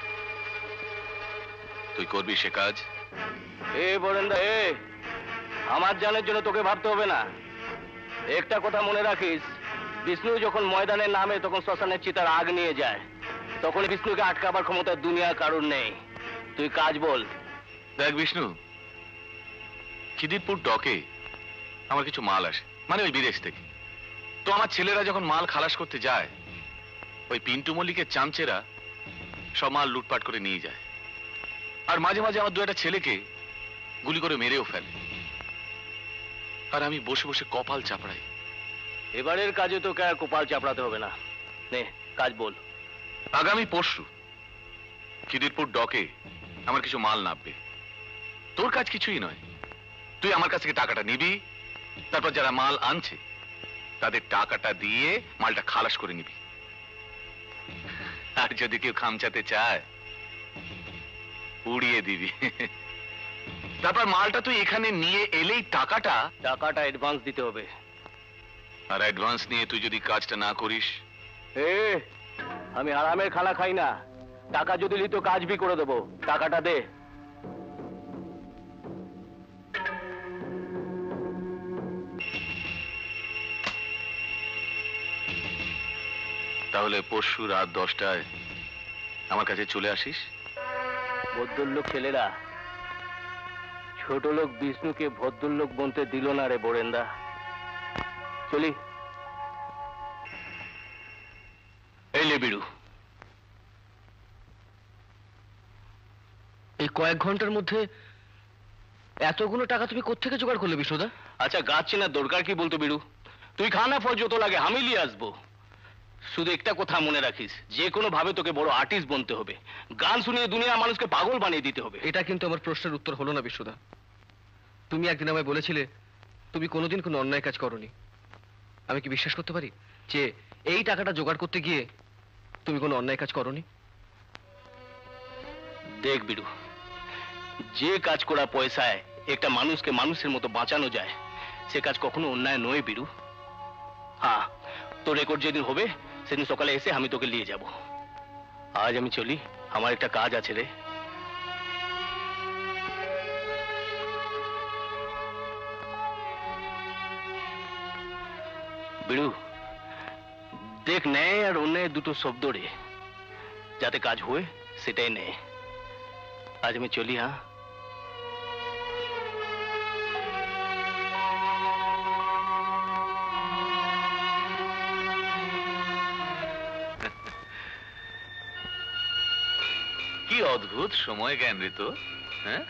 [SPEAKER 11] তুই করবি সে কাজ?
[SPEAKER 10] এ বরেন্দা, এ আমার জানের জন্য তোকে ভাবতে হবে না। একটা কথা মনে রাখিস, বিষ্ণু যখন ময়দানে নামে তখন শ্মশানের চিতার আগ নিয়ে যায়, তখন বিষ্ণুকে আটকাবার ক্ষমতা দুনিয়ার কারণ নেই। তুই কাজ বল।
[SPEAKER 11] দেখ বিষ্ণু, খিদিরপুর ডকে আমার কিছু মাল আসে, মানে ওই বিদেশ থেকে। তো আমার ছেলেরা যখন মাল খালাস করতে যায়, ওই পিন্টু মল্লিকের চামচেরা সব মাল লুটপাট করে নিয়ে যায়, আর মাঝে মাঝে আমার দু একটা ছেলেকে গুলি করে মেরেও ফেলে, আর আমি বসে বসে কপাল চাপড়াই।
[SPEAKER 10] এবারের কাজে তোকে আর কপাল চাপড়াতে হবে না, নে কাজ বল।
[SPEAKER 11] আগামী পরশু খিদিরপুর ডকে আমার কিছু মাল নামবে। তোর কাজ কিছুই নয়, তুই আমার কাছ থেকে টাকাটা নিবি, তারপর যারা মাল আনছে তাদের টাকাটা দিয়ে মালটা খালাস করে নিবি। আর যদি কেউ খামচাতে চায়, উড়িয়ে দিবি। তারপর মালটা তুই এখানে নিয়ে এলেই টাকাটা
[SPEAKER 10] টাকাটা অ্যাডভান্স দিতে হবে।
[SPEAKER 11] আর অ্যাডভান্স নিয়ে তুই যদি কাজটা না করিস?
[SPEAKER 10] এ আমি আরামের খানা খাই না, টাকা যদি নিত কাজ বি করে দেবো, টাকাটা দে।
[SPEAKER 11] তাহলে পরশু রাত দশটায় আমার কাছে চলে আসিস।
[SPEAKER 10] ভদ্রলোক ছেলেরা ছোট লোক বিষ্ণুকে ভদ্রলোক বলতে দিল না রে বরেন্দা। চলি।
[SPEAKER 11] এই লে বিড়ু,
[SPEAKER 1] এই কয়েক ঘন্টার মধ্যে এতগুলো টাকা তুমি কোত্থেকে জোগাড় করলে বিষ্ণুদা?
[SPEAKER 10] আচ্ছা গাছ চেনার দরকার কি বলতো বিড়ু? তুই খানা ফল যত লাগে আমি নিয়ে আসবো। শুধু একটা কথা মনে রাখিস, যে কোনো ভাবে তোকে বড় আর্টিস্ট বনতে হবে, গান শুনিয়ে দুনিয়ার মানুষকে পাগল বানিয়ে দিতে হবে।
[SPEAKER 1] এটা কিন্তু আমার প্রশ্নের উত্তর হলো না বিষ্ণুদা। তুমি একদিন আমায় বলেছিলে তুমি কোনোদিন কোনো অন্যায় কাজ করনি। আমি কি বিশ্বাস করতে পারি যে এই টাকাটা জোগাড় করতে গিয়ে তুমি কোনো অন্যায় কাজ করনি?
[SPEAKER 10] দেখ বিড়ু, যে কাজ করা পয়সায় একটা মানুষকে মানুষের মতো বাঁচানো যায় সে কাজ কখনো অন্যায় নয় বিড়ু। হ্যাঁ, তোর রেকর্ড যেদিন হবে সেদিন সকালে এসে আমি তোকে নিয়ে যাব। আজ আমি চলি, আমার একটা কাজ আছে রে। বিড়ু দেখ, ন্যায় আর অন্যায় দুটো শব্দ রে, যাতে কাজ হয় সেটাই ন্যায়। আজ আমি চলি। হ্যাঁ,
[SPEAKER 11] কি অদ্ভুত সময় জ্ঞান রে তো। হ্যাঁ,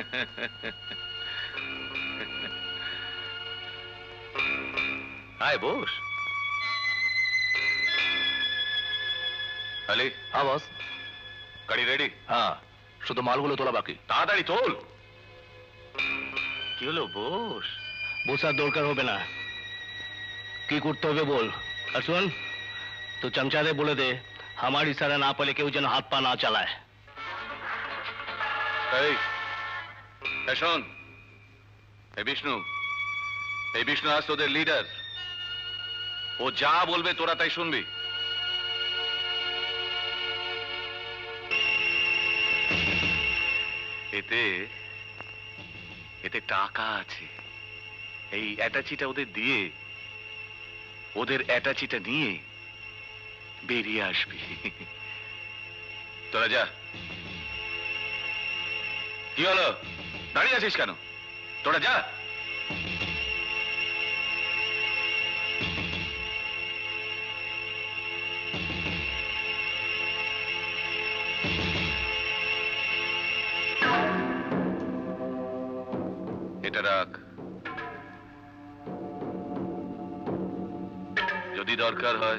[SPEAKER 11] আয় বস। আলি,
[SPEAKER 1] হ্যাঁ বস।
[SPEAKER 11] গাড়ি রেডি?
[SPEAKER 10] হ্যাঁ, শুধু মালগুলো তোলা বাকি।
[SPEAKER 11] তাড়াতাড়ি তোল। কি হলো? বস।
[SPEAKER 10] বসার দরকার হবে না, কি করতে হবে বল। আর শোন, তো চমচারে বলে দে আমার ইশারা না পেলে কেউ যেন হাত পা না চালায়।
[SPEAKER 11] এই এই শোন, এই বিষ্ণু, এই বিষ্ণু আজ তোদের লিডার। ও যা বলবে তোরা তাই শুনবি। এতে এতে টাকা আছে। এই অ্যাটাচিটা ওদের দিয়ে ওদের অ্যাটাচিটা নিয়ে বেরিয়ে আসবি। তোরা যা। কি হলো, দাঁড়িয়ে আছিস কেন? তোরা যা। এটা রাখ, যদি দরকার হয়।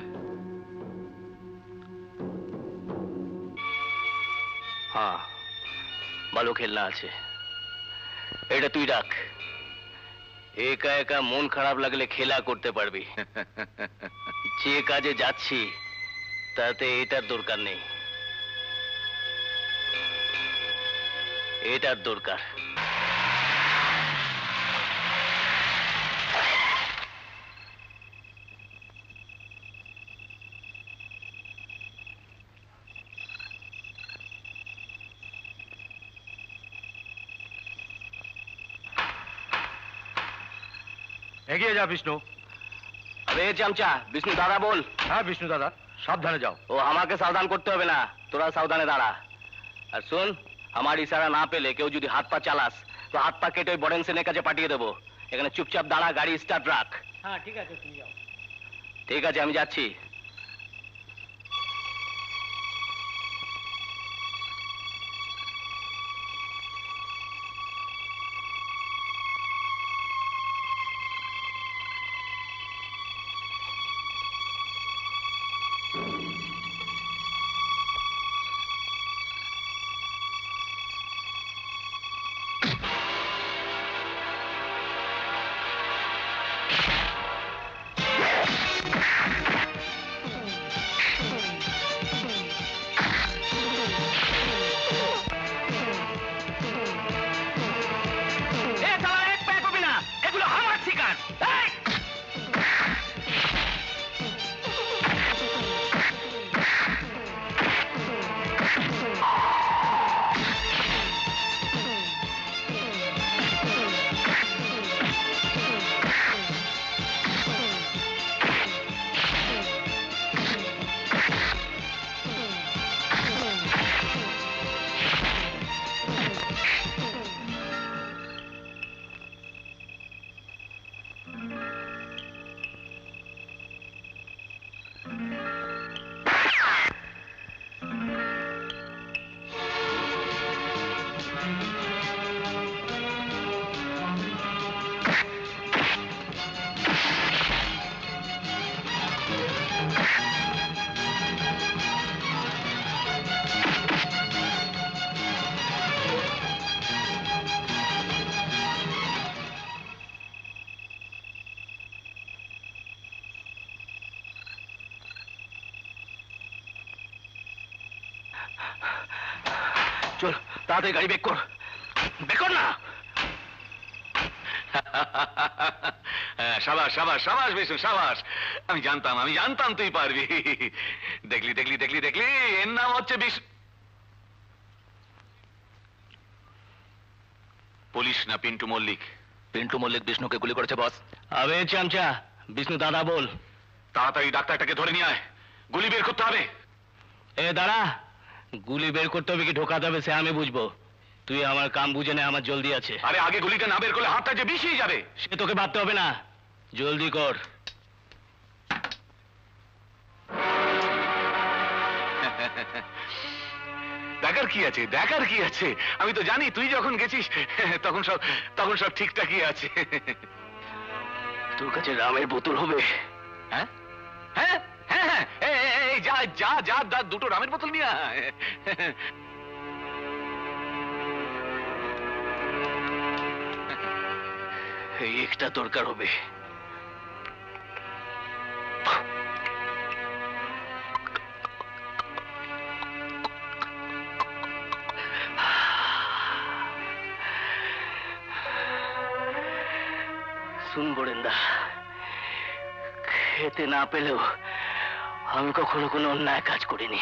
[SPEAKER 10] হ্যাঁ, ভালো খেলনা আছে, এটা তুই রাখ। একা একা মন খারাপ লাগলে খেলা করতে পারবি। যে কাজে যাচ্ছি তাতে এটার দরকার নেই, এটার দরকার।
[SPEAKER 5] এগিয়ে যা বিষ্ণু।
[SPEAKER 10] আরে চামচা, বিষ্ণু দাদা বল।
[SPEAKER 5] হ্যাঁ বিষ্ণু দাদা, সাবধানে যাও।
[SPEAKER 10] ও আমাকে সাবধান করতে হবে না, তোরা সাবধানে দাঁড়া। আর শোন, আমার ইশারা না পেলে কেউ যদি হাত পা চালাস তো হাত পা কেটে বড়েন সেনের কাছে পাঠিয়ে দেবো। এখানে চুপচাপ দাঁড়া, গাড়ি স্টার্ট রাখ।
[SPEAKER 7] হ্যাঁ ঠিক আছে, তুমি যাও।
[SPEAKER 10] ঠিক আছে, আমি যাচ্ছি। চল তাড়াতাড়ি গাড়ি বেক কর, বেক কর না।
[SPEAKER 11] সাবাস সাবাস সাবাস বিষ্ণু সাবাস। আমি জানতাম আমি জানতাম তুই পারবি। দেখলি দেখলি দেখলি দেখলি এর নাম হচ্ছে বিষ্ণু। পুলিশ না পিন্টু মল্লিক?
[SPEAKER 10] পিন্টু মল্লিক বিষ্ণুকে গুলি করেছে বস। আবে চামচা, বিষ্ণু দাদা বল।
[SPEAKER 11] তাড়াতাড়ি ডাক্তারটাকে ধরে নিয়ে আয়, গুলি বের করতে হবে।
[SPEAKER 10] এ দাঁড়া, গুলি বের করতে হবে কি ঢোকাতে হবে সে আমি বুঝবো, তুই আমার কাম বুঝে নে, আমার জলদি আছে।
[SPEAKER 11] আরে আগে গুলিটা না বের করলে হাতটা যে বিষিয়ে যাবে।
[SPEAKER 10] সে তোকে ভাবতে হবে না, জলদি কর।
[SPEAKER 11] দেখার কি আছে, দেখার কি আছে, আমি তো জানি তুই যখন গেছিস তখন সব তখন সব ঠিকঠাকই আছে।
[SPEAKER 10] তোর কাছে রামের বোতল হবে?
[SPEAKER 11] হ্যাঁ হ্যাঁ হ্যাঁ হ্যাঁ, এই, এই, এই, যা যা যা যা, দুটো রামের বোতল নিয়ে আয়।
[SPEAKER 10] এই একটা দরকার হবে। শুন বরেন্দা, খেতে না পেলেও আমি কখনো কোনো অন্যায় কাজ করিনি।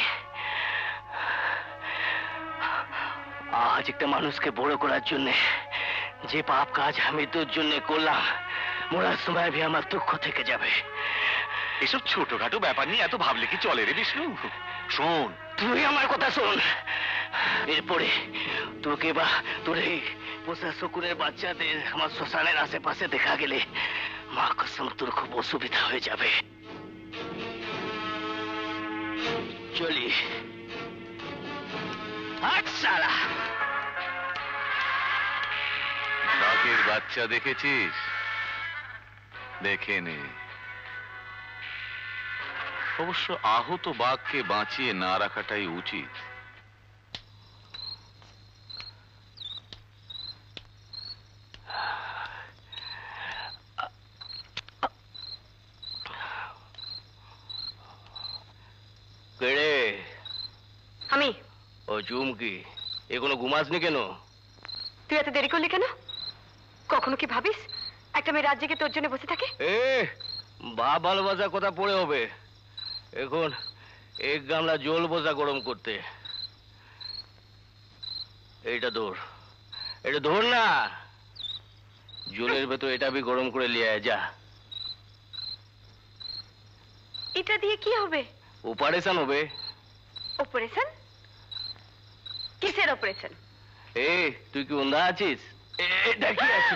[SPEAKER 10] আজ একটা মানুষকে বড় করার জন্য যে পাপ কাজ আমি তোর জন্য করলাম, মরার সময় ভি আমার দুঃখ থেকে যাবে।
[SPEAKER 11] এসব ছোটখাটো ব্যাপার নিয়ে এত ভাবলে কি চলে রে বিষ্ণু? শোন,
[SPEAKER 10] তুই আমার কথা শোন, এরপরে তোকে বা তোর এই পোষা শকুনের বাচ্চাদের আমার শ্মশানের আশেপাশে দেখা গেলে মা কসম তোর খুব অসুবিধা হয়ে যাবে। চলি আচ্ছা।
[SPEAKER 11] বাঘের বাচ্চা দেখেছিস? দেখে নে। অবশ্য আহত বাঘকে বাঁচিয়ে না রাখাটাই উচিত।
[SPEAKER 3] আমি।
[SPEAKER 10] ও চুমকি, এখনো ঘুমাসনি কেন?
[SPEAKER 3] তুই এত দেরি করলি কেন? কখনো কি ভাবিস একটা মেয়ে রাত জেগে তোর জন্য বসে থাকে?
[SPEAKER 10] এ বাপ ভালোবাসার কথা পড়ে হবে, এখন এক গামলা জল বসা গরম করতে। এইটা ধর, এটা ধর না, জলের ভেতর এটা বি গরম করে লিয়ে আয় যা।
[SPEAKER 3] এটা দিয়ে কি হবে?
[SPEAKER 10] অপারেশন হবে।
[SPEAKER 3] অপারেশন? কিসের অপারেশন?
[SPEAKER 10] এ তুই কি অন্ধা আছিস? এটা কি আছে?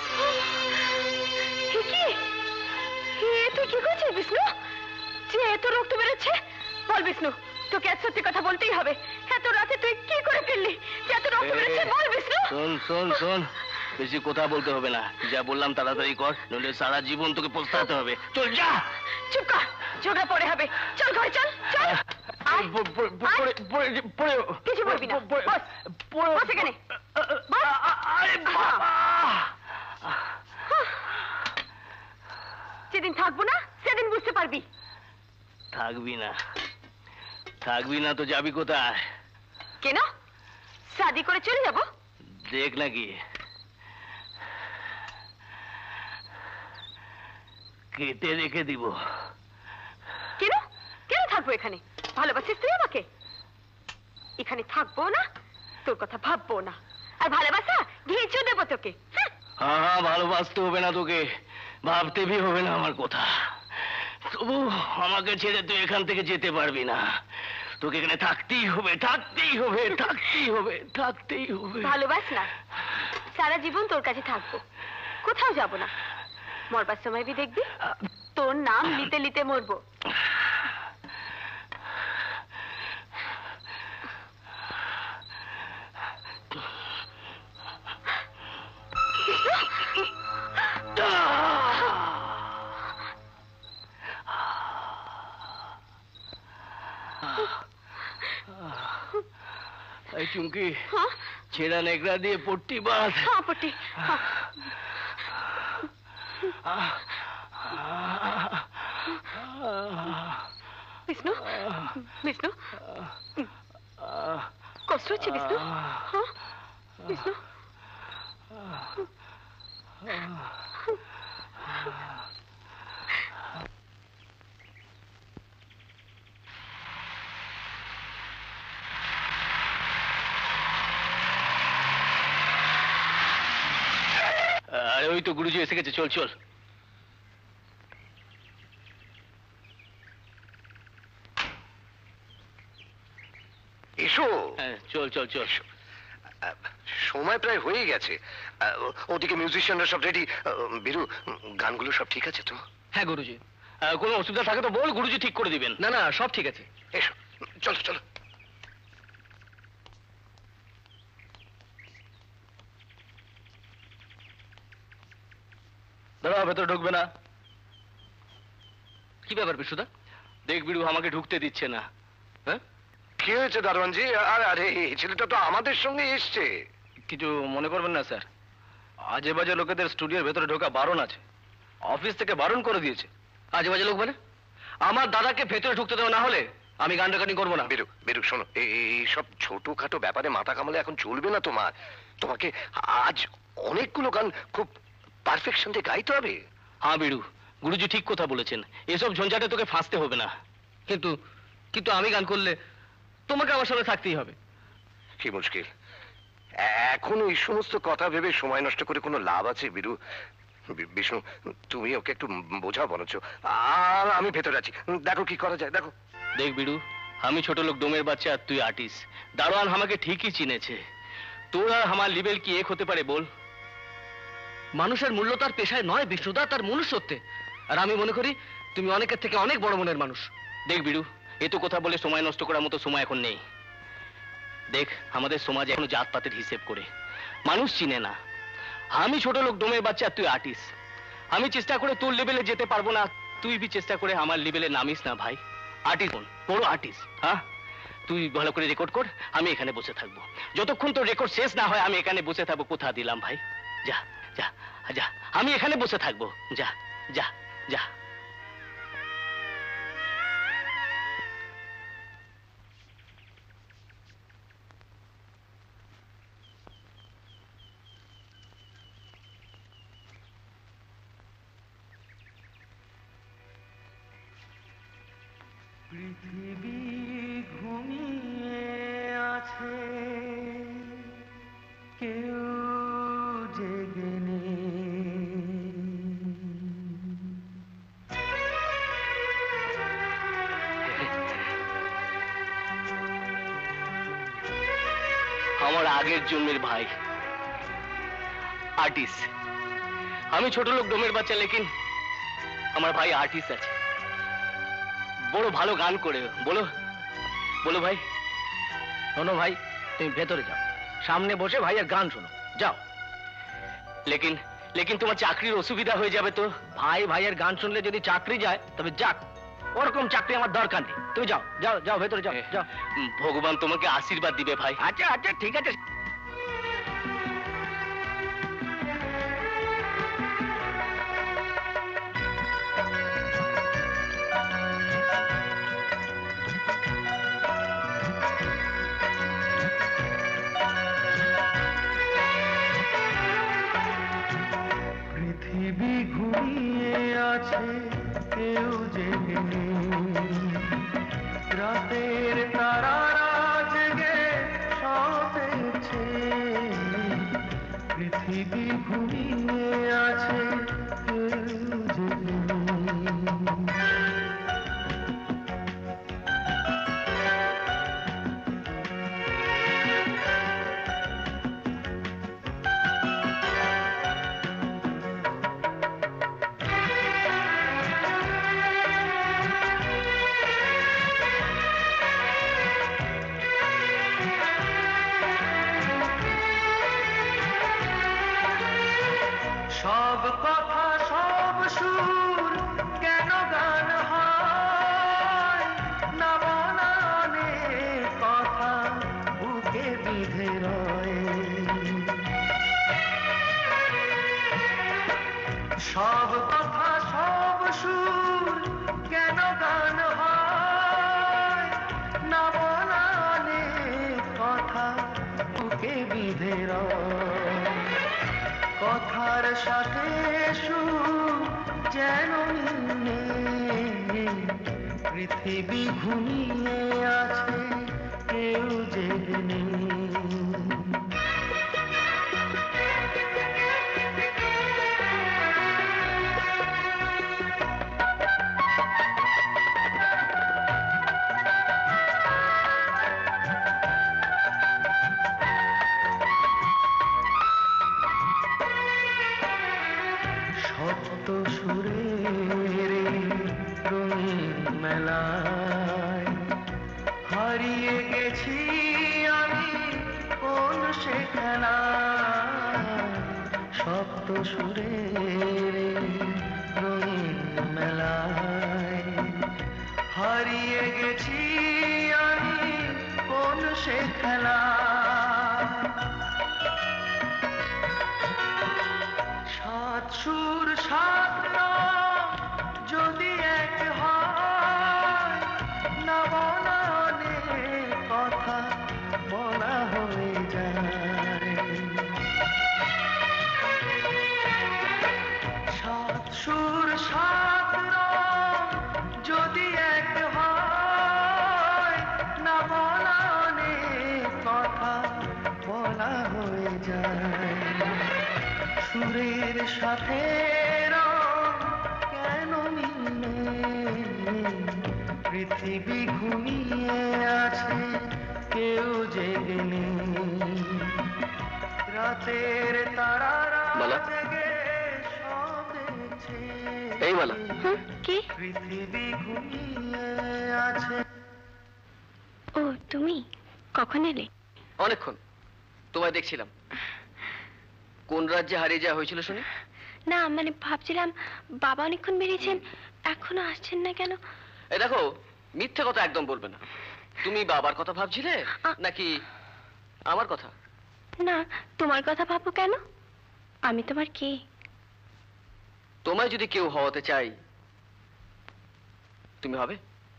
[SPEAKER 3] কি কি? এ তুই কি করছিস বিষ্ণু? যে এত রক্ত বেরোচ্ছে, বল বিষ্ণু, তোকে আজ সত্যি কথা বলতেই হবে। এত রাতে তুই কি করে ফেললি? যে এত রক্ত বেরোচ্ছে, বল বিষ্ণু।
[SPEAKER 10] শোন শোন শোন, বেশি কথা বলতে হবে না, যা বললাম তাড়াতাড়ি কর, নইলে সারা জীবন তোকে পস্তাতে হবে। চল যা।
[SPEAKER 3] চুপ কর, ঝগড়া পরে হবে। চল ঘরে চল, চল। কিছু বলবি না, বস বস এখানে। যেদিন থাকবো না সেদিন বুঝতে পারবি।
[SPEAKER 10] থাকবি না, থাকবি না তো যাবি কোথায়?
[SPEAKER 3] কেন শাদি করে চলে যাব?
[SPEAKER 10] দেখ নাকি কেটে রেখে দিব।
[SPEAKER 3] কেন কেন থাকবো এখানে? ভালোবাসিস তুই আমাকে? এখানে থাকবো না, তোর কথা ভাববো না, আর ভালোবাসা ঘিঁচু দেবো তোকে।
[SPEAKER 10] হ্যাঁ হ্যাঁ, ভালোবাসতে হবে না তোকে, ভাবতে ভি হবে না আমার কথা। তবু আমাকে ছেড়ে তুই এখান থেকে যেতে পারবি না, তোকে এখানে থাকতেই হবে, থাকতেই হবে, থাকতেই হবে, থাকতেই হবে।
[SPEAKER 3] ভালোবাস না, সারা জীবন তোর কাছে থাকবো, কোথাও যাব না। মরবার সময় বি দেখবি তোর নাম লিতে লিতে মরবো।
[SPEAKER 10] চুমকি, ছেঁড়া নেকড়া দিয়ে পট্টি বাঁধ।
[SPEAKER 3] হ্যাঁ পট্টি। বিষ্ণু, বিষ্ণু, কষ্ট হচ্ছে বিষ্ণু? হ্যাঁ বিষ্ণু,
[SPEAKER 10] আরে ওই তো গুরুজি এসে গেছে, চল চল।
[SPEAKER 9] এসো।
[SPEAKER 10] হ্যাঁ চল চল চল।
[SPEAKER 9] সময় প্রায় হয়ে গেছে। আহ, ওদিকে মিউজিশিয়ানরা সব রেডি। বীরু, গানগুলো সব ঠিক আছে তো?
[SPEAKER 10] হ্যাঁ গুরুজি, আহ, কোনো অসুবিধা থাকে তো বল, গুরুজি ঠিক করে দিবেন। না না, সব ঠিক আছে।
[SPEAKER 9] এসো, চলো চলো।
[SPEAKER 10] দাঁড়া, ভেতরে ঢুকবে না। কি ব্যাপার বিশুদা? দেখ বিড়ু আমাকে ঢুকতে দিচ্ছে না। হ্যাঁ
[SPEAKER 9] কি হয়েছে দারোয়ানজি? আরে আরে এই ছেলেটা তো আমাদের সঙ্গে এসছে।
[SPEAKER 10] কিছু মনে করবেন না স্যার, আজে বাজে লোকেদের স্টুডিওর ভেতরে ঢোকা বারণ আছে। অফিস থেকে বারণ করে দিয়েছে। আজে বাজে লোক মানে? আমার দাদাকে ভেতরে ঢুকতে দেওয়া না হলে আমি গান রেকর্ডিং করবো না।
[SPEAKER 9] বেরু বেরু, শোনো, এই সব ছোটখাটো ব্যাপারে মাথা কামালে এখন চলবে না তোমার। তোমাকে আজ অনেকগুলো গান খুব পারফেকশন দিয়ে গাইতে হবে।
[SPEAKER 10] হ্যাঁ বিড়ু, গুরুজি ঠিক কথা বলেছেন, এসব ঝঞ্ঝাটে তোকে ফাঁসতে হবে না। কিন্তু কিন্তু আমি গান করলে তোমাকে আমার সাথে থাকতেই হবে।
[SPEAKER 9] কি মুশকিল, এখন এই সমস্ত কথা ভেবে সময় নষ্ট করে কোনো লাভ আছে বীরু? বি- বিষ্ণু, তুমি ওকে একটু বোঝাও বলছো, আর আমি ভেতরে আছি, দেখো কি করা যায়। দেখো
[SPEAKER 10] দেখ বিড়ু, আমি ছোট লোক ডোমের বাচ্চা আর তুই আর্টিস্ট। দারোয়ান আমাকে ঠিকই চিনেছে। তোর আর আমার লেভেল কি এক হতে পারে বল? মানুষের মূল্য তার পেশায় নয় বিষ্ণুদা, তার মনুষ্যত্বে। আর আমি মনে করি তুমি অনেকের থেকে অনেক বড় মনের মানুষ। দেখ বিড়ু, এ তো কথা বলে সময় নষ্ট করার মতো সময় এখন নেই। দেখ আমাদের সমাজ এখনো জাতপাতের হিসেব করে মানুষ চিনে না। আমি ছোট লোক ডোমের বাচ্চা আর তুই আর্টিস্ট। আমি চেষ্টা করে তোর লেভেলে যেতে পারবো না, তুই বি চেষ্টা করে আমার লেভেলে নামিস না ভাই। আর্টিস্ট হন, বড় আর্টিস্ট। হ্যাঁ তুই ভালো করে রেকর্ড কর, আমি এখানে বসে থাকবো। যতক্ষণ তোর রেকর্ড শেষ না হয় আমি এখানে বসে থাকবো। কোথা দিলাম ভাই? যা যা যা, আমি এখানে বসে থাকবো। যা যা যা।
[SPEAKER 8] পৃথিবী ঘুমিয়ে আছে, কেউ জেগে নেই।
[SPEAKER 10] আমার আগের জন্মের ভাই আর্টিস্ট। আমি ছোট লোক ডোমের বাচ্চা, লেকিন আমার ভাই আর্টিস্ট আছে, বড় ভালো গান করে। বলো বলো ভাই।
[SPEAKER 1] শোনো ভাই, তুমি ভেতরে যাও, সামনে বসে ভাইয়ের গান শোনো, যাও।
[SPEAKER 10] লেকিন লেকিন তোমার চাকরির অসুবিধা হয়ে যাবে তো।
[SPEAKER 1] ভাই ভাইয়ের গান শুনলে যদি চাকরি যায় তবে যাক, ওরকম চাকরি আমার দরকার নেই। তুমি যাও যাও যাও, ভেতরে যাও যাও।
[SPEAKER 10] ভগবান তোমাকে আশীর্বাদ দিবে ভাই।
[SPEAKER 1] আচ্ছা আচ্ছা ঠিক আছে।
[SPEAKER 8] পৃথিবী ঘুমিয়ে আছে, কেউ জেগে নেই। রাতের তারারা জেগে সতেছে। পৃথিবী ঘুমিয়ে আছে, কেউ জেগে নেই। কথার সাথে সুর যেন নেই, পৃথিবী ঘুমিয়ে আছে কেউ জেগে নেই। সপ্ত সুরের রঙিন মেলায় হারিয়ে গেছি আমি কোন সে খেলায়। সপ্ত সুরের রঙিন মেলায় হারিয়ে গেছি আমি কোন সে খেলায়। সাত সুর সাত রং যদি এক হয়, না বলা অনেক কথা বলা হয়ে যায়। সাত সুর সাত রং যদি এক হয়, না বলা অনেক কথা বলা হয়ে যায়। সুরের সাথে রং কেন মিলে, পৃথিবী ঘুমিয়ে আছে কেউ জেগে নেই। রাতের তারারা জেগে সবেছে,
[SPEAKER 1] এই মালা
[SPEAKER 3] কি?
[SPEAKER 8] পৃথিবী ঘুমিয়ে আছে।
[SPEAKER 3] ও তুমি কখন এলে?
[SPEAKER 1] অনেকক্ষণ তোমায় দেখছিলাম। কোন রাজ্যে হারিয়ে যাওয়া হয়েছিল শুনি?
[SPEAKER 3] না মানে ভাবছিলাম বাবা অনেকক্ষণ বেরিয়েছেন, এখনো আসছেন না কেন।
[SPEAKER 1] এই দেখো, মিথ্যে কথা একদম বলবে না। তুমি বাবার কথা ভাবছিলে নাকি আমার কথা?
[SPEAKER 3] না, তোমার কথা ভাববো কেন? আমি তোমার কে?
[SPEAKER 1] তোমায় যদি কেউ হওয়াতে চাই তুমি হবে?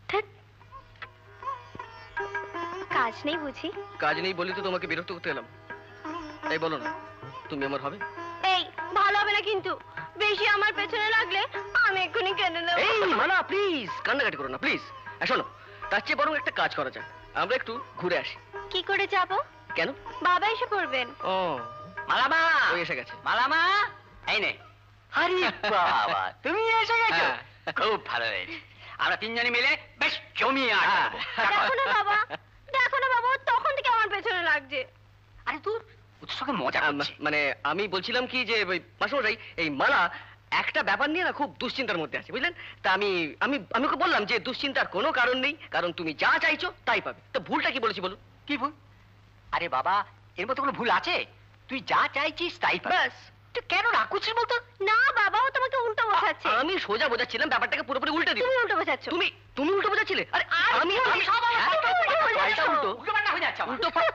[SPEAKER 3] কাজ নেই বুঝি?
[SPEAKER 1] কাজ নেই বলি তো তোমাকে বিরক্ত করতে এলাম। তাই বলো না, তুমি আমার হবে?
[SPEAKER 3] এই ভালো হবে না কিন্তু, বেশি আমার পেছনে লাগলে আমি এক্ষুনি কেঁদে দেবো।
[SPEAKER 1] এই মালা প্লিজ কান্নাকাটি করো না প্লিজ। শোনো, তার চেয়ে বরং একটা কাজ করা যাক, আমরা একটু ঘুরে আসি।
[SPEAKER 3] কি করে যাব?
[SPEAKER 1] কেন?
[SPEAKER 3] বাবা এসে পড়বেন।
[SPEAKER 1] ও
[SPEAKER 12] মালামা,
[SPEAKER 1] ওই এসে গেছে।
[SPEAKER 12] মালামা, এই নে। আরে বাবা, তুমি এসে গেছো? খুব ভালো হয়েছে, আমরা তিনজনে মিলে বেশ জমিয়ে আড্ডা দেবো।
[SPEAKER 3] দেখো না বাবা, দেখো না বাবা, তখন থেকে আমার পেছনে লাগছে।
[SPEAKER 12] আরে তুই উৎসবে মজা করছে।
[SPEAKER 1] মানে আমি বলছিলাম কি যে ওই মাস্টারমশাই, এই মালা একটা ব্যাপার নিয়ে না খুব দুশ্চিন্তার মধ্যে আছে, বুঝলেন? তা আমি আমি আমি ওকে বললাম যে দুশ্চিন্তার কোনো কারণ নেই, কারণ তুমি যা চাইছো তাই পাবে। তো ভুলটা কি বলেছি বলুন?
[SPEAKER 12] কি ভুল? আরে বাবা, এর মধ্যে কোনো ভুল আছে? তুই যা চাইছিস তাই পাবি।
[SPEAKER 1] ব্যাস।
[SPEAKER 12] তুই কেন রাখুছিস বলতো?
[SPEAKER 3] না বাবা, ও তোমাকে উল্টো বোঝাচ্ছে।
[SPEAKER 1] আমি সোজা বোঝাচ্ছিলাম, ব্যাপারটাকে পুরোপুরি উল্টে দিও।
[SPEAKER 3] তুমি উল্টো বোঝাচ্ছ।
[SPEAKER 1] তুমি তুমি উল্টো বোঝাচ্ছিলে? আরে আমি আমি
[SPEAKER 3] সব আমার
[SPEAKER 1] হ্যাঁ,
[SPEAKER 3] উল্টো বোঝাচ্ছ।
[SPEAKER 1] পাল্টা উল্টো
[SPEAKER 12] উল্টো পাল্টা হয়ে যাচ্ছে আমার।
[SPEAKER 1] উল্টো পা-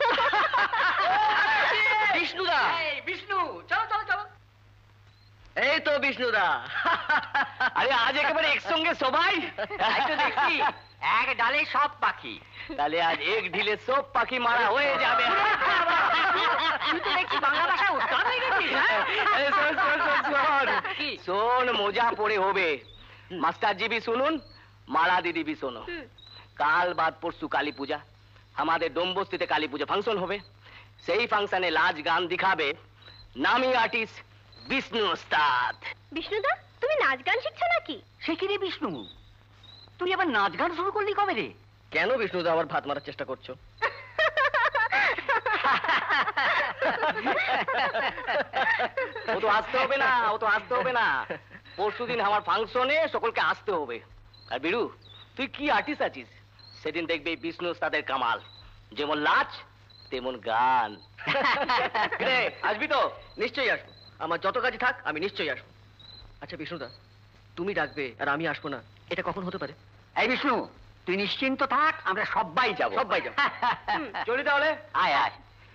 [SPEAKER 1] বিষ্ণুদা,
[SPEAKER 12] এই বিষ্ণু, চলো চলো চলো।
[SPEAKER 1] এই তো বিষ্ণুদা।
[SPEAKER 12] আরে আজ একেবারে একসঙ্গে সবাই, তাই তো দেখছি এক ডালে সব পাখি।
[SPEAKER 1] তাহলে আজ এক ঢিলে সব পাখি মারা হয়ে যাবে।
[SPEAKER 12] তুই তো দেখছি বাংলা ভাষা উস্তাদ হয়ে গেছিস।
[SPEAKER 1] এই শোন, শোন, শোন, শোন।
[SPEAKER 12] কি?
[SPEAKER 1] শোন, মজা পড়ে হবে। মাস্টারজি भी শুনুন, মালা দিদি भी শোনো। কাল বাদ পরশু কালী পূজা, আমাদের ডোমবস্তিতে কালী পূজা ফাংশন হবে। সেই ফাংশনে লাজ গান দিখাবে নামি আর্টিস্ট বিষ্ণু ওস্তাদ।
[SPEAKER 3] বিষ্ণুদা, তুমি নাচ গান শিখছো নাকি?
[SPEAKER 12] সে কি রে বিষ্ণু, তুই আবার নাচ গান শুরু করলি কবে রে?
[SPEAKER 1] কেন বিষ্ণুদা আবার ভাত মারার চেষ্টা করছো? ও তো আসতে হবে না, ও তো আসতে হবে না। পরশুদিন আমার ফাংশনে সকলকে আসতে হবে। আর বিরু, তুই কি আর্টিস্ট আছিস, সেদিন দেখবি বিষ্ণু ওস্তাদের কামাল। যেমন লাচ তেমন গান। রে, আসবি তো? নিশ্চয়ই আসবো, আমার যত কাজে থাক আমি নিশ্চয়ই আসবো। আচ্ছা বিষ্ণুদা, তুমি ডাকবে আর আমি আসবো না, এটা কখন হতে পারে?
[SPEAKER 12] এই বিষ্ণু, তুই নিশ্চিন্ত থাক, আমরা সবাই যাব।
[SPEAKER 1] সবাই যাবো। চলি তাহলে।
[SPEAKER 12] আয় আয়।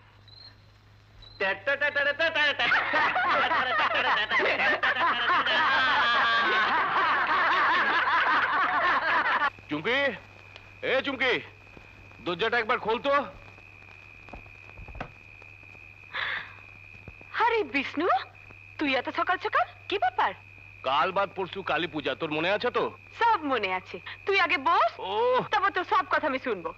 [SPEAKER 10] চুমকি, এ চুমকি, দরজাটা একবার খোল তো।
[SPEAKER 4] আরে বিষ্ণু,
[SPEAKER 3] তুই এত সকাল সকাল কি ব্যাপার?
[SPEAKER 10] কাল বাদ পরশু কালী পূজা, তোর মনে আছে তো?
[SPEAKER 3] সব মনে আছে। তুই আগে বস,
[SPEAKER 10] ও
[SPEAKER 3] তারপর তোর সব কথা আমি শুনবো।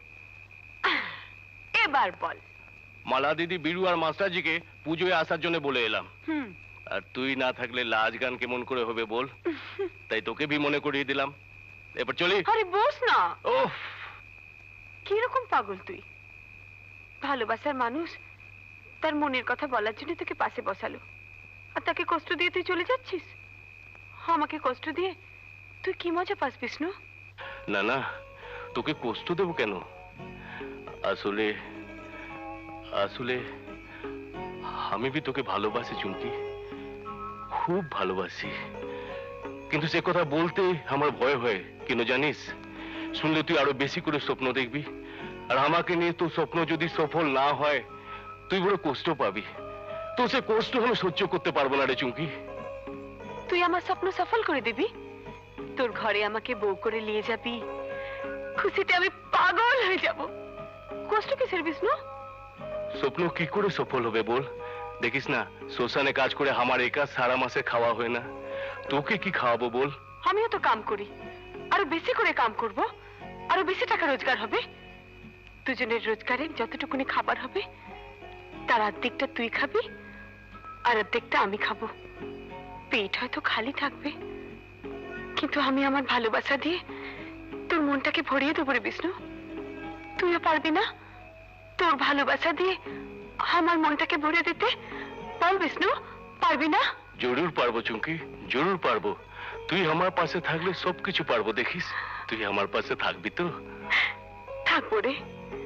[SPEAKER 3] এবার বল।
[SPEAKER 10] মালা দিদি, বিরু আর মাস্টারজিকে পুজোয় আসার জন্য বলে এলাম।
[SPEAKER 3] হুম।
[SPEAKER 10] আর তুই না থাকলে লাজ গান কেমন করে হবে বল? তাই তোকে ভি মনে করিয়ে দিলাম। এবার চলি।
[SPEAKER 3] আরে বস না।
[SPEAKER 10] ওহ,
[SPEAKER 3] কিরকম পাগল তুই? ভালোবাসার মানুষ তার মনের কথা বলার জন্য তোকে পাশে বসালো, আর তাকে কষ্ট দিয়ে তুই চলে যাচ্ছিস। আমাকে কষ্ট দিয়ে তুই কি মজা পাস বিষ্ণু?
[SPEAKER 10] না না, তোকে কষ্ট দেবো কেন? আসলে আসলে আমি ভি তোকে ভালোবাসি চুমকি, খুব ভালোবাসি। কিন্তু সে কথা বলতে আমার ভয় হয় কেন জানিস? শুনলে তুই আরো বেশি করে স্বপ্ন দেখবি, আর আমাকে নিয়ে তোর স্বপ্ন যদি সফল না হয় তুই বড় কষ্ট পাবি। তো সে কষ্ট আমি সহ্য করতে পারবো না রে চুমকি।
[SPEAKER 3] তুই আমার স্বপ্ন সফল করে দিবি? তোর ঘরে আমাকে বউ করে নিয়ে যাবি? খুশিতে আমি পাগল হয়ে যাব। কষ্ট কিসের বিষ্ণু?
[SPEAKER 10] স্বপ্ন কি করে সফল হবে বল? দেখিস না, শ্মশানে কাজ করে আমার একা সারা মাসে খাওয়া হয় না, তোকে কি খাওয়াবো বল?
[SPEAKER 3] আমিও তো কাম করি, আরো বেশি করে কাম করব, আরো বেশি টাকা রোজগার হবে। দুজনের রোজগারে যতটুকুনি খাবার হবে তার অর্ধেকটা তুই খাবি আর অর্ধেকটা আমি খাবো। পেট হয়তো খালি থাকবে, কিন্তু আমি আমার ভালোবাসা দিয়ে তোর মনটাকে ভরিয়ে দেবো রে বিষ্ণু। তুইও পারবি না তোর ভালোবাসা দিয়ে আমার মনটাকে ভরিয়ে দিতে? বল বিষ্ণু, পারবি না?
[SPEAKER 10] জরুর পারবো চুমকি, জরুর পারবো। তুই আমার পাশে থাকলে সবকিছু পারবো, দেখিস। তুই আমার পাশে থাকবি তো?
[SPEAKER 3] থাকবো রে,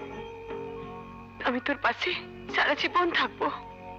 [SPEAKER 3] আমি তোর পাশে সারা জীবন থাকবো।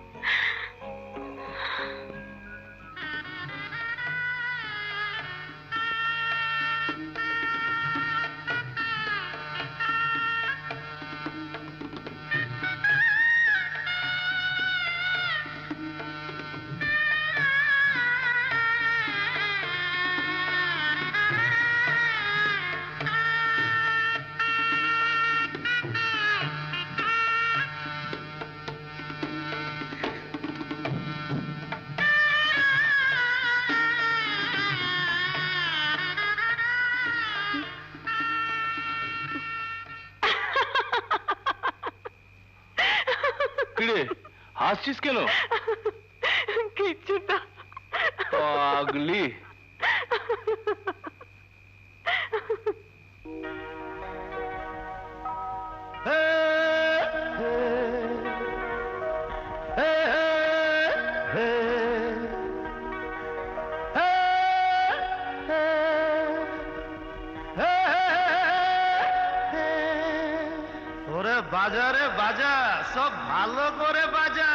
[SPEAKER 10] কিরে হাসছিস কেন?
[SPEAKER 3] কিচ্ছু না।
[SPEAKER 10] পাগলি।
[SPEAKER 8] ওরে বাজারে বাজা, সব ভালো করে বাজা।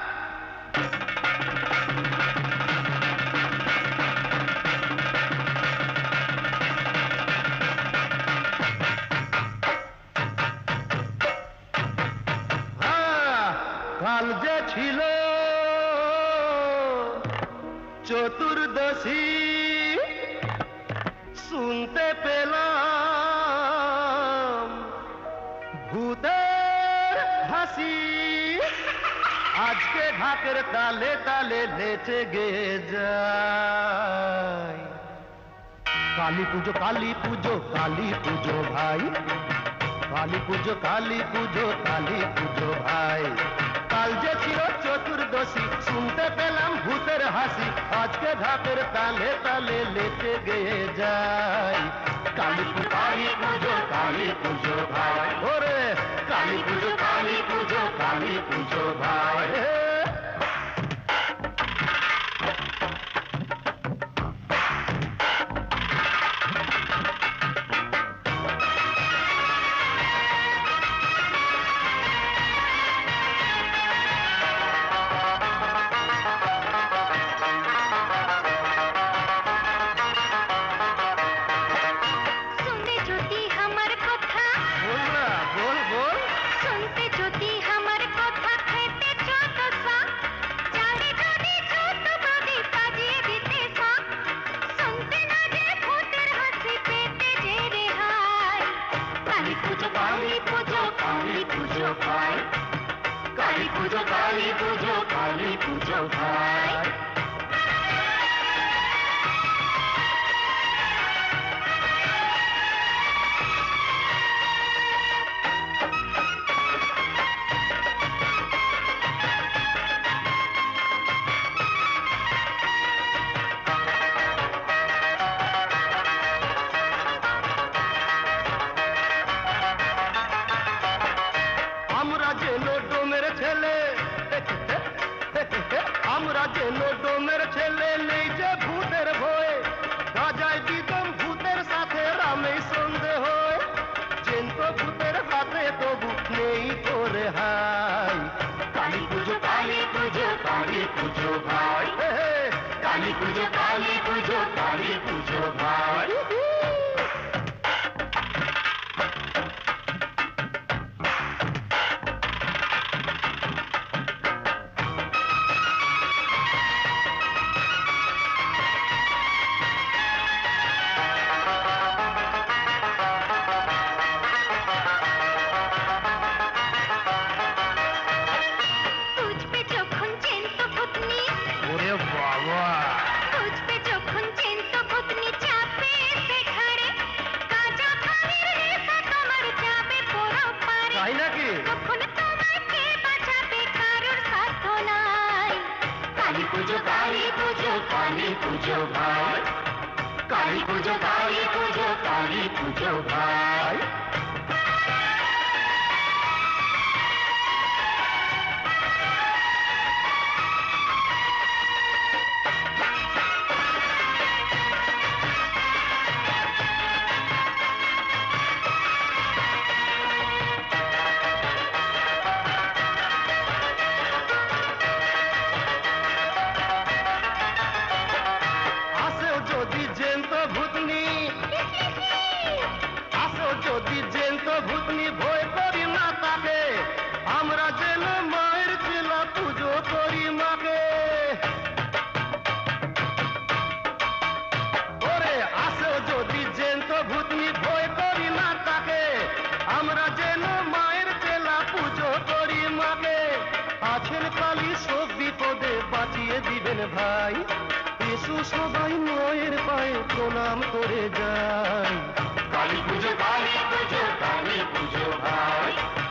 [SPEAKER 8] কাল যে ছিল চতুর্দশী, শুনতে পেলাম ভূতের হাসি। আজকে ঢাকের তালে তালে নেচে গে যায়। কালী পুজো কালী পুজো কালী পুজো ভাই, কালী পুজো কালী পুজো কালী পুজো ভাই। কাল যে ছিল চতুর্দশী, শুনতে পেলাম ভূতের হাসি। আজকে ঢাকের তালে তালে নেচে গে যায়। কালী পুজো কালী পুজো কালী পুজো ভাই, ওরে কালী পুজো কালী পুজো কালী পুজো ভাই। যেন ডোমের ছেলে নেই যে ভূতের ভয়ে, গাজায় দিদম ভূতের সাথে রামেই সন্দেহ হয়, চেন্ত ভূতের হাতে তবু নেই করে হাই। কালী পুজো কালী পুজো কালী পুজো ভাই, কালী পুজো কালী পুজো কালী পুজো ভাই। ভাই এসো সবাই মায়ের পায়ে প্রণাম করে যাই। কালী পুজো কালী পুজো কালী পুজো ভাই,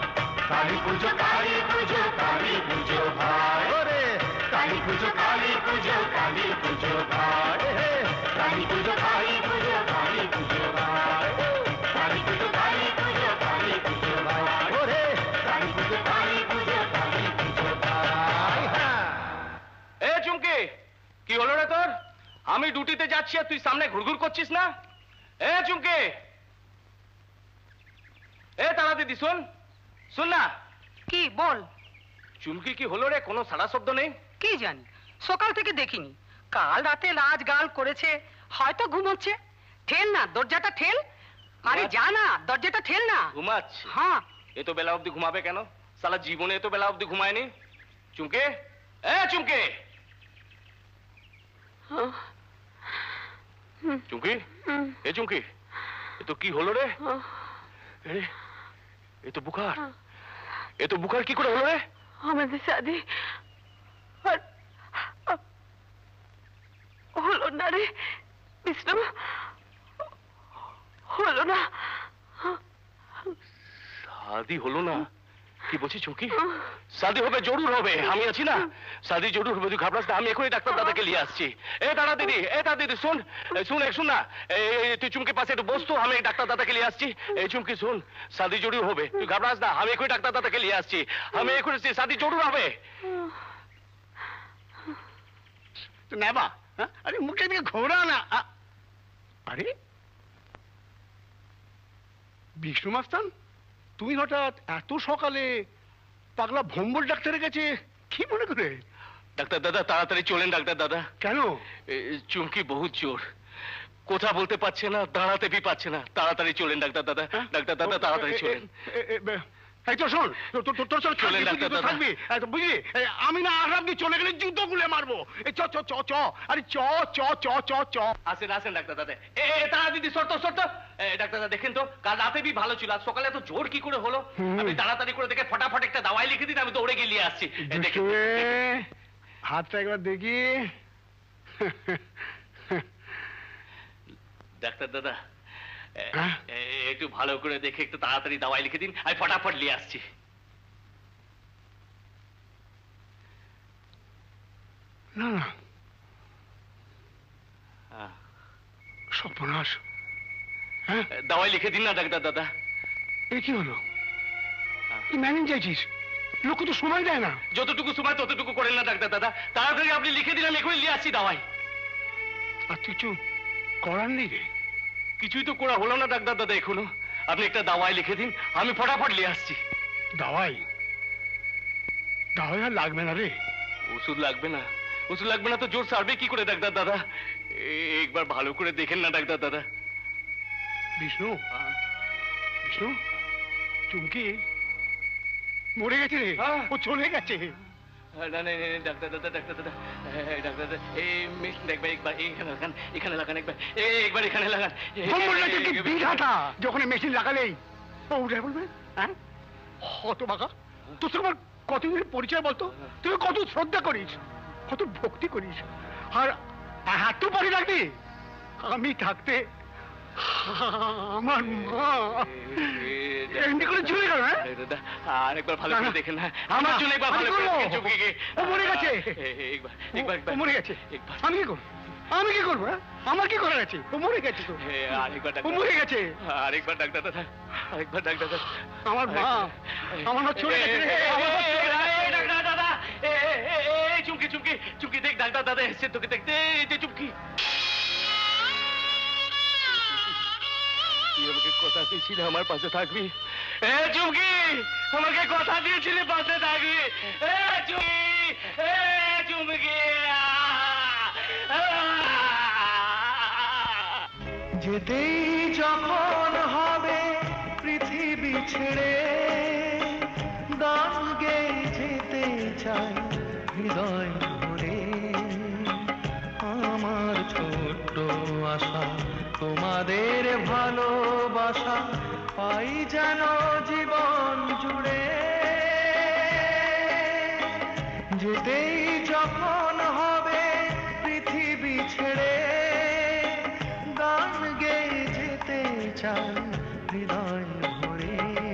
[SPEAKER 8] কালী পুজো কালী পুজো কালী পুজো ভাই, ওরে কালী পুজো কালী পুজো কালী পুজো ভাই, কালী পুজো কালী পুজো কালী পুজো ভাই, কালী পুজো কালী পুজো কালী পুজো ভাই, ওরে কালী পুজো কালী পুজো কালী পুজো ভাই।
[SPEAKER 10] এ চুমকি, কি হলো রে তোর? আমি ডিউটিতে যাচ্ছি আর তুই সামনে ঘুরঘুর করছিস না? এ চুমকি, এ তারা দিদি শোন, শোন না।
[SPEAKER 13] কি বল?
[SPEAKER 10] চুমকি কি হলো রে? কোনো সাড়া শব্দ নেই।
[SPEAKER 13] কি জানি, সকাল থেকে দেখিনি। কাল রাতে লাজ গাল করেছে, হয়তো ঘুমোচ্ছে। ঠেল না দরজাটা, ঠেল। আরে যা না, দরজাটা ঠেল না।
[SPEAKER 10] ঘুমাচ্ছে?
[SPEAKER 13] হ্যাঁ।
[SPEAKER 10] এ তো বেলা অবধি ঘুমাবে কেন? সালা জীবনে এত বেলা অবধি ঘুমায়নি। চুমকে, এ চুমকে, চুমকি, এ চুমকি, এ তো কি হলো রে? এ তো বুখার, এ তো বুখার কি করে হলো রে?
[SPEAKER 3] আমাদের শাদি হলো না রে বিষ্ণু, হলো না।
[SPEAKER 10] শাদি হলো না? কি বলছিস চুমকি? শাদি হবে, জরুর হবে, আমি আছি না। শাদি জরুর হবে, তুই ঘাবড়াস না, আমি এখনই ডাক্তার দাদাকে নিয়ে আসছি। এ দাদা দিদি, এ দাদা দিদি শুন, শুন শুন না, তুই চুমকি পাশে একটু বস তো, আমি ডাক্তার দাদাকে নিয়ে আসছি। এই চুমকি শুন, শাদি জরুর হবে, তুই ঘাবড়াস না, আমি এখনই ডাক্তার দাদাকে নিয়ে আসছি। আমি এখনই, শাদি জরুর হবে।
[SPEAKER 5] নেবা, আরে মুখে দিকে ঘোরা না। আরে বিষ্ণু মাস্তান, তুমি হঠাৎ এত সকালে পাগলা ভম্বল ডাক্তারের কাছে কি মনে করে?
[SPEAKER 10] ডাক্তার দাদা তাড়াতাড়ি চলেন ডাক্তার দাদা।
[SPEAKER 5] কেন?
[SPEAKER 10] চুমকি বহুত জোর, কথা বলতে পারছে না, দাঁড়াতে भी পারছে না। তাড়াতাড়ি চলেন ডাক্তার দাদা। ডাক্তার দাদা তাড়াতাড়ি চলেন।
[SPEAKER 5] এই তো শোন, তোর চল
[SPEAKER 10] চলেন ডাক্তার দাদা।
[SPEAKER 5] থাকবি বুঝলি, আমি না আর আপনি চলে গেলে জুতো গুলে মারবো। চ চ চ চ আরে চ চ চ চ চ
[SPEAKER 10] আসেন আসেন ডাক্তার দাদা। এ তারা দিদি সর তো, সর তো। ডাক্তার দাদা দেখেন তো, কাল রাতে भी ভালো ছিল, আজ সকালে এত জোর কি করে হলো? আপনি তাড়াতাড়ি করে দেখে ফটাফট একটা দাওয়াই লিখে দিন, আমি দৌড়ে গিয়ে নিয়ে আসছি।
[SPEAKER 5] হাতটা একবার দেখি।
[SPEAKER 10] ডাক্তার দাদা একটু ভালো করে দেখে একটু তাড়াতাড়ি দাওয়াই লিখে দিন, আমি ফটাফট নিয়ে আসছি।
[SPEAKER 5] না না, সর্বনাশ।
[SPEAKER 10] দাওয়াই লিখে দিন না ডাক্তার দাদা।
[SPEAKER 5] এ কি হলো? ম্যানেঞ্জাইটিস, লোক তো সময় দেয় না।
[SPEAKER 10] যতটুকু সময় ততটুকু করেন না ডাক্তার দাদা, তাড়াতাড়ি আপনি লিখে দিন, আমি এখনই নিয়ে আসছি দাওয়াই।
[SPEAKER 5] আর কিছু করার নেই রে?
[SPEAKER 10] কিছুই তো করা হলো না ডাক্তার দাদা এখনো। আপনি একটা দাওয়াই লিখে দিন, আমি ফটাফট নিয়ে আসছি।
[SPEAKER 5] দাওয়াই? দাওয়াই আর লাগবে না রে।
[SPEAKER 10] ওষুধ লাগবে না? ওষুধ লাগবে না তো জোর সারবে কি করে ডাক্তার দাদা? একবার ভালো করে দেখেন না ডাক্তার দাদা।
[SPEAKER 5] বিষ্ণু, বিষ্ণু, চুমকি মরে গেছে রে, ও চলে গেছে।
[SPEAKER 10] না না ডাক্তার দাদা, ডাক্তার দাদা, ডাক্তার দাদা, এই মেশিন একবার একবার এখানে লাগান, এখানে লাগান, একবার একবার এখানে লাগান।
[SPEAKER 5] যখন মেশিন লাগালেই ও উঠে বলবে, হ্যাঁ হত বাঁকা, তোর সঙ্গে আমার কতদিনের পরিচয় বলতো? তুই কত শ্রদ্ধা করিস, কত ভক্তি করিস, আর এত পরে রাখবি? আমি থাকতে আমার মা এমনি করে চলে গেল।
[SPEAKER 10] আর একবার ভালো করে দেখেন না, আমার জন্য একবার ভালো করে চুমকিকে।
[SPEAKER 5] ও মরে গেছে,
[SPEAKER 10] একবার একবার
[SPEAKER 5] ও মরে গেছে, আমি কি করবো? আমি কি করবো? আমার কি করার আছে? ও মরে গেছে তো,
[SPEAKER 10] আরেকবার
[SPEAKER 5] ও মরে গেছে।
[SPEAKER 10] আরেকবার ডাক্তার দাদা, আরেকবার ডাক্তার দাদা,
[SPEAKER 5] আমার মা, আমার মা চলে গেছে।
[SPEAKER 10] ডাক্তার দাদা, এই চুমকি, চুমকি, চুমকি দেখ, ডাক্তার দাদা এসছে তোকে দেখতে। এই যে চুমকি, তুই আমাকে কথা দিয়েছিলি আমার পাশে থাকবি। এ চুমকি, আমাকে কথা দিয়েছিলি পাশে থাকবি। এ চুমকি, এ চুমকি।
[SPEAKER 8] যেতেই যখন হবে পৃথিবী ছেড়ে, গান গেয়ে যেতে চাই হৃদয় ভরে। আমার ছোট্ট আশা তোমাদের ভালোবাসা পাই যেন জীবন জুড়ে। যেতেই যখন হবে পৃথিবী ছেড়ে, গান গেয়ে যেতে চাই হৃদয় ভরে।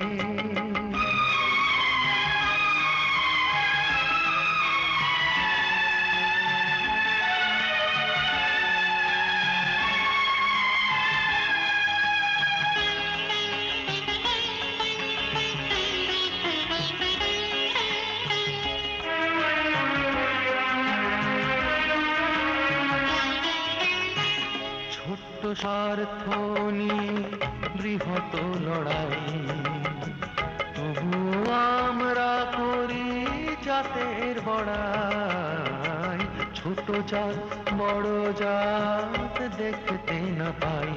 [SPEAKER 8] স্বার্থ নিয়ে বৃহৎ লড়াই, তবু আমরা করি জাতের বড়াই। ছোট জাত বড় জাত দেখতে না পাই,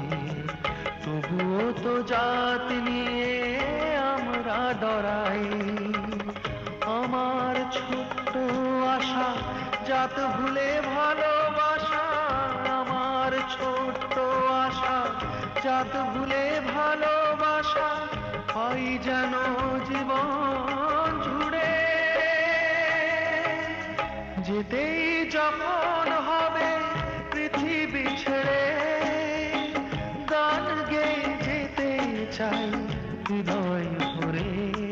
[SPEAKER 8] তবুও তো জাত নিয়ে আমরা ডরাই। আমার ছোট্ট আশা জাত ভুলে ভালোবাসা, আমার ছোট্ট আশা জাত ভুলে ভালোবাসা পাই যেন জীবন জুড়ে। যেতেই যখন হবে পৃথিবী ছেড়ে, গান গেয়ে যেতে চাই হৃদয় ভরে।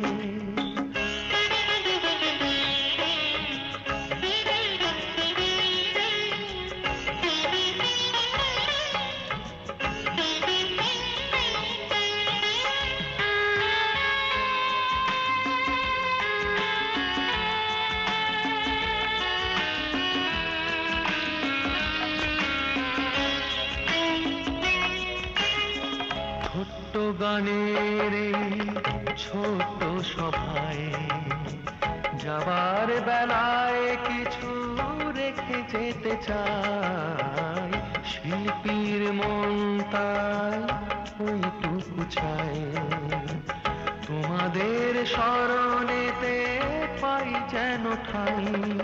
[SPEAKER 8] গানের ছোট সভায় যাবার বেলায় কিছু রেখে যেতে চাই। শিল্পীর মন তাই ওইটুকু চাই, তোমাদের স্মরণেতে পাই যেন ঠাই।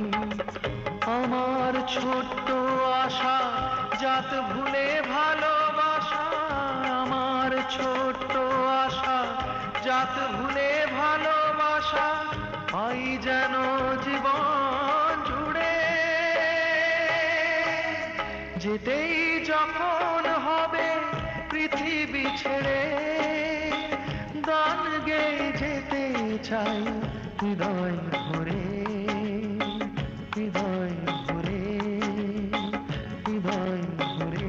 [SPEAKER 8] আমার ছোট্ট আশা জাত ভুলে ভালোবাসা, আমার ছোট্ট আশা জাত ভুলে ভালোবাসা পাই যেন জীবন জুড়ে। যেতেই যখন হবে পৃথিবী ছেড়ে, গান গেয়ে যেতে চাই হৃদয় ভরে, হৃদয় ভরে, হৃদয় ভরে।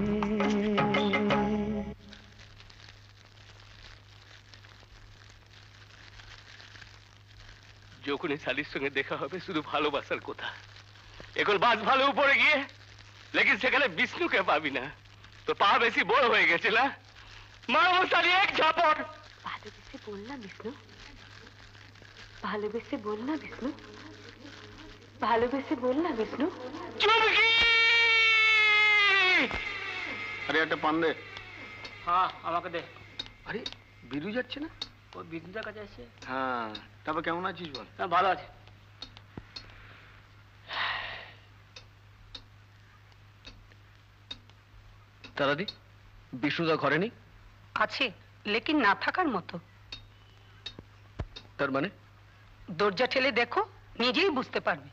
[SPEAKER 10] যখনই শালির সঙ্গে দেখা হবে শুধু ভালোবাসার কথা। এখন বাস ভালো উপরে গিয়ে, লেকিন সেখানে বিষ্ণুকে পাবি না। তো পা বেশি বড় হয়ে গেছে না, মারবো শালি এক ঝাপড়।
[SPEAKER 3] ভালোবেসে বল না বিষ্ণু, ভালোবেসে বল না বিষ্ণু, ভালোবেসে বল না বিষ্ণু।
[SPEAKER 10] চুমকি!
[SPEAKER 5] আরে একটা পান দে।
[SPEAKER 6] হ্যাঁ আমাকে দে।
[SPEAKER 5] আরে বিরু যাচ্ছে না?
[SPEAKER 6] ও বিদ্যুতের কাছে আসছে।
[SPEAKER 5] হ্যাঁ, তারপর কেমন আছিস বল?
[SPEAKER 6] হ্যাঁ ভালো আছে।
[SPEAKER 1] তারাদি, বিষ্ণুদা ঘরে নেই?
[SPEAKER 13] আছে, লেকিন না থাকার মতো।
[SPEAKER 1] তার মানে?
[SPEAKER 13] দরজা ঠেলে দেখো, নিজেই বুঝতে পারবে।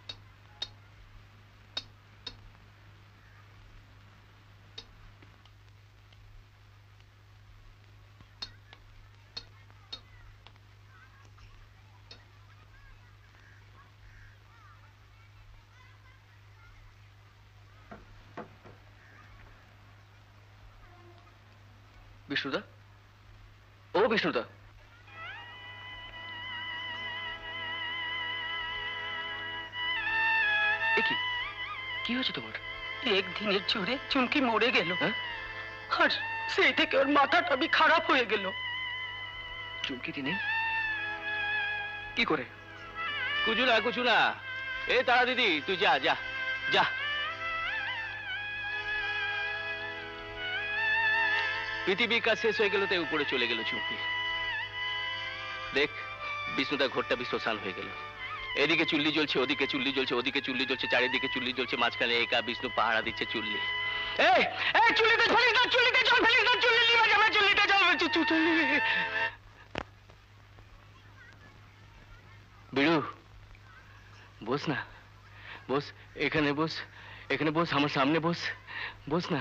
[SPEAKER 1] বিষ্ণুদা, ও বিষ্ণুদা, এ কি কি হয়েছে তোমার?
[SPEAKER 13] একদিনের জোরে চুমকি মরে গেল, আর সেই থেকে ওর মাথাটা আমি খারাপ হয়ে গেল।
[SPEAKER 1] চুমকিটি নেই? কি করে?
[SPEAKER 10] কুছু না কুছু না। এ তারা দিদি, তুই যা যা যা। পৃথিবীর কাজ শেষ হয়ে গেল, তাই উপরে চলে গেল চুমকি। দেখ, বিষ্ণুদা ঘরটা বিশ্মশান হয়ে গেল। এদিকে চুল্লি জ্বলছে, ওদিকে চুল্লি জ্বলছে, ওদিকে চুল্লি জ্বলছে, চারিদিকে চুল্লি জ্বলছে, মাঝখানে একা বিষ্ণু পাহারা দিচ্ছে চুল্লি। এই এই চুল্লিতে ফেলিস না, চুল্লিতে জল ফেলিস না, চুল্লি নিভে যাবে, চুল্লিতে জল চুল্লি। বিড়ু, বস না, বস, এখানে বস, এখানে বস, আমার সামনে বস, বস না,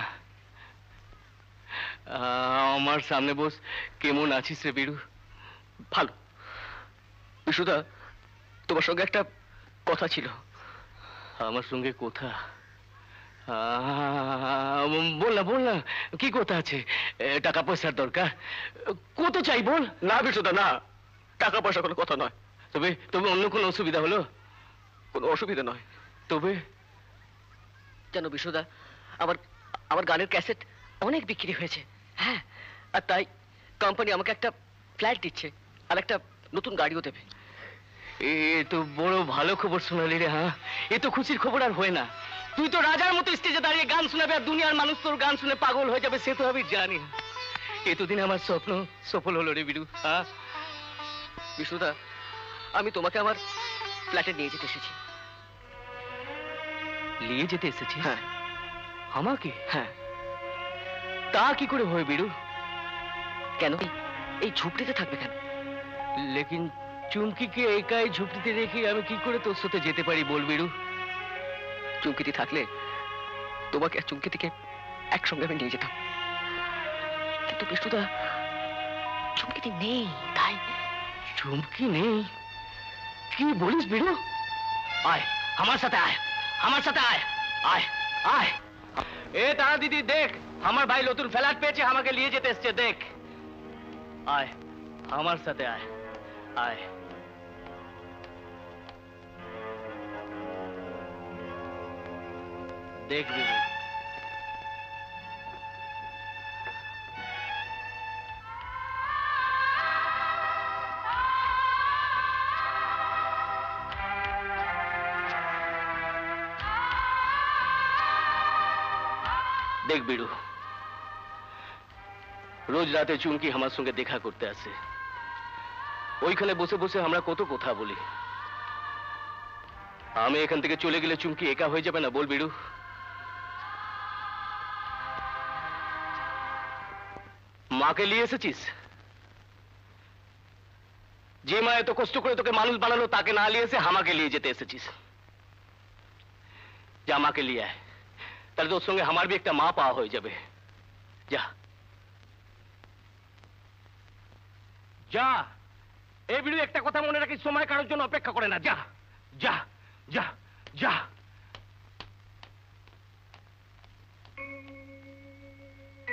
[SPEAKER 10] আমার সামনে বস। কেমন আছিস রে বিড়ু?
[SPEAKER 1] ভালো। বিষ্ণুদা, তোমার সঙ্গে একটা কথা ছিল।
[SPEAKER 10] আমার সঙ্গে কথা? বল না বল না, কি কথা আছে? টাকা পয়সার দরকার? কত চাই বল।
[SPEAKER 1] না বিষ্ণুদা, না, টাকা পয়সা কোনো কথা নয়।
[SPEAKER 10] তবে তবে অন্য কোনো অসুবিধা হলো?
[SPEAKER 1] কোনো অসুবিধা নয়।
[SPEAKER 10] তবে
[SPEAKER 1] জানো বিষ্ণুদা, আমার আমার গানের ক্যাসেট অনেক বিক্রি হয়েছে। হ্যাঁ, আর তাই কোম্পানি আমাকে একটা ফ্ল্যাট দিচ্ছে, আর একটা নতুন গাড়িও দেবে।
[SPEAKER 10] এ তো বড় ভালো খবর শোনালি রে। হ্যাঁ, এ তো খুশির খবর আর হয় না। তুই তো রাজার মতো স্টেজে দাঁড়িয়ে গান শোনাবে, আর দুনিয়ার মানুষ তোর গান শুনে পাগল হয়ে যাবে, সে তো আমি জানি। এতদিন আমার স্বপ্ন সফল হলো রে বিড়ু। হ্যাঁ
[SPEAKER 1] বিষ্ণুদা, আমি তোমাকে আমার ফ্ল্যাটে নিয়ে যেতে এসেছি।
[SPEAKER 10] নিয়ে যেতে এসেছি?
[SPEAKER 1] হ্যাঁ।
[SPEAKER 10] আমাকে?
[SPEAKER 1] হ্যাঁ।
[SPEAKER 10] তা কি করে হয় বিড়ু?
[SPEAKER 1] কেন, এই ঝুপড়িতে থাকবে কেন?
[SPEAKER 10] লেকিন চুমকিকে একাই ঝুপড়িতে রেখে আমি কি করে তোর সাথে যেতে পারি বল বিড়ু?
[SPEAKER 1] চুমকিটি থাকলে তোমাকে আর চুমকিটিকে একসঙ্গে আমি নিয়ে যেতাম, কিন্তু বিষ্ণুদা, চুমকিটি নেই, তাই।
[SPEAKER 10] চুমকি নেই? কি বলিস বিড়ু? আয় আমার সাথে, আয় আমার সাথে, আয় আয় আয়। এ তারা দিদি, দেখ আমার ভাই নতুন ফ্ল্যাট পেয়েছে, আমাকে নিয়ে যেতে এসছে, দেখ। আয় আমার সাথে, আয় আয়। দেখ বিড়ু, দেখ বিড়ু, রোজ রাতে চুমকি আমার সঙ্গে দেখা করতে আসে। ওইখানে বসে বসে আমরা কত কথা বলি। আমি এখান থেকে চলে গেলে চুমকি একা হয়ে যাবে না বল বিড়ু? মাকে নিয়ে এসেছিস? যে মা এত কষ্ট করে তোকে মানুষ বানালো, তাকে না নিয়ে এসে আমাকে নিয়ে যেতে এসেছিস। যা মাকে নিয়ে আয়, তাহলে তোর সঙ্গে আমার বি একটা মা পাওয়া হয়ে যাবে। যা যা। এই বিড়ু, একটা কথা মনে রাখিস, সময় কারোর জন্য অপেক্ষা করে না। যা যা যা যা।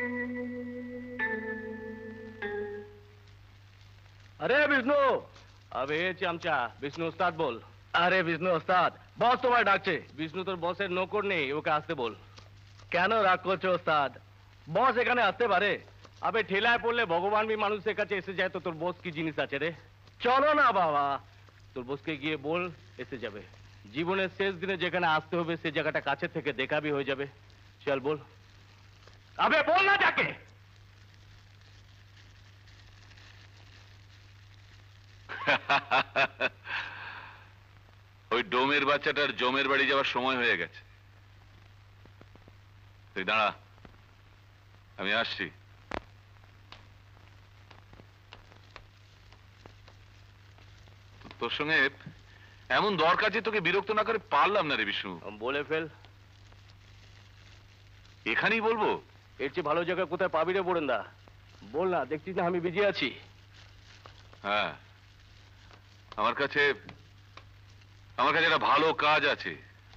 [SPEAKER 1] अरे विष्णु,
[SPEAKER 10] আবে চামচা, বিষ্ণু ওস্তাদ বল।
[SPEAKER 1] আরে বিষ্ণু ওস্তাদ, বস তোমায় ডাকছে।
[SPEAKER 10] বিষ্ণু তোর বসের নৌকর নেই, ওকে আসতে বল।
[SPEAKER 1] কেন রাগ করছো ওস্তাদ? বস এখানে আসতে পারে।
[SPEAKER 10] আবে ঠেলায় পড়লে ভগবান বি মানুষের কাছে এসে যায়, তো তোর বস কি জিনিস আছে রে?
[SPEAKER 1] চলো না বাবা।
[SPEAKER 10] তোর বসকে গিয়ে বল এসে যাবে। জীবনের শেষ দিনে যেখানে আসতে হবে সে জায়গাটা কাছে থেকে দেখা বি হয়ে যাবে। চল বল।
[SPEAKER 1] আবে বল না যাকে।
[SPEAKER 11] ওই ডোমের বাচ্চাটার জমের বাড়ি যাওয়ার সময় হয়ে গেছে। তুই দাঁড়া, আমি আসছি। তোর সঙ্গে এমন দরকার যে তোকে বিরক্ত না করে পারলাম না রে বিষ্ণু।
[SPEAKER 10] বলে ফেল।
[SPEAKER 11] এখানেই বলবো?
[SPEAKER 10] এর চেয়ে ভালো জায়গা কোথায় পাবি রে বরেন্দা? বল না, দেখছিস না আমি বিজি আছি।
[SPEAKER 11] হ্যাঁ, আমার কাছে আমার কাছে একটা ভালো কাজ আছে।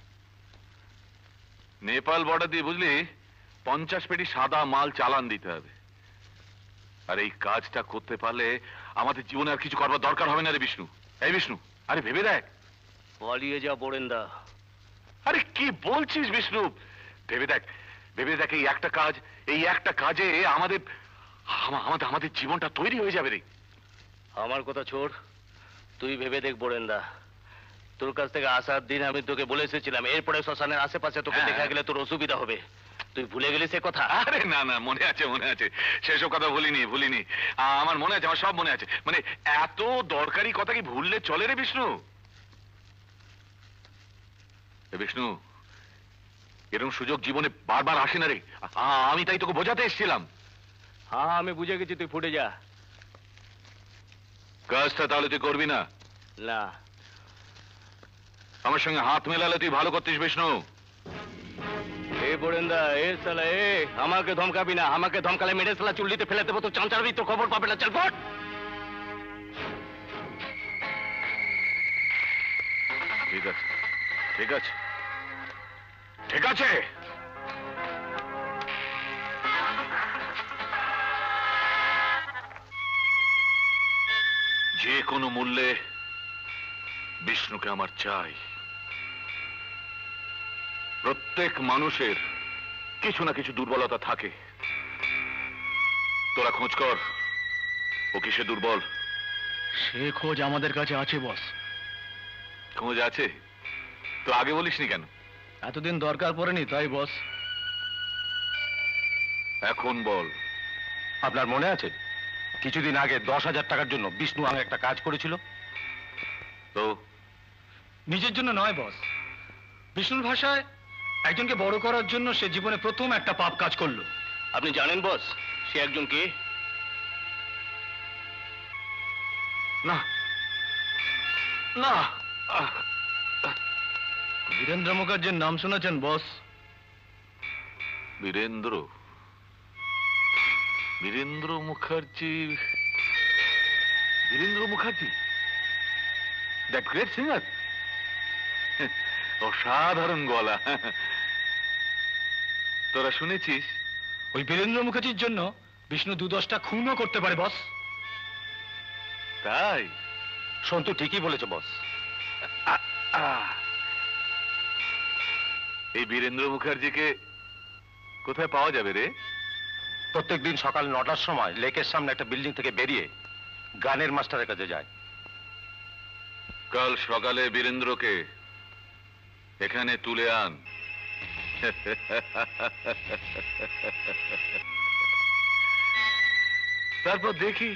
[SPEAKER 11] নেপাল বর্ডার দিয়ে বুঝলি পঞ্চাশ পেটি সাদা মাল চালান দিতে হবে। আর এই কাজটা করতে পারলে আমাদের জীবনে আর কিছু করবার দরকার হবে না রে বিষ্ণু। এই বিষ্ণু, আরে ভেবে দেখ।
[SPEAKER 10] পালিয়ে যা বরেন্দা।
[SPEAKER 11] আরে কি বলছিস বিষ্ণু? ভেবে দেখ, ভেবে দেখ, এই একটা কাজ, এই একটা কাজে আমাদের আমাদের আমাদের জীবনটা তৈরি হয়ে যাবে রে।
[SPEAKER 10] আমার কথা ছোড়, তুই ভেবে দেখ বরেন্দা। তোর কাছ থেকে আসার দিন আমি তোকে বলে এসেছিলাম এরপরে শ্মশানের আশেপাশে তোকে দেখা গেলে তোর অসুবিধা হবে। তুই ভুলে গেলি সে কথা?
[SPEAKER 11] আরে না না, মনে আছে মনে আছে, সেসব কথা ভুলিনি ভুলিনি আমার মনে আছে, আমার সব মনে আছে। মানে এত দরকারি কথা কি ভুললে চলে রে বিষ্ণু? বিষ্ণু, এরকম সুযোগ জীবনে বারবার আসে না রে। আমি তাই তোকে বোঝাতে এসেছিলাম।
[SPEAKER 10] হ্যাঁ আমি বুঝে গেছি, তুই ফুটে যা।
[SPEAKER 11] কাজটা তাহলে তুই করবি না?
[SPEAKER 10] না।
[SPEAKER 11] আমার সঙ্গে হাত মেলালে তুই ভালো করতিস বিষ্ণু।
[SPEAKER 10] এ বরেন্দা, এ শালা, এ আমাকে ধমকাবি না। আমাকে ধমকালে মেরে শালা চুল্লিতে ফেলে দেবো, তো চাঁচারবি তো খবর পাবে না। চল ফট।
[SPEAKER 11] ঠিক আছে ঠিক আছে ঠিক আছে। যে কোনো মূল্যে বিষ্ণুকে আমার চাই। প্রত্যেক মানুষের কিছু না কিছু দুর্বলতা থাকে। তোরা খোঁজ কর, ও কিসে দুর্বল।
[SPEAKER 1] সে খোঁজ আমাদের কাছে আছে বস।
[SPEAKER 11] খোঁজ আছে তো আগে বলিসনি কেন?
[SPEAKER 1] এতদিন দরকার পড়েনি তাই বস।
[SPEAKER 11] এখন বল।
[SPEAKER 14] আপনার মনে আছে কিছুদিন আগে দশ হাজার টাকার জন্য বিষ্ণু আমাকে একটা কাজ করেছিল?
[SPEAKER 11] তো
[SPEAKER 15] নিজের জন্য নয় বস, বিষ্ণুর ভাষায় একজনকে বড় করার জন্য সে জীবনে প্রথম একটা পাপ কাজ করলো।
[SPEAKER 10] আপনি জানেন বস সে একজন কে?
[SPEAKER 11] না না।
[SPEAKER 1] বীরেন্দ্র মুখার্জির নাম শুনেছেন boss?
[SPEAKER 11] Birendra Birendra Mukherjee Birendra Mukherjee that great singer. অসাধারণ গলা। তোরা শুনেছিস?
[SPEAKER 15] ওই বীরেন্দ্র মুখার্জির জন্য বিষ্ণু দু দশটা খুনও করতে পারে বস।
[SPEAKER 11] তাই?
[SPEAKER 14] সন্তু ঠিকই বলেছে বস।
[SPEAKER 11] এই বীরেন্দ্র মুখার্জিকে কোথায় পাওয়া যাবে রে?
[SPEAKER 14] প্রত্যেক দিন সকাল নটার সময় লেকের সামনে একটা বিল্ডিং থেকে বেরিয়ে গানের মাস্টারের কাছে যায়।
[SPEAKER 11] কাল সকালে বীরেন্দ্রকে এখানে তুলে আন। তারপর দেখি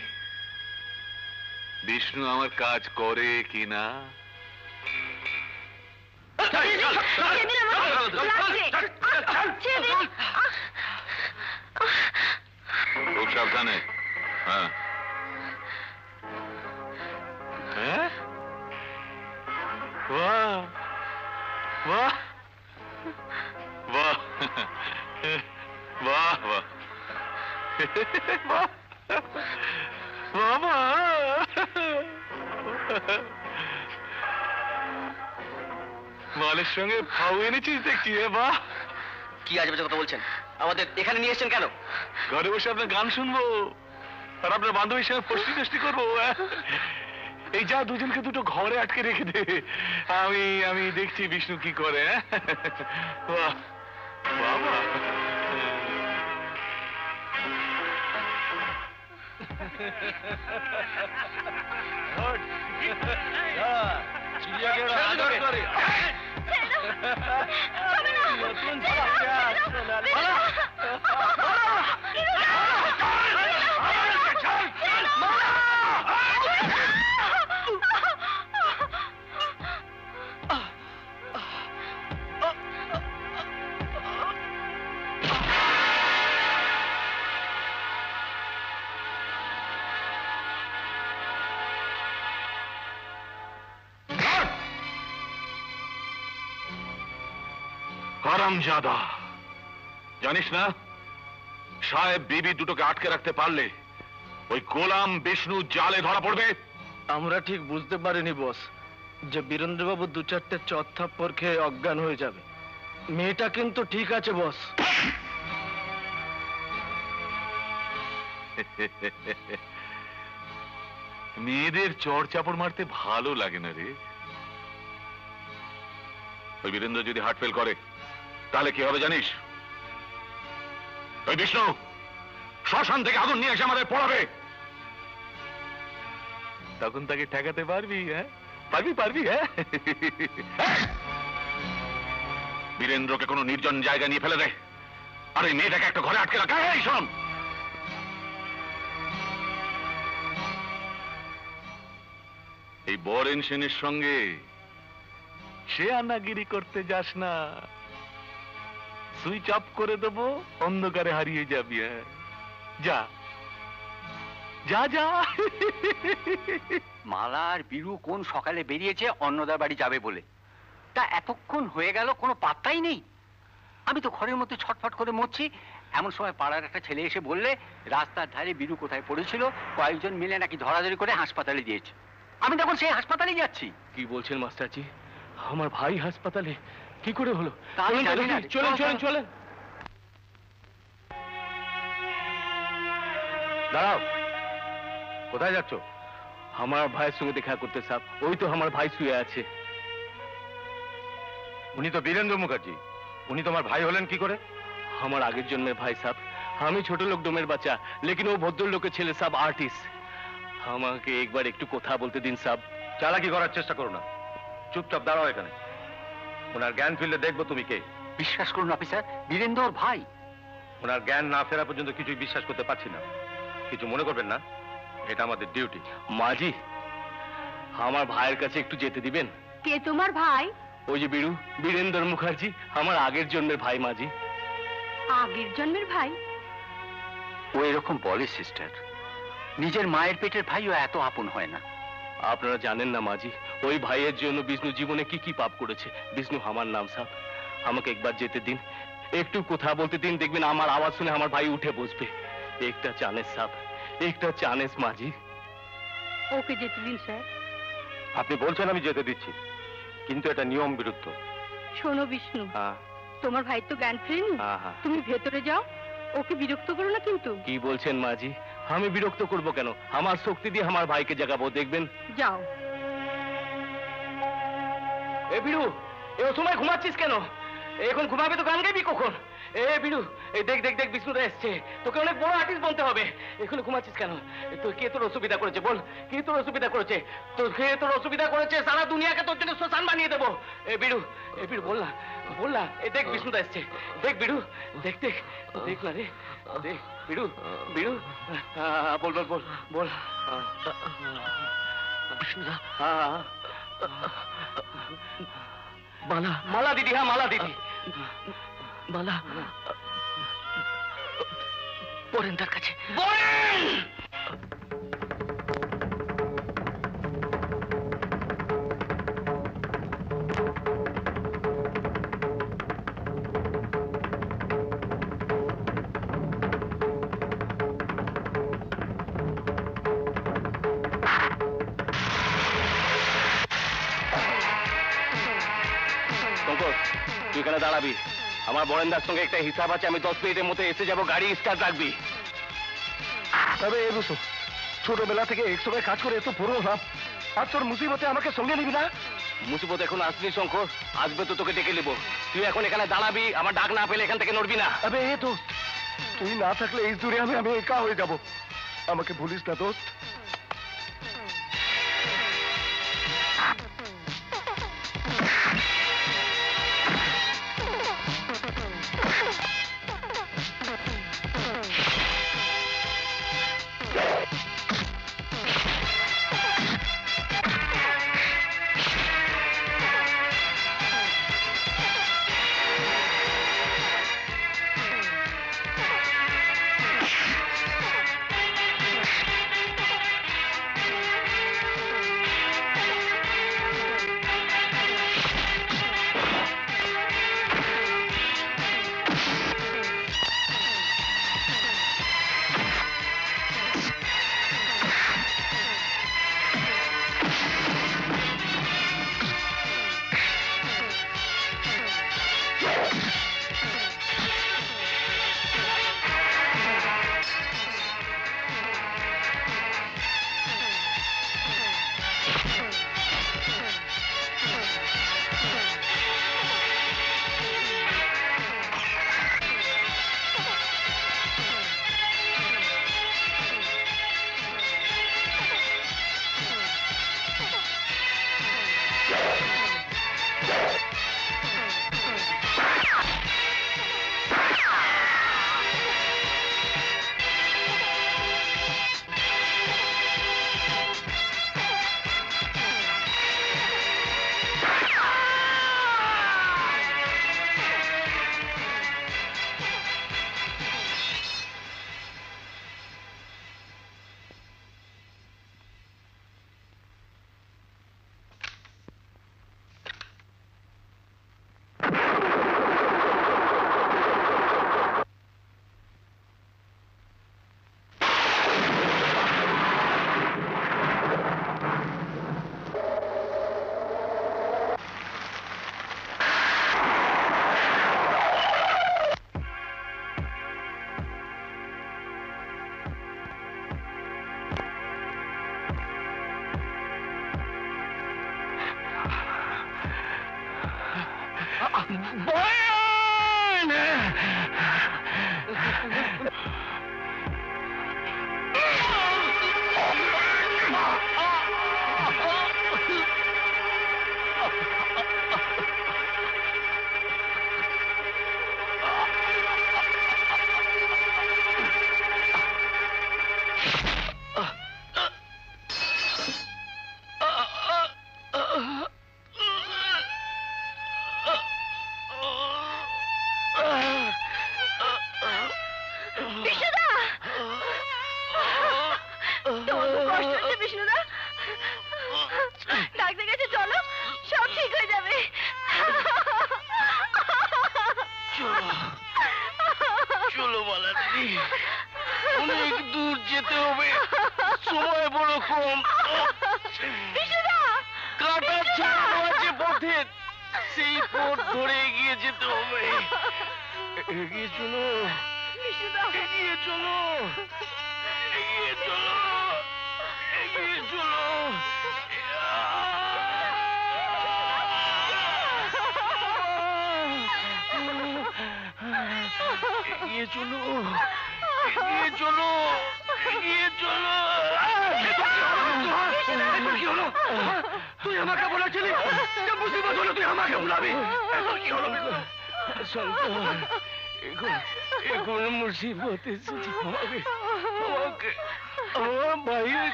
[SPEAKER 11] বিষ্ণু আমার কাজ করে কিনা। খুব সাবধানে। হ্যাঁ হ্যাঁ। বাহ বাহ বাহ বাহ বাহ বাহ বাবা। মালের সঙ্গে ফাউ এনেছিস দেখছি। বাহ,
[SPEAKER 1] কি আজে বাজে কথা বলছেন? আমাদের এখানে নিয়ে এসেছেন কেন?
[SPEAKER 11] ঘরে বসে আপনার গান শুনবো আর আপনার বান্ধবীর সঙ্গে ফষ্টি ফষ্টি করবো। এই যা দুজনকে দুটো ঘরে আটকে রেখে দে, আমি আমি দেখছি বিষ্ণু কি করে। বাহ বাবা, চিড়িয়াকে আদর করে নতুন হারামজাদা, জানিস না সাহেব বিবি দুটোকে আটকে রাখতে পারলে ওই গোলাম বিষ্ণু জালে ধরা পড়বে।
[SPEAKER 1] আমরা ঠিক বুঝতে পারিনি বস যে বীরেন্দ্রবাবু দু চারটে চট থাপ্পড় খেয়ে অজ্ঞান হয়ে যাবে। মেয়েটা কিন্তু ঠিক আছে বস।
[SPEAKER 11] মেয়েদের চড় চাপড় মারতে ভালো লাগে না রে। ওই বীরেন্দ্র যদি হার্ট ফেল করে তাহলে কি হবে জানিস? ওই বিষ্ণু শ্মশান থেকে আগুন নিয়ে এসে আমাদের পড়াবে, তখন তাকে ঠেকাতে পারবি? হ্যাঁ পারবি পারবি হ্যাঁ বীরেন্দ্রকে কোনো নির্জন জায়গা নিয়ে ফেলে দে, আর এই মেয়েটাকে একটা ঘরে আটকে রাখা। এই শোন, এই বরেন সেনের সঙ্গে সে আনাগিরি করতে যাস না, সুইচ অফ করে দেবো, অন্ধকারে হারিয়ে যাবি। যা যা যা।
[SPEAKER 2] মালা আর বীরু কোন সকালে বেরিয়েছে অন্নদার বাড়ি যাবে বলে, তা এতক্ষণ হয়ে গেল কোনো পাত্তাই নেই। আমি তো ঘরের মধ্যে ছটফট করে মরছি, এমন সময় পাড়ার একটা ছেলে এসে বললে রাস্তার ধারে বীরু কোথায় পড়েছিল, কয়েকজন মিলে নাকি ধরাধরি করে হাসপাতালে দিয়েছে। আমি তখন সেই হাসপাতালে যাচ্ছি।
[SPEAKER 1] কি বলছেন মাস্টারজি? আমার ভাই হাসপাতালে? কি করে হলো?
[SPEAKER 2] তা আমি জানি না।
[SPEAKER 1] চলেন চলেন চলেন।
[SPEAKER 14] দাঁড়াও, কোথায় যাচ্ছ?
[SPEAKER 1] আমার ভাইয়ের সঙ্গে দেখা করতে সাহেব। ওই তো আমার ভাই শুয়ে আছে।
[SPEAKER 14] উনি তো বীরেন্দ্র মুখার্জি, উনি তোমার ভাই হলেন কি করে?
[SPEAKER 1] আমার আগের জন্মের ভাই সাহেব। আমি ছোট লোক ডোমের বাচ্চা, লেকিন ও ভদ্রলোকের ছেলে সাহেব, আর্টিস্ট। আমাকে একবার একটু কথা বলতে দিন সাহেব।
[SPEAKER 14] চালাকি করার চেষ্টা করো না, চুপচাপ দাঁড়াও এখানে। ওনার জ্ঞান ফিরলে দেখবো তুমি কে।
[SPEAKER 2] বিশ্বাস করুন অফিসার, বীরেন্দ্র ওর ভাই।
[SPEAKER 14] ওনার জ্ঞান না ফেরা পর্যন্ত কিছুই বিশ্বাস করতে পারছি না। কিছু মনে করবেন না, এটা আমাদের ডিউটি।
[SPEAKER 1] মাজি, আমার ভাইয়ের কাছে একটু যেতে দিবেন?
[SPEAKER 3] কে তোমার ভাই?
[SPEAKER 1] ওই যে বীরু, বীরেন্দ্র মুখার্জি, আমার আগের জন্মের ভাই। মাজি,
[SPEAKER 3] আগের জন্মের ভাই?
[SPEAKER 2] ও এরকম বলে সিস্টার, নিজের মায়ের পেটের ভাইও এত আপন হয় না।
[SPEAKER 1] আপনারা জানেন না মাজি, ওই ভাইয়ের জন্য বিষ্ণু জীবনে কি কি পাপ করেছে। বিষ্ণু আমার নাম সাহেব। আমাকে একবার যেতে দিন, একটু কথা বলতে দিন, দেখবেন আমার আওয়াজ শুনে আমার ভাই উঠে বসবে। একটা চানেস সাহেব, একটা চানেস মাজি।
[SPEAKER 3] ওকে যেতে দিন স্যার।
[SPEAKER 14] আপনি বলছেন আমি যেতে দিচ্ছি, কিন্তু এটা নিয়ম বিরুদ্ধ।
[SPEAKER 3] শোনো বিষ্ণু,
[SPEAKER 1] হ্যাঁ
[SPEAKER 3] তোমার ভাই তো জ্ঞান ফেরেনি,
[SPEAKER 1] হ্যাঁ হ্যাঁ।
[SPEAKER 3] তুমি ভেতরে যাও, ওকে বিরক্ত করো না কিন্তু।
[SPEAKER 1] কি বলছেন মাজি? আমি বিরক্ত করব কেন? আমার শক্তি দিয়ে আমার ভাইকে জাগাবো, দেখবেন।
[SPEAKER 3] যাও।
[SPEAKER 1] এ বিরু, এ সময় ঘুমাচ্ছিস কেন? এখন ঘুমাবে তো গান গাইবি কখন? এ বিরু, এই দেখ দেখ দেখ বিষ্ণুরা এসছে, তোকে অনেক বড় আর্টিস্ট বলতে হবে। এখন ঘুমাচ্ছিস কেন? তোর কে তোর অসুবিধা করেছে বল? কে তোর অসুবিধা করেছে? তোর কে তোর অসুবিধা করেছে? সারা দুনিয়াকে তোর জন্য শ্মশান বানিয়ে দেবো। এ বিরু, এ বিরু বল না, বল না। এ দেখ বিষ্ণুদা এসছে, দেখ বিরু, দেখ দেখ দেখ না রে, দেখ বিরু, বিরু, বল বল বল বল। বিষ্ণুদা, মালা, মালা দিদি, হ্যাঁ মালা দিদি, মালা বরেন তার কাছে। বরেন! তুই এখানে দাঁড়াবি, আমার বরেন্দার সঙ্গে একটা হিসাব আছে। আমি দশ মিনিটের মধ্যে এসে যাবো, গাড়ি স্টার্ট রাখবি।
[SPEAKER 9] তবে ছোটবেলা থেকে এক সময় কাজ করে এত পুরো ভাব,
[SPEAKER 1] আর তোর মুসিবতে আমাকে সঙ্গে নিবি না? মুসিবত এখন আসনি শঙ্কর, আসবে তো তোকে ডেকে নেবো। তুই এখন এখানে দাঁড়াবি, আমার ডাক না পেলে এখান থেকে নড়বি না। আবে এ দোস্ত, তুই না থাকলে এই দূরে আমি আমি একা হয়ে যাব। আমাকে ভুলিস না দোস্ত।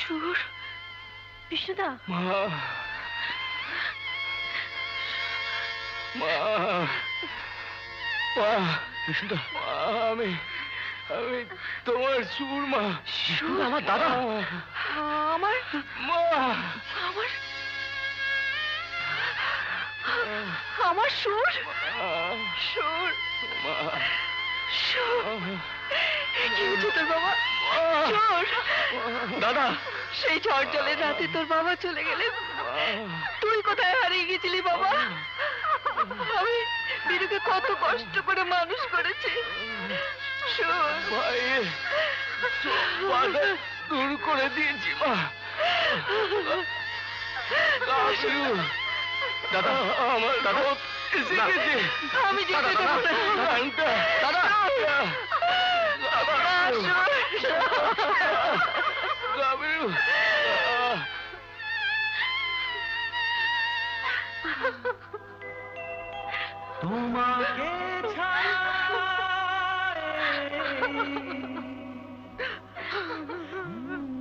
[SPEAKER 3] সুর বিষ্ণুদা
[SPEAKER 1] মা মা মা বিষ্ণুদা আমি আমি তোমার সুর মা
[SPEAKER 3] সুর
[SPEAKER 1] আমার দাদা
[SPEAKER 3] আমার
[SPEAKER 1] মা
[SPEAKER 3] আমার আমার সুর সুর
[SPEAKER 1] মা
[SPEAKER 3] সুর কি হচ্ছে তোর বাবা সুর
[SPEAKER 1] দাদা
[SPEAKER 3] সেই ঝড় জলের রাতে তোর বাবা চলে গেলে তুই কোথায় হারিয়ে গেছিলি বাবা আমি বীরুকে কত কষ্ট করে মানুষ করেছি সুর
[SPEAKER 1] ভাই বাধা দূর করে দিয়েছি মা দাদা আমার দাদা এসে গেছে
[SPEAKER 3] আমি যেতে দেবো না
[SPEAKER 1] দাদা গাবিরু
[SPEAKER 8] তোমাকে ছাড়া